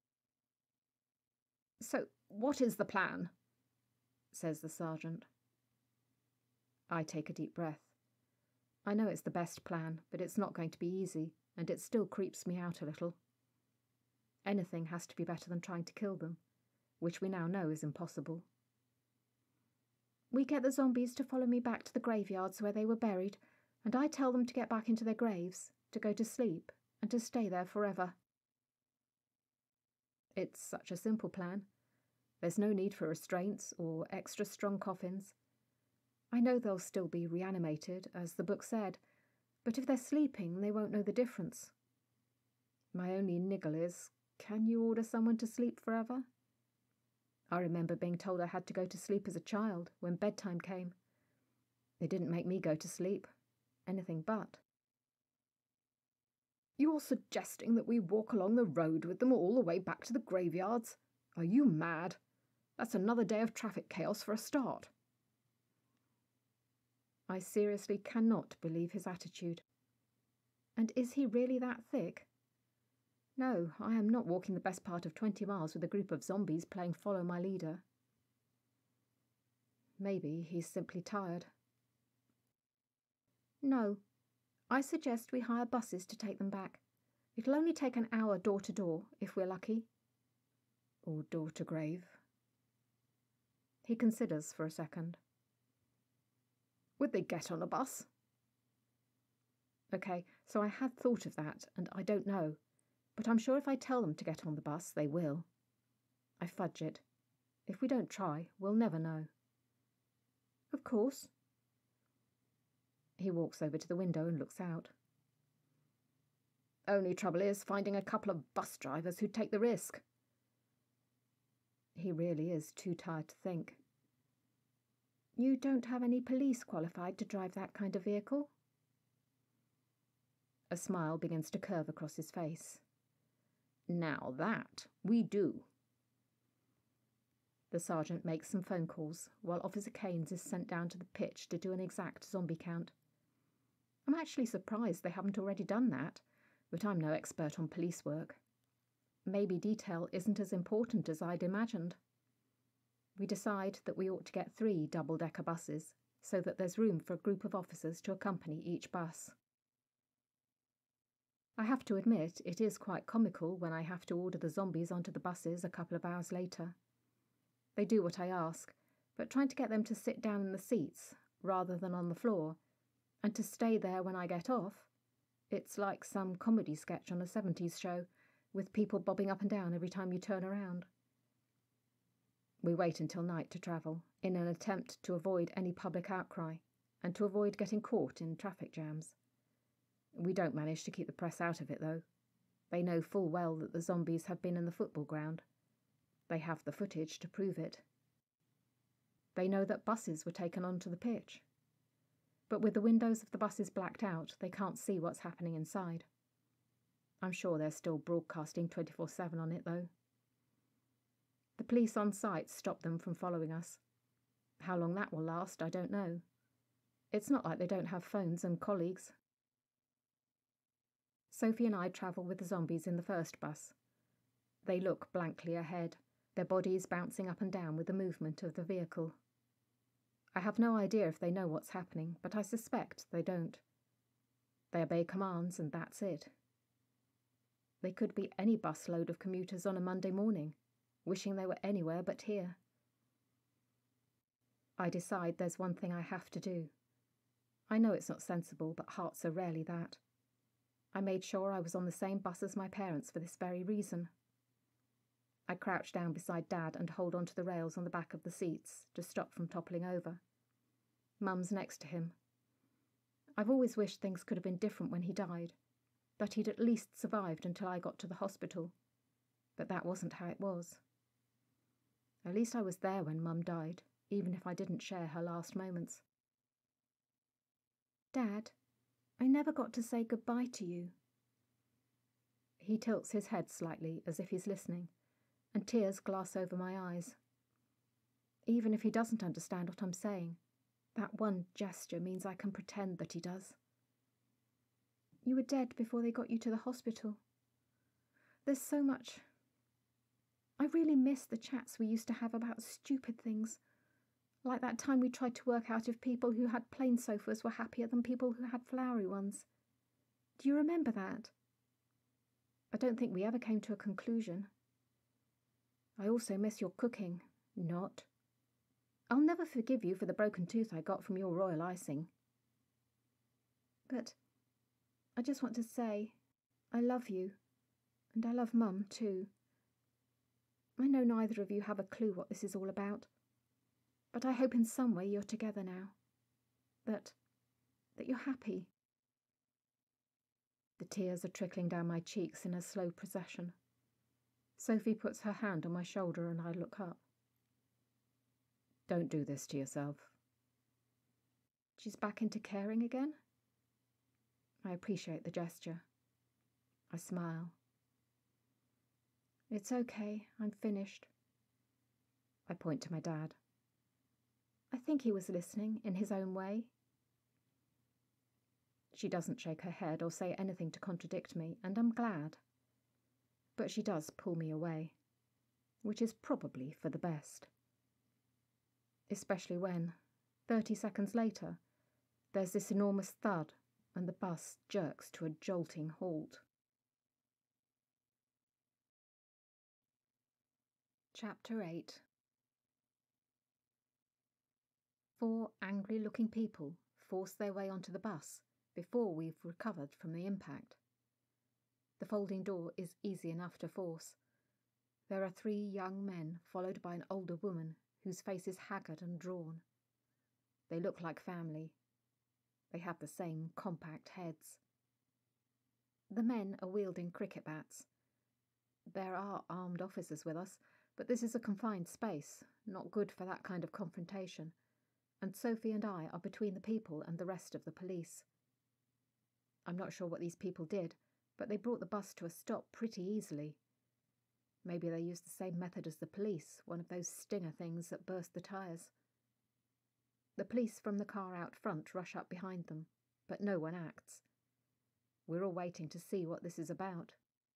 "So, what is the plan?" says the sergeant. I take a deep breath. I know it's the best plan, but it's not going to be easy, and it still creeps me out a little. Anything has to be better than trying to kill them, which we now know is impossible. "We get the zombies to follow me back to the graveyards where they were buried, and I tell them to get back into their graves, to go to sleep, and to stay there forever." It's such a simple plan. There's no need for restraints or extra strong coffins. I know they'll still be reanimated, as the book said, but if they're sleeping, they won't know the difference. My only niggle is, can you order someone to sleep forever? I remember being told I had to go to sleep as a child when bedtime came. It didn't make me go to sleep. Anything but. "You're suggesting that we walk along the road with them all the way back to the graveyards? Are you mad? That's another day of traffic chaos for a start." I seriously cannot believe his attitude. And is he really that thick? No, I am not walking the best part of twenty miles with a group of zombies playing follow my leader. Maybe he's simply tired. "No, I suggest we hire buses to take them back. It'll only take an hour door to door, if we're lucky." Or door to grave. He considers for a second. "Would they get on a bus?" Okay, so I had thought of that, and I don't know. But I'm sure if I tell them to get on the bus, they will. I fudge it. If we don't try, we'll never know. "Of course." He walks over to the window and looks out. "Only trouble is finding a couple of bus drivers who'd take the risk." He really is too tired to think. "You don't have any police qualified to drive that kind of vehicle?" A smile begins to curve across his face. "Now that we do." The sergeant makes some phone calls, while Officer Keynes is sent down to the pitch to do an exact zombie count. I'm actually surprised they haven't already done that, but I'm no expert on police work. Maybe detail isn't as important as I'd imagined. We decide that we ought to get three double-decker buses, so that there's room for a group of officers to accompany each bus. I have to admit, it is quite comical when I have to order the zombies onto the buses a couple of hours later. They do what I ask, but trying to get them to sit down in the seats, rather than on the floor, and to stay there when I get off, it's like some comedy sketch on a seventies show, with people bobbing up and down every time you turn around. We wait until night to travel, in an attempt to avoid any public outcry, and to avoid getting caught in traffic jams. We don't manage to keep the press out of it, though. They know full well that the zombies have been in the football ground. They have the footage to prove it. They know that buses were taken onto the pitch. But with the windows of the buses blacked out, they can't see what's happening inside. I'm sure they're still broadcasting twenty-four seven on it, though. The police on site stop them from following us. How long that will last, I don't know. It's not like they don't have phones and colleagues. Sophie and I travel with the zombies in the first bus. They look blankly ahead, their bodies bouncing up and down with the movement of the vehicle. I have no idea if they know what's happening, but I suspect they don't. They obey commands and that's it. They could be any busload of commuters on a Monday morning, wishing they were anywhere but here. I decide there's one thing I have to do. I know it's not sensible, but hearts are rarely that. I made sure I was on the same bus as my parents for this very reason. I crouch down beside Dad and hold onto the rails on the back of the seats to stop from toppling over. Mum's next to him. I've always wished things could have been different when he died, that he'd at least survived until I got to the hospital. But that wasn't how it was. At least I was there when Mum died, even if I didn't share her last moments. Dad, I never got to say goodbye to you. He tilts his head slightly as if he's listening, and tears glass over my eyes. Even if he doesn't understand what I'm saying, that one gesture means I can pretend that he does. You were dead before they got you to the hospital. There's so much. I really miss the chats we used to have about stupid things, like that time we tried to work out if people who had plain sofas were happier than people who had flowery ones. Do you remember that? I don't think we ever came to a conclusion. I also miss your cooking. Not. I'll never forgive you for the broken tooth I got from your royal icing. But I just want to say I love you, and I love Mum too. I know neither of you have a clue what this is all about, but I hope in some way you're together now. That, that you're happy. The tears are trickling down my cheeks in a slow procession. Sophie puts her hand on my shoulder and I look up. Don't do this to yourself. She's back into caring again? I appreciate the gesture. I smile. It's okay, I'm finished. I point to my dad. I think he was listening in his own way. She doesn't shake her head or say anything to contradict me, and I'm glad. But she does pull me away, which is probably for the best. Especially when, thirty seconds later, there's this enormous thud and the bus jerks to a jolting halt. Chapter eight. Four angry-looking people force their way onto the bus before we've recovered from the impact. The folding door is easy enough to force. There are three young men followed by an older woman whose face is haggard and drawn. They look like family. They have the same compact heads. The men are wielding cricket bats. There are armed officers with us, but this is a confined space, not good for that kind of confrontation, and Sophie and I are between the people and the rest of the police. I'm not sure what these people did, but they brought the bus to a stop pretty easily. Maybe they used the same method as the police, one of those stinger things that burst the tyres. The police from the car out front rush up behind them, but no one acts. We're all waiting to see what this is about.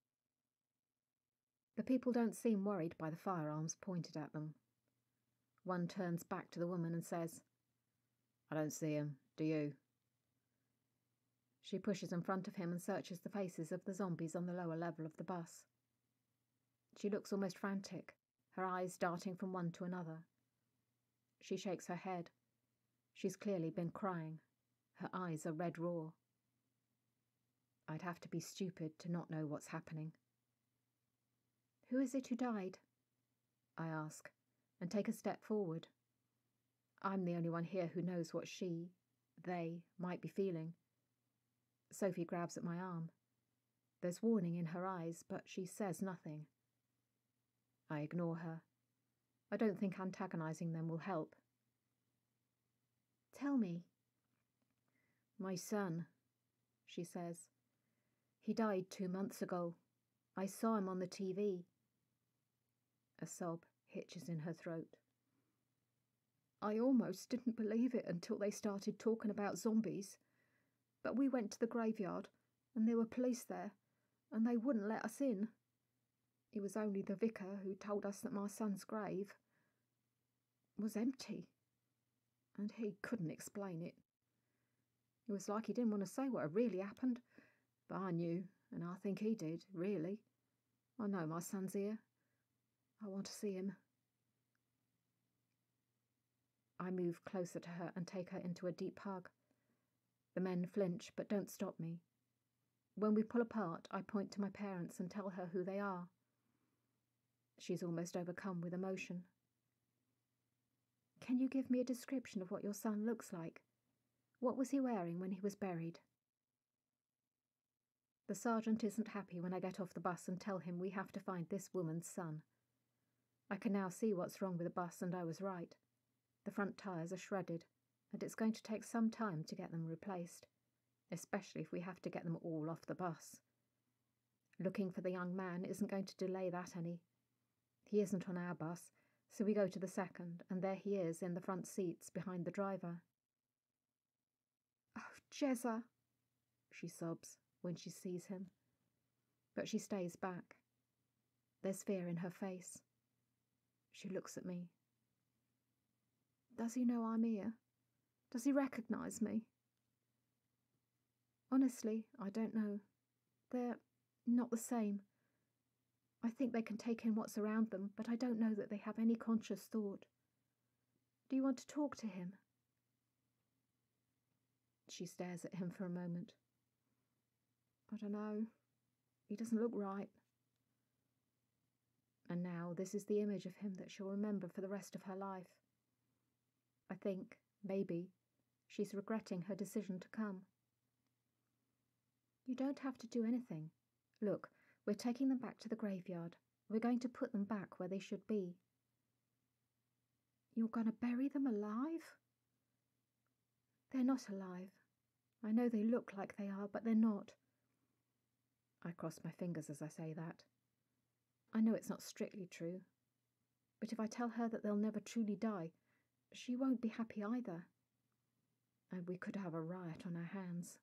The people don't seem worried by the firearms pointed at them. One turns back to the woman and says, "I don't see him, do you?" She pushes in front of him and searches the faces of the zombies on the lower level of the bus. She looks almost frantic, her eyes darting from one to another. She shakes her head. She's clearly been crying. Her eyes are red raw. I'd have to be stupid to not know what's happening. Who is it who died? I ask, and take a step forward. I'm the only one here who knows what she, they, might be feeling. Sophie grabs at my arm. There's warning in her eyes, but she says nothing. I ignore her. I don't think antagonizing them will help. Tell me. My son, she says. He died two months ago. I saw him on the T V. A sob hitches in her throat. I almost didn't believe it until they started talking about zombies. But we went to the graveyard, and there were police there, and they wouldn't let us in. It was only the vicar who told us that my son's grave was empty, and he couldn't explain it. It was like he didn't want to say what had really happened, but I knew, and I think he did, really. I know my son's here. I want to see him. I move closer to her and take her into a deep hug. The men flinch, but don't stop me. When we pull apart, I point to my parents and tell her who they are. She's almost overcome with emotion. Can you give me a description of what your son looks like? What was he wearing when he was buried? The sergeant isn't happy when I get off the bus and tell him we have to find this woman's son. I can now see what's wrong with the bus, and I was right. The front tyres are shredded, and it's going to take some time to get them replaced, especially if we have to get them all off the bus. Looking for the young man isn't going to delay that any. He isn't on our bus, so we go to the second, and there he is in the front seats behind the driver. "Oh, Jezza," she sobs when she sees him. But she stays back. There's fear in her face. She looks at me. "Does he know I'm here? Does he recognise me?" "Honestly, I don't know. They're not the same. I think they can take in what's around them, but I don't know that they have any conscious thought. Do you want to talk to him?" She stares at him for a moment. "I don't know. He doesn't look right." And now this is the image of him that she'll remember for the rest of her life. I think, maybe, she's regretting her decision to come. "You don't have to do anything. Look, we're taking them back to the graveyard. We're going to put them back where they should be." "You're going to bury them alive?" "They're not alive. I know they look like they are, but they're not." I cross my fingers as I say that. I know it's not strictly true. But if I tell her that they'll never truly die, she won't be happy either. And we could have a riot on our hands.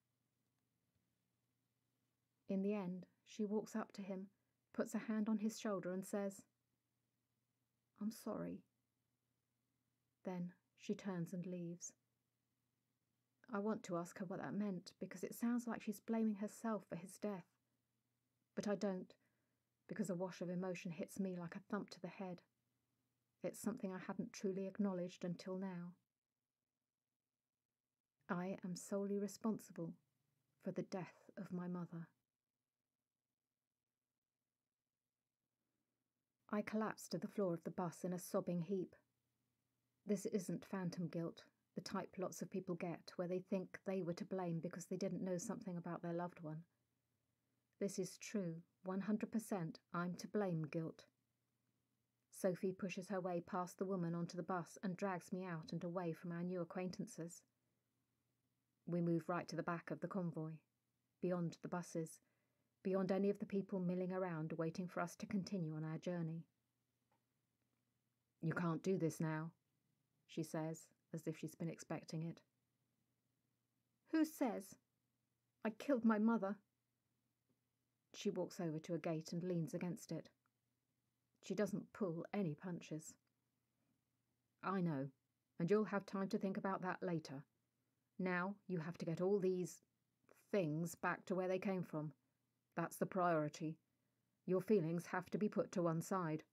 In the end, she walks up to him, puts a hand on his shoulder and says, "I'm sorry." Then she turns and leaves. I want to ask her what that meant, because it sounds like she's blaming herself for his death. But I don't, because a wash of emotion hits me like a thump to the head. It's something I hadn't truly acknowledged until now. I am solely responsible for the death of my mother. I collapse to the floor of the bus in a sobbing heap. This isn't phantom guilt, the type lots of people get where they think they were to blame because they didn't know something about their loved one. This is true, one hundred percent I'm to blame guilt. Sophie pushes her way past the woman onto the bus and drags me out and away from our new acquaintances. We move right to the back of the convoy, beyond the buses, beyond any of the people milling around waiting for us to continue on our journey. "You can't do this now," she says, as if she's been expecting it. "Who says? I killed my mother." She walks over to a gate and leans against it. She doesn't pull any punches. "I know, and you'll have time to think about that later. Now you have to get all these things back to where they came from. That's the priority. Your feelings have to be put to one side."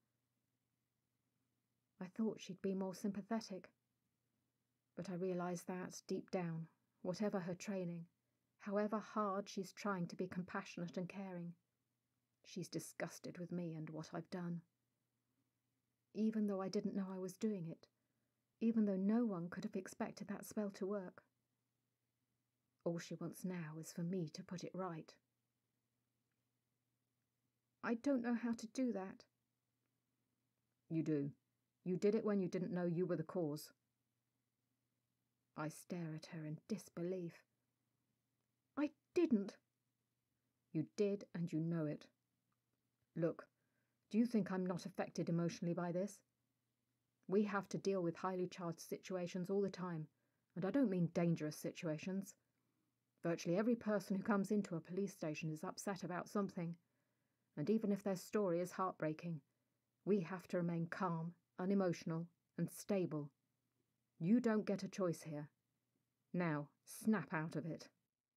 I thought she'd be more sympathetic. But I realise that, deep down, whatever her training, however hard she's trying to be compassionate and caring, she's disgusted with me and what I've done. Even though I didn't know I was doing it, even though no one could have expected that spell to work. All she wants now is for me to put it right. "I don't know how to do that." "You do. You did it when you didn't know you were the cause." I stare at her in disbelief. "I didn't." "You did, and you know it. Look, do you think I'm not affected emotionally by this? We have to deal with highly charged situations all the time, and I don't mean dangerous situations. Virtually every person who comes into a police station is upset about something, and even if their story is heartbreaking, we have to remain calm, unemotional, and stable. You don't get a choice here. Now, snap out of it."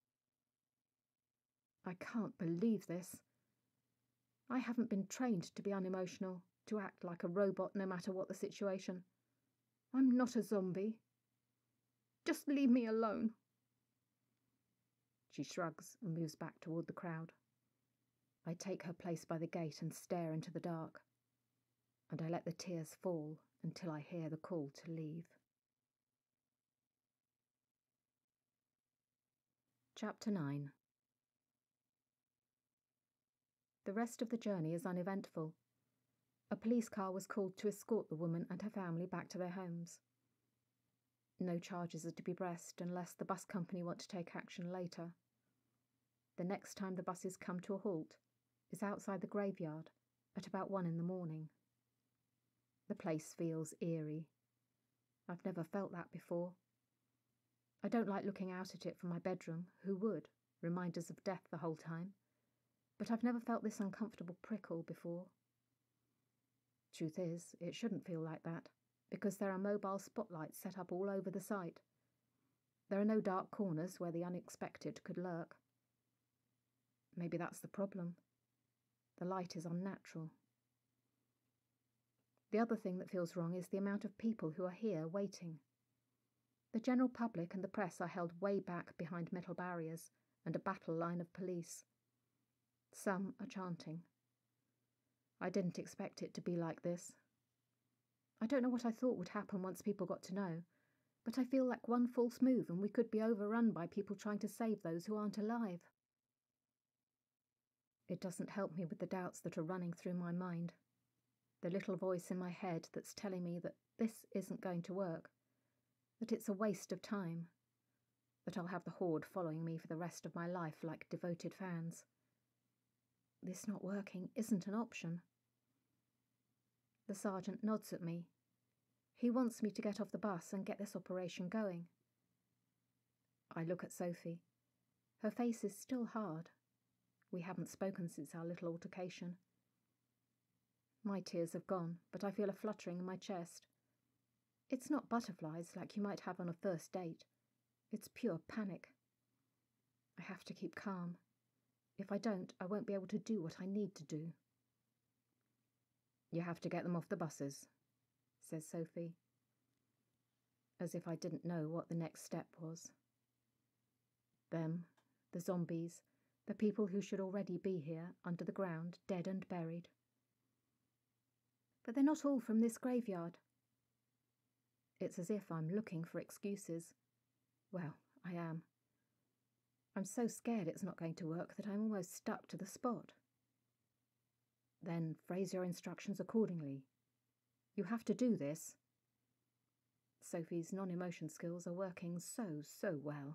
I can't believe this. I haven't been trained to be unemotional, to act like a robot no matter what the situation. I'm not a zombie. Just leave me alone. She shrugs and moves back toward the crowd. I take her place by the gate and stare into the dark, and I let the tears fall until I hear the call to leave. Chapter nine. The rest of the journey is uneventful. A police car was called to escort the woman and her family back to their homes. No charges are to be pressed unless the bus company want to take action later. The next time the buses come to a halt, is outside the graveyard at about one in the morning. The place feels eerie. I've never felt that before. I don't like looking out at it from my bedroom. Who would? Reminders of death the whole time. But I've never felt this uncomfortable prickle before. Truth is, it shouldn't feel like that, because there are mobile spotlights set up all over the site. There are no dark corners where the unexpected could lurk. Maybe that's the problem. The light is unnatural. The other thing that feels wrong is the amount of people who are here waiting. The general public and the press are held way back behind metal barriers and a battle line of police. Some are chanting. I didn't expect it to be like this. I don't know what I thought would happen once people got to know, but I feel like one false move and we could be overrun by people trying to save those who aren't alive. It doesn't help me with the doubts that are running through my mind. The little voice in my head that's telling me that this isn't going to work, that it's a waste of time, that I'll have the horde following me for the rest of my life like devoted fans. This not working isn't an option. The sergeant nods at me. He wants me to get off the bus and get this operation going. I look at Sophie. Her face is still hard. We haven't spoken since our little altercation. My tears have gone, but I feel a fluttering in my chest. It's not butterflies like you might have on a first date. It's pure panic. I have to keep calm. If I don't, I won't be able to do what I need to do. You have to get them off the buses, says Sophie, as if I didn't know what the next step was. Them, the zombies, the people who should already be here, under the ground, dead and buried. But they're not all from this graveyard. It's as if I'm looking for excuses. Well, I am. I'm so scared it's not going to work that I'm almost stuck to the spot. Then phrase your instructions accordingly. You have to do this. Sophie's non-emotion skills are working so, so well.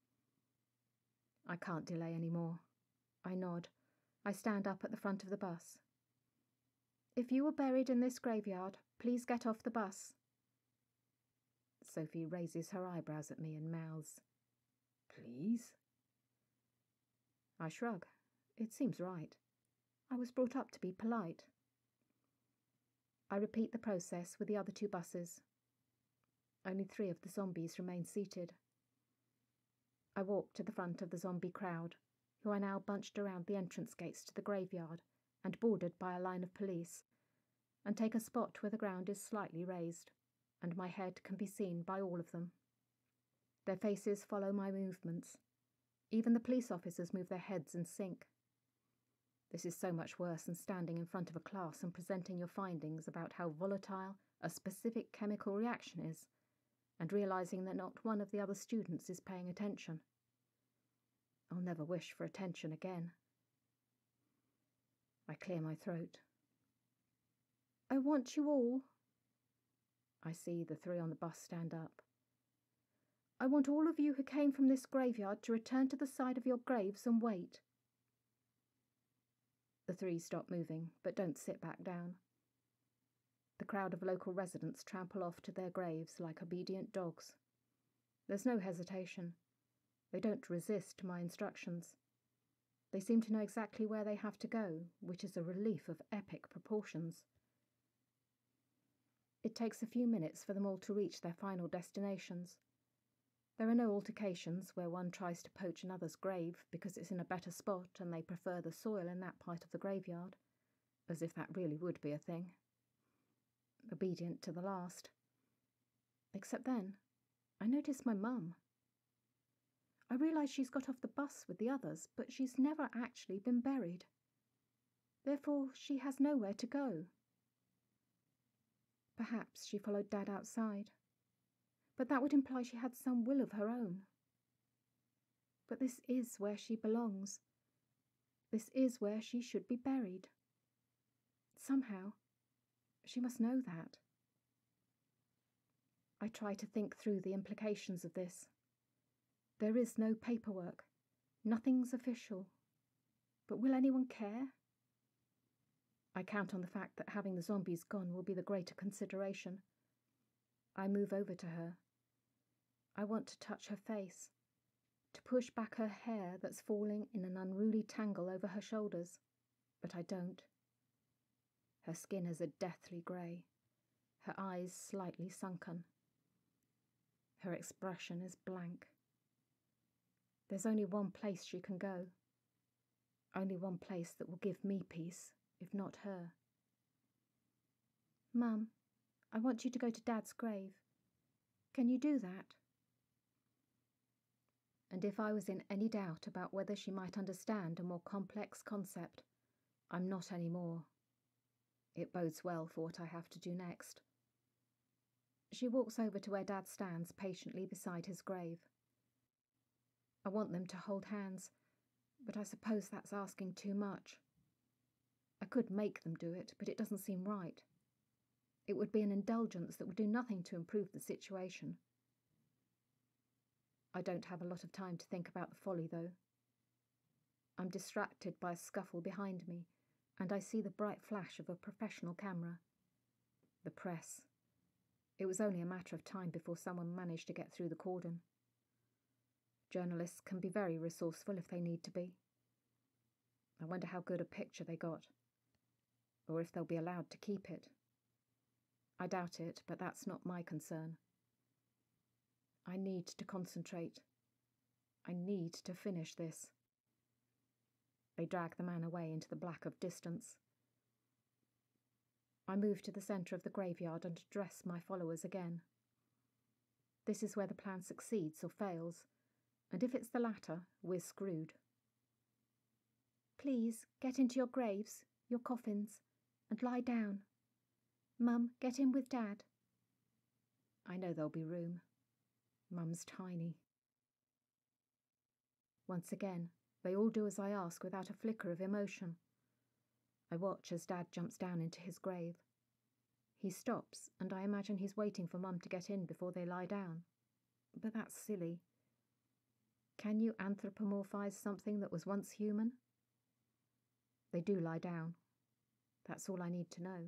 I can't delay any more. I nod. I stand up at the front of the bus. If you were buried in this graveyard, please get off the bus. Sophie raises her eyebrows at me and mouths, Please? I shrug. It seems right. I was brought up to be polite. I repeat the process with the other two buses. Only three of the zombies remain seated. I walk to the front of the zombie crowd, who are now bunched around the entrance gates to the graveyard and bordered by a line of police, and take a spot where the ground is slightly raised, and my head can be seen by all of them. Their faces follow my movements. Even the police officers move their heads in sync. This is so much worse than standing in front of a class and presenting your findings about how volatile a specific chemical reaction is, and realizing that not one of the other students is paying attention. I'll never wish for attention again. I clear my throat. I want you all. I see the three on the bus stand up. I want all of you who came from this graveyard to return to the side of your graves and wait. The three stop moving, but don't sit back down. The crowd of local residents trample off to their graves like obedient dogs. There's no hesitation. They don't resist my instructions. They seem to know exactly where they have to go, which is a relief of epic proportions. It takes a few minutes for them all to reach their final destinations. There are no altercations where one tries to poach another's grave because it's in a better spot and they prefer the soil in that part of the graveyard, as if that really would be a thing. Obedient to the last. Except then, I notice my mum. I realise she's got off the bus with the others, but she's never actually been buried. Therefore, she has nowhere to go. Perhaps she followed Dad outside, but that would imply she had some will of her own. But this is where she belongs. This is where she should be buried. Somehow, she must know that. I try to think through the implications of this. There is no paperwork. Nothing's official. But will anyone care? I count on the fact that having the zombies gone will be the greater consideration. I move over to her. I want to touch her face, to push back her hair that's falling in an unruly tangle over her shoulders, but I don't. Her skin is a deathly grey, her eyes slightly sunken. Her expression is blank. There's only one place she can go. Only one place that will give me peace, if not her. Mum, I want you to go to Dad's grave. Can you do that? And if I was in any doubt about whether she might understand a more complex concept, I'm not anymore. It bodes well for what I have to do next. She walks over to where Dad stands patiently beside his grave. I want them to hold hands, but I suppose that's asking too much. I could make them do it, but it doesn't seem right. It would be an indulgence that would do nothing to improve the situation. I don't have a lot of time to think about the folly, though. I'm distracted by a scuffle behind me, and I see the bright flash of a professional camera. The press. It was only a matter of time before someone managed to get through the cordon. Journalists can be very resourceful if they need to be. I wonder how good a picture they got, or if they'll be allowed to keep it. I doubt it, but that's not my concern. I need to concentrate. I need to finish this. They drag the man away into the black of distance. I move to the centre of the graveyard and address my followers again. This is where the plan succeeds or fails, and if it's the latter, we're screwed. Please, get into your graves, your coffins, and lie down. Mum, get in with Dad. I know there'll be room. Mum's tiny. Once again, they all do as I ask without a flicker of emotion. I watch as Dad jumps down into his grave. He stops, and I imagine he's waiting for Mum to get in before they lie down. But that's silly. Can you anthropomorphize something that was once human? They do lie down. That's all I need to know.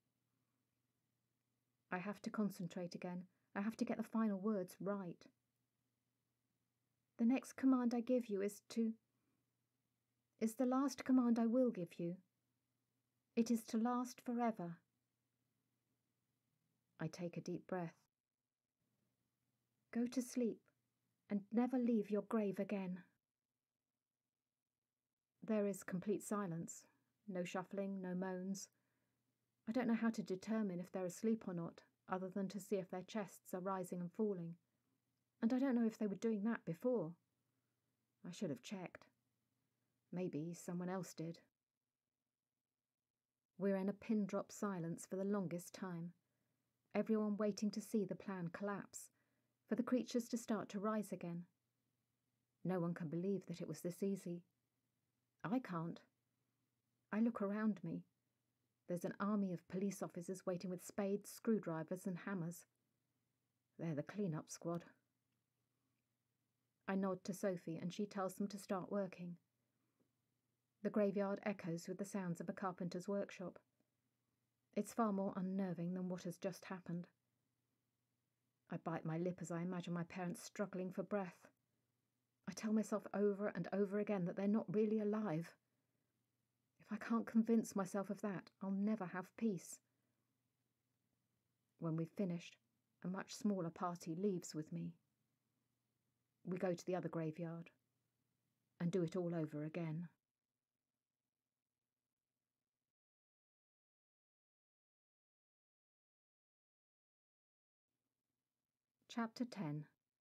I have to concentrate again. I have to get the final words right. The next command I give you is to... is the last command I will give you. It is to last forever. I take a deep breath. Go to sleep and never leave your grave again. There is complete silence. No shuffling, no moans. I don't know how to determine if they're asleep or not, other than to see if their chests are rising and falling. And I don't know if they were doing that before. I should have checked. Maybe someone else did. We're in a pin-drop silence for the longest time, everyone waiting to see the plan collapse, for the creatures to start to rise again. No one can believe that it was this easy. I can't. I look around me. There's an army of police officers waiting with spades, screwdrivers and hammers. They're the clean-up squad. I nod to Sophie and she tells them to start working. The graveyard echoes with the sounds of a carpenter's workshop. It's far more unnerving than what has just happened. I bite my lip as I imagine my parents struggling for breath. I tell myself over and over again that they're not really alive. If I can't convince myself of that, I'll never have peace. When we've finished, a much smaller party leaves with me. We go to the other graveyard and do it all over again. Chapter ten.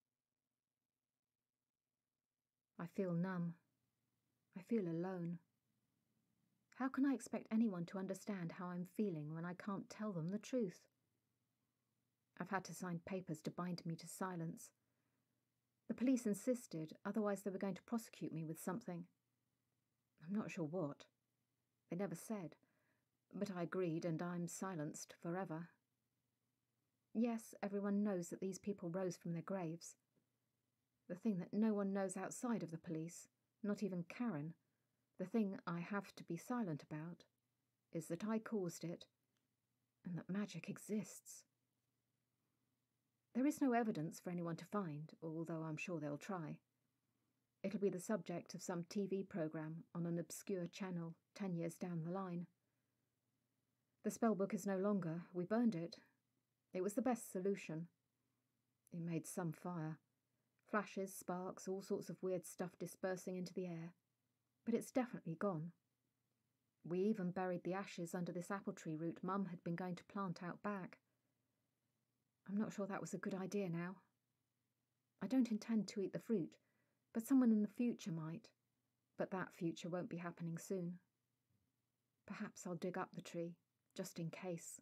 I feel numb. I feel alone. How can I expect anyone to understand how I'm feeling when I can't tell them the truth? I've had to sign papers to bind me to silence. The police insisted, otherwise they were going to prosecute me with something. I'm not sure what. They never said, but I agreed and I'm silenced forever. Yes, everyone knows that these people rose from their graves. The thing that no one knows outside of the police, not even Karen, the thing I have to be silent about, is that I caused it, and that magic exists. There is no evidence for anyone to find, although I'm sure they'll try. It'll be the subject of some T V programme on an obscure channel ten years down the line. The spellbook is no longer. We burned it. It was the best solution. It made some fire. Flashes, sparks, all sorts of weird stuff dispersing into the air. But it's definitely gone. We even buried the ashes under this apple tree root Mum had been going to plant out back. I'm not sure that was a good idea now. I don't intend to eat the fruit, but someone in the future might. But that future won't be happening soon. Perhaps I'll dig up the tree, just in case.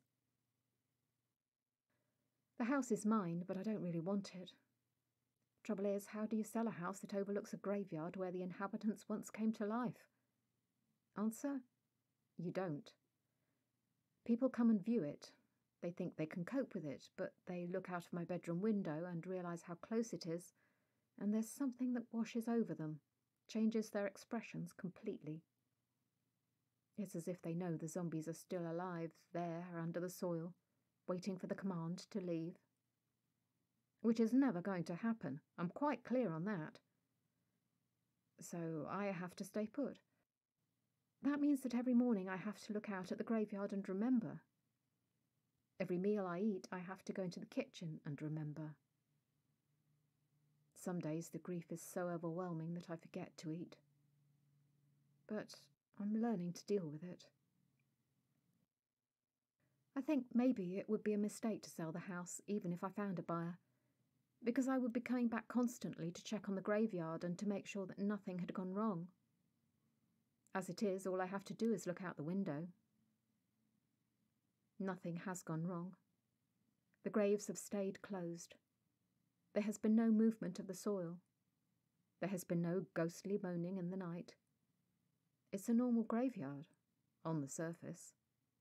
The house is mine, but I don't really want it. Trouble is, how do you sell a house that overlooks a graveyard where the inhabitants once came to life? Answer? You don't. People come and view it. They think they can cope with it, but they look out of my bedroom window and realise how close it is, and there's something that washes over them, changes their expressions completely. It's as if they know the zombies are still alive, there under the soil, waiting for the command to leave. Which is never going to happen. I'm quite clear on that. So I have to stay put. That means that every morning I have to look out at the graveyard and remember. Every meal I eat, I have to go into the kitchen and remember. Some days the grief is so overwhelming that I forget to eat. But I'm learning to deal with it. I think maybe it would be a mistake to sell the house, even if I found a buyer, because I would be coming back constantly to check on the graveyard and to make sure that nothing had gone wrong. As it is, all I have to do is look out the window. Nothing has gone wrong. The graves have stayed closed. There has been no movement of the soil. There has been no ghostly moaning in the night. It's a normal graveyard, on the surface.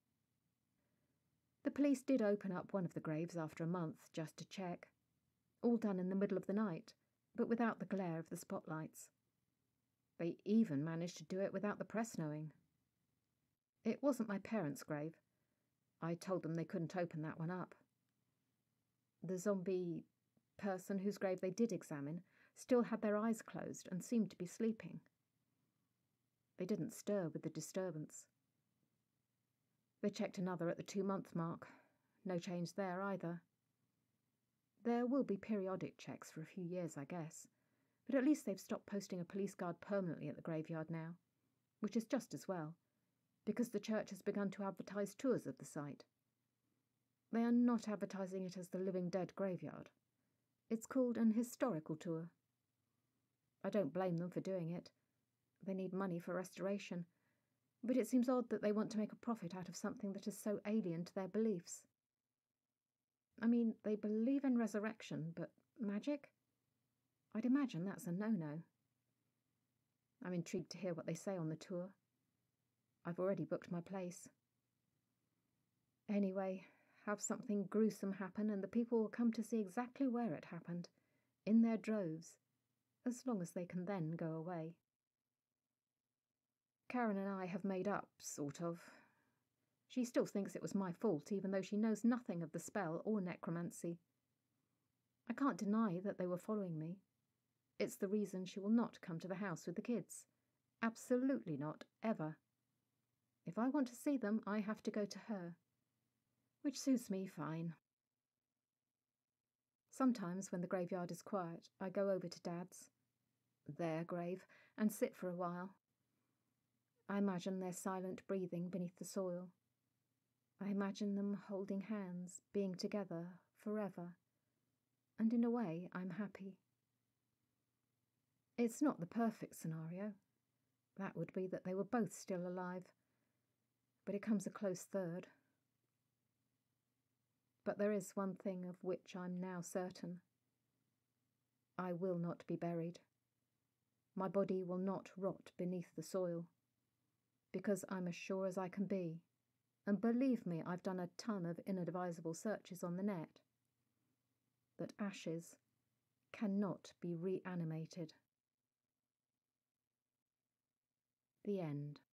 The police did open up one of the graves after a month, just to check. All done in the middle of the night, but without the glare of the spotlights. They even managed to do it without the press knowing. It wasn't my parents' grave. I told them they couldn't open that one up. The zombie person whose grave they did examine still had their eyes closed and seemed to be sleeping. They didn't stir with the disturbance. They checked another at the two-month mark. No change there either. There will be periodic checks for a few years, I guess, but at least they've stopped posting a police guard permanently at the graveyard now, which is just as well, because the church has begun to advertise tours of the site. They are not advertising it as the Living Dead graveyard. It's called an historical tour. I don't blame them for doing it. They need money for restoration, but it seems odd that they want to make a profit out of something that is so alien to their beliefs. I mean, they believe in resurrection, but magic? I'd imagine that's a no-no. I'm intrigued to hear what they say on the tour. I've already booked my place. Anyway, have something gruesome happen and the people will come to see exactly where it happened, in their droves, as long as they can then go away. Karen and I have made up, sort of. She still thinks it was my fault, even though she knows nothing of the spell or necromancy. I can't deny that they were following me. It's the reason she will not come to the house with the kids. Absolutely not, ever. If I want to see them, I have to go to her. Which suits me fine. Sometimes, when the graveyard is quiet, I go over to Dad's, their grave, and sit for a while. I imagine their silent breathing beneath the soil. I imagine them holding hands, being together forever, and in a way I'm happy. It's not the perfect scenario. That would be that they were both still alive, but it comes a close third. But there is one thing of which I'm now certain. I will not be buried. My body will not rot beneath the soil, because I'm as sure as I can be. And believe me, I've done a ton of inadvisable searches on the net, that ashes cannot be reanimated. The end.